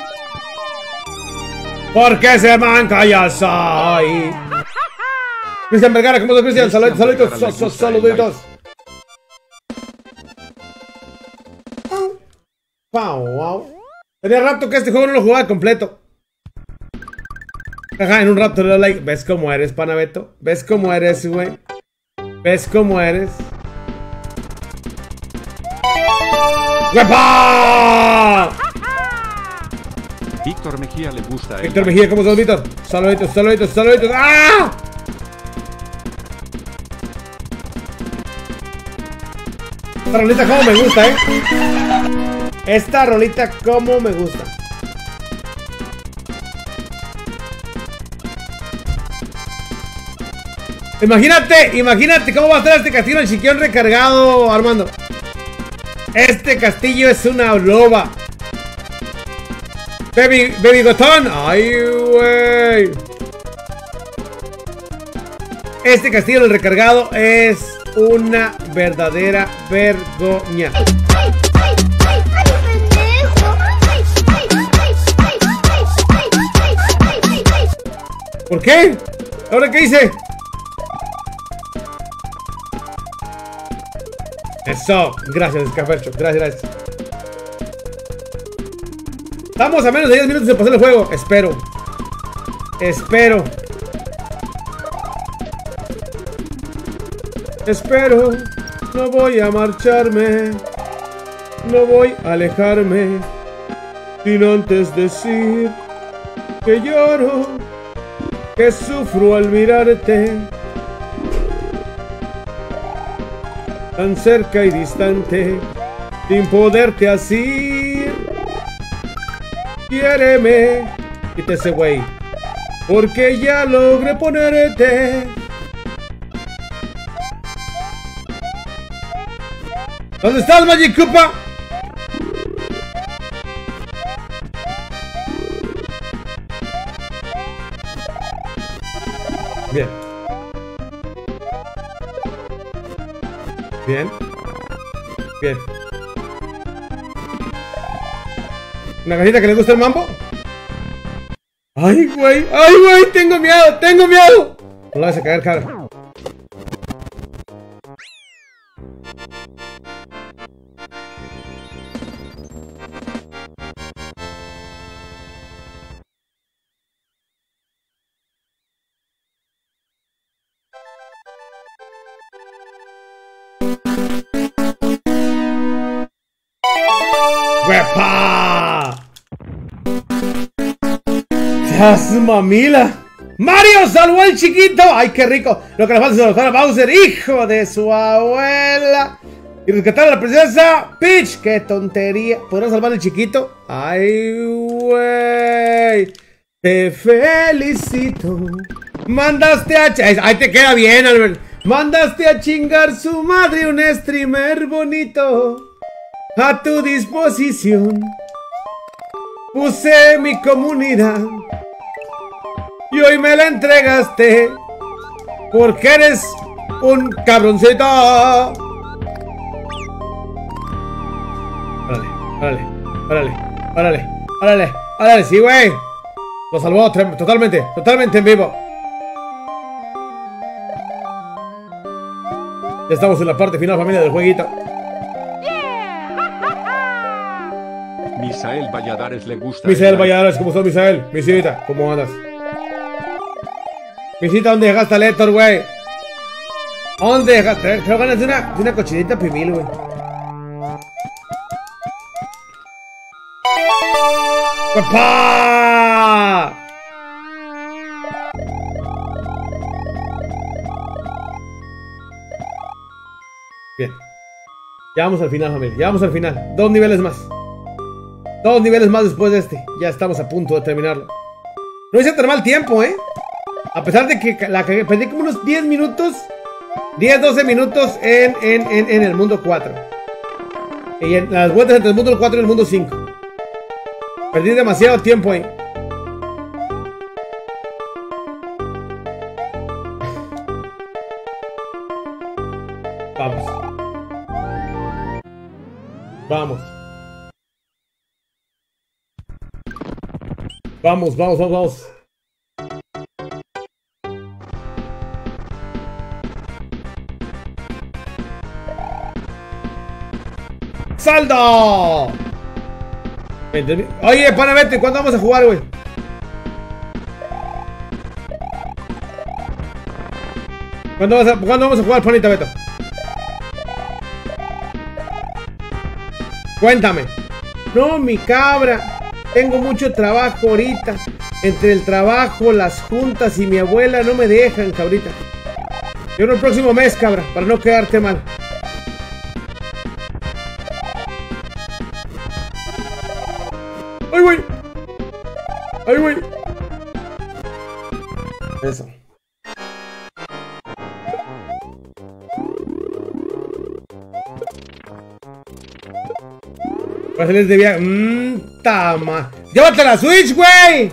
porque se manca ya soy. Cristian Vergara, ¿cómo estás, Cristian? Saluditos, saluditos, so, so, saluditos. Wow, wow. Tenía rato que este juego no lo jugaba completo. Ajá, en un rato le doy like. ¿Ves cómo eres, Panabeto? ¿Ves cómo eres, güey? ¿Ves cómo eres? ¡Guapa! Víctor Mejía le gusta el Víctor like. Mejía, ¿cómo estás, Víctor? Saluditos, saluditos, saluditos. ¡Ah! Esta rolita como me gusta, eh. Esta rolita como me gusta. Imagínate, imagínate cómo va a estar este castillo en Chiquión recargado, Armando. Este castillo es una loba. Baby, baby Gotón. Ay, güey. Este castillo del recargado es una verdadera vergüenza. ¿Por qué? ¿Ahora qué hice? Eso, gracias, Cafercho, gracias, gracias. Estamos a menos de diez minutos de pasar el juego. Espero. Espero. Espero, no voy a marcharme, no voy a alejarme, sino antes decir que lloro, que sufro al mirarte, tan cerca y distante, sin poderte asir. Quiéreme, quita ese güey, porque ya logré ponerte. ¿Dónde estás, Magic Koopa? Bien. Bien. Bien. ¿Una cajita que le gusta el mambo? ¡Ay, güey! ¡Ay, güey! ¡Tengo miedo! ¡Tengo miedo! No la vas a caer, cara. ¡Wepa! ¡Yas, mamila! ¡Mario salvó al chiquito! ¡Ay, qué rico! Lo que le falta es alojar a Bowser, hijo de su abuela. Y rescatar a la princesa Peach. ¡Qué tontería! ¿Podrás salvar al chiquito? ¡Ay, güey! Te felicito. Mandaste a... ¡Ahí te queda bien, Albert! Mandaste a chingar su madre un streamer bonito. A tu disposición puse mi comunidad y hoy me la entregaste porque eres un cabroncito. Órale, órale, órale, órale, órale, órale, sí, güey. Lo salvó totalmente, totalmente en vivo. Ya estamos en la parte final, familia, del jueguito. Misael Valladares le gusta. Misael Valladares, ¿cómo estás, Misael? Misita, ¿cómo andas? Misita, ¿dónde dejaste al Héctor, güey? ¿Dónde dejaste? Creo ganas de una, de una cochinita pimil, güey. ¡Papá! Bien. Ya vamos al final, familia. Ya vamos al final. Dos niveles más. Dos niveles más después de este. Ya estamos a punto de terminarlo. No hice tan mal tiempo, ¿eh? A pesar de que la cagué, perdí como unos diez minutos. diez, doce minutos en, en, en, en el mundo cuatro. Y en las vueltas entre el mundo cuatro y el mundo cinco. Perdí demasiado tiempo ahí. Vamos. Vamos. Vamos, vamos, vamos, vamos. ¡Saldo! Oye, pana, vete, ¿cuándo vamos a jugar, güey? ¿Cuándo, vas a, ¿Cuándo vamos a jugar, panita, Beto? Cuéntame. No, mi cabra. Tengo mucho trabajo ahorita. Entre el trabajo, las juntas y mi abuela no me dejan, cabrita. Yo en el próximo mes, cabra, para no quedarte mal. ¡Ay, güey! ¡Ay, güey! Eso. Va a salir de viaje. Mmm, tama. ¡Llévate la Switch, güey!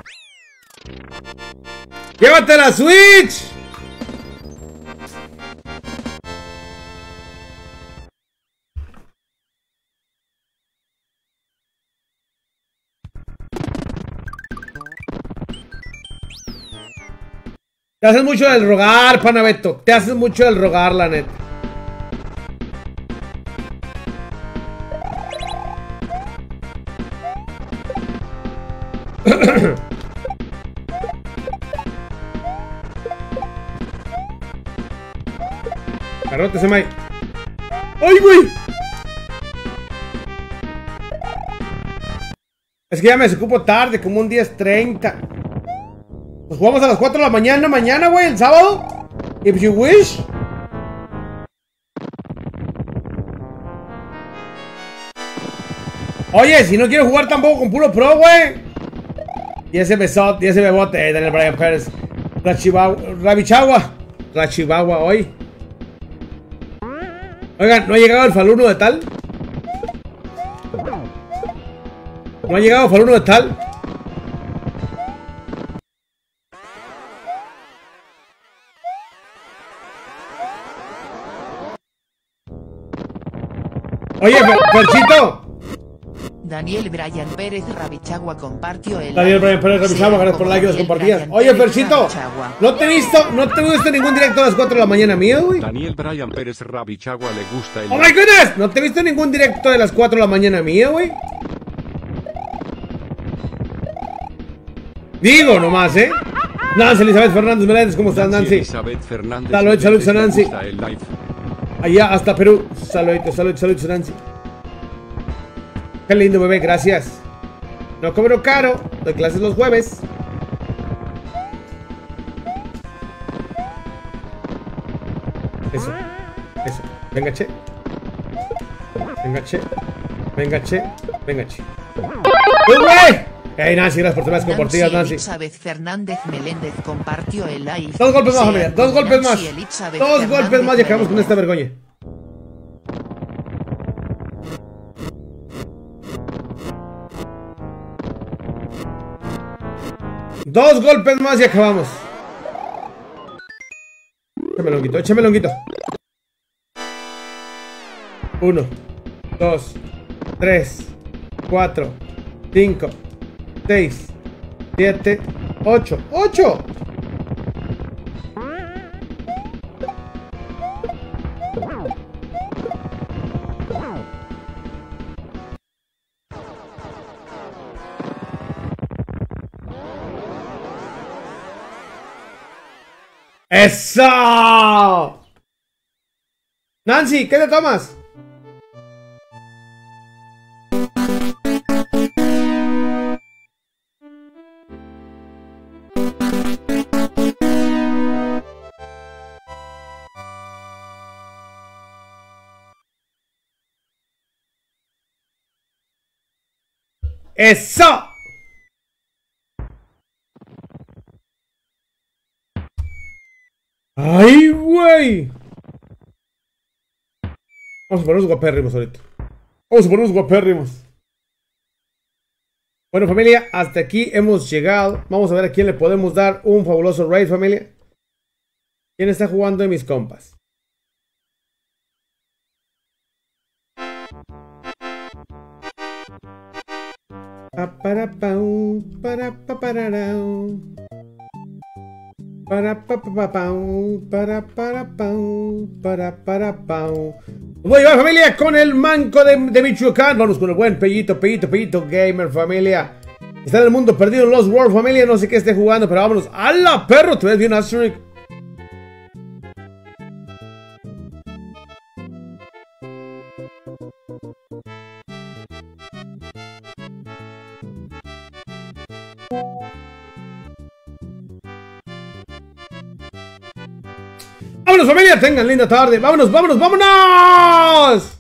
¡Llévate la Switch! Te haces mucho del rogar, Panabeto. Te haces mucho del rogar, la neta. Garrote, Semai. ¡Ay, güey! Es que ya me desocupo tarde, como un diez treinta. Pues jugamos a las cuatro de la mañana, mañana, güey, el sábado. If you wish. Oye, si no quiero jugar tampoco con puro pro, güey. Y ese besote, y ese bebote, Daniel Bryan Pérez. Rachibawa, Rabichagua. Rachibawa, hoy. Oigan, ¿no ha llegado el Faluno de tal? ¿No ha llegado el Faluno de tal? Oye, Ferchito. Daniel Bryan Pérez Rabichagua compartió el Daniel Bryan Pérez Rabichagua, gracias por like y las compartidas. Oye, Ferchito, no te he visto, no te he visto ningún directo a las cuatro de la mañana mío, güey. Daniel Bryan Pérez Rabichagua le gusta el... ¡Oh, my goodness! No te he visto ningún directo de las cuatro de la mañana mío, güey. Digo nomás, ¿eh? Nancy Elizabeth Fernández Meléndez, ¿cómo estás, Nancy? Elizabeth Fernández. Saludos, saludos a Nancy. Allá hasta Perú. Saluditos, saludos, saludos a Nancy. Qué lindo, bebé, gracias. No cobro caro, doy clases los jueves. Eso, eso. Venga, che. Venga, che. Venga, che. Venga, che. ¡Uy, güey! Hey, Nancy, gracias por tus más compartidas, Nancy. Elizabeth Fernández Meléndez compartió el live. Dos golpes más, familia. Dos golpes más. Dos golpes más y acabamos con esta vergüenza. Dos golpes más y acabamos. Échame longuito, échame longuito. Uno, dos, tres, cuatro, cinco, seis, siete, ocho. ¡Ocho! ¡Eso! Nancy, ¿qué te tomas? ¡Eso! ¡Ay, güey! Vamos a ponernos guapérrimos ahorita. Vamos a ponernos guapérrimos. Bueno, familia, hasta aquí hemos llegado. Vamos a ver a quién le podemos dar un fabuloso raid, familia. ¿Quién está jugando de mis compas? Pa para pau, para pa pararau. Para pa pa pa pau, para para pau, para para pau. Voy a llevar, familia, con el manco de, de Michoacán. Vamos con el buen Pellito, Pellito, Pellito Gamer, familia. Está en el mundo perdido, Lost World, familia. No sé qué esté jugando, pero vámonos. ¡Hala, perro! ¿Te ves bien, Asterix? Vámonos, familia, tengan linda tarde. Vámonos, vámonos, vámonos.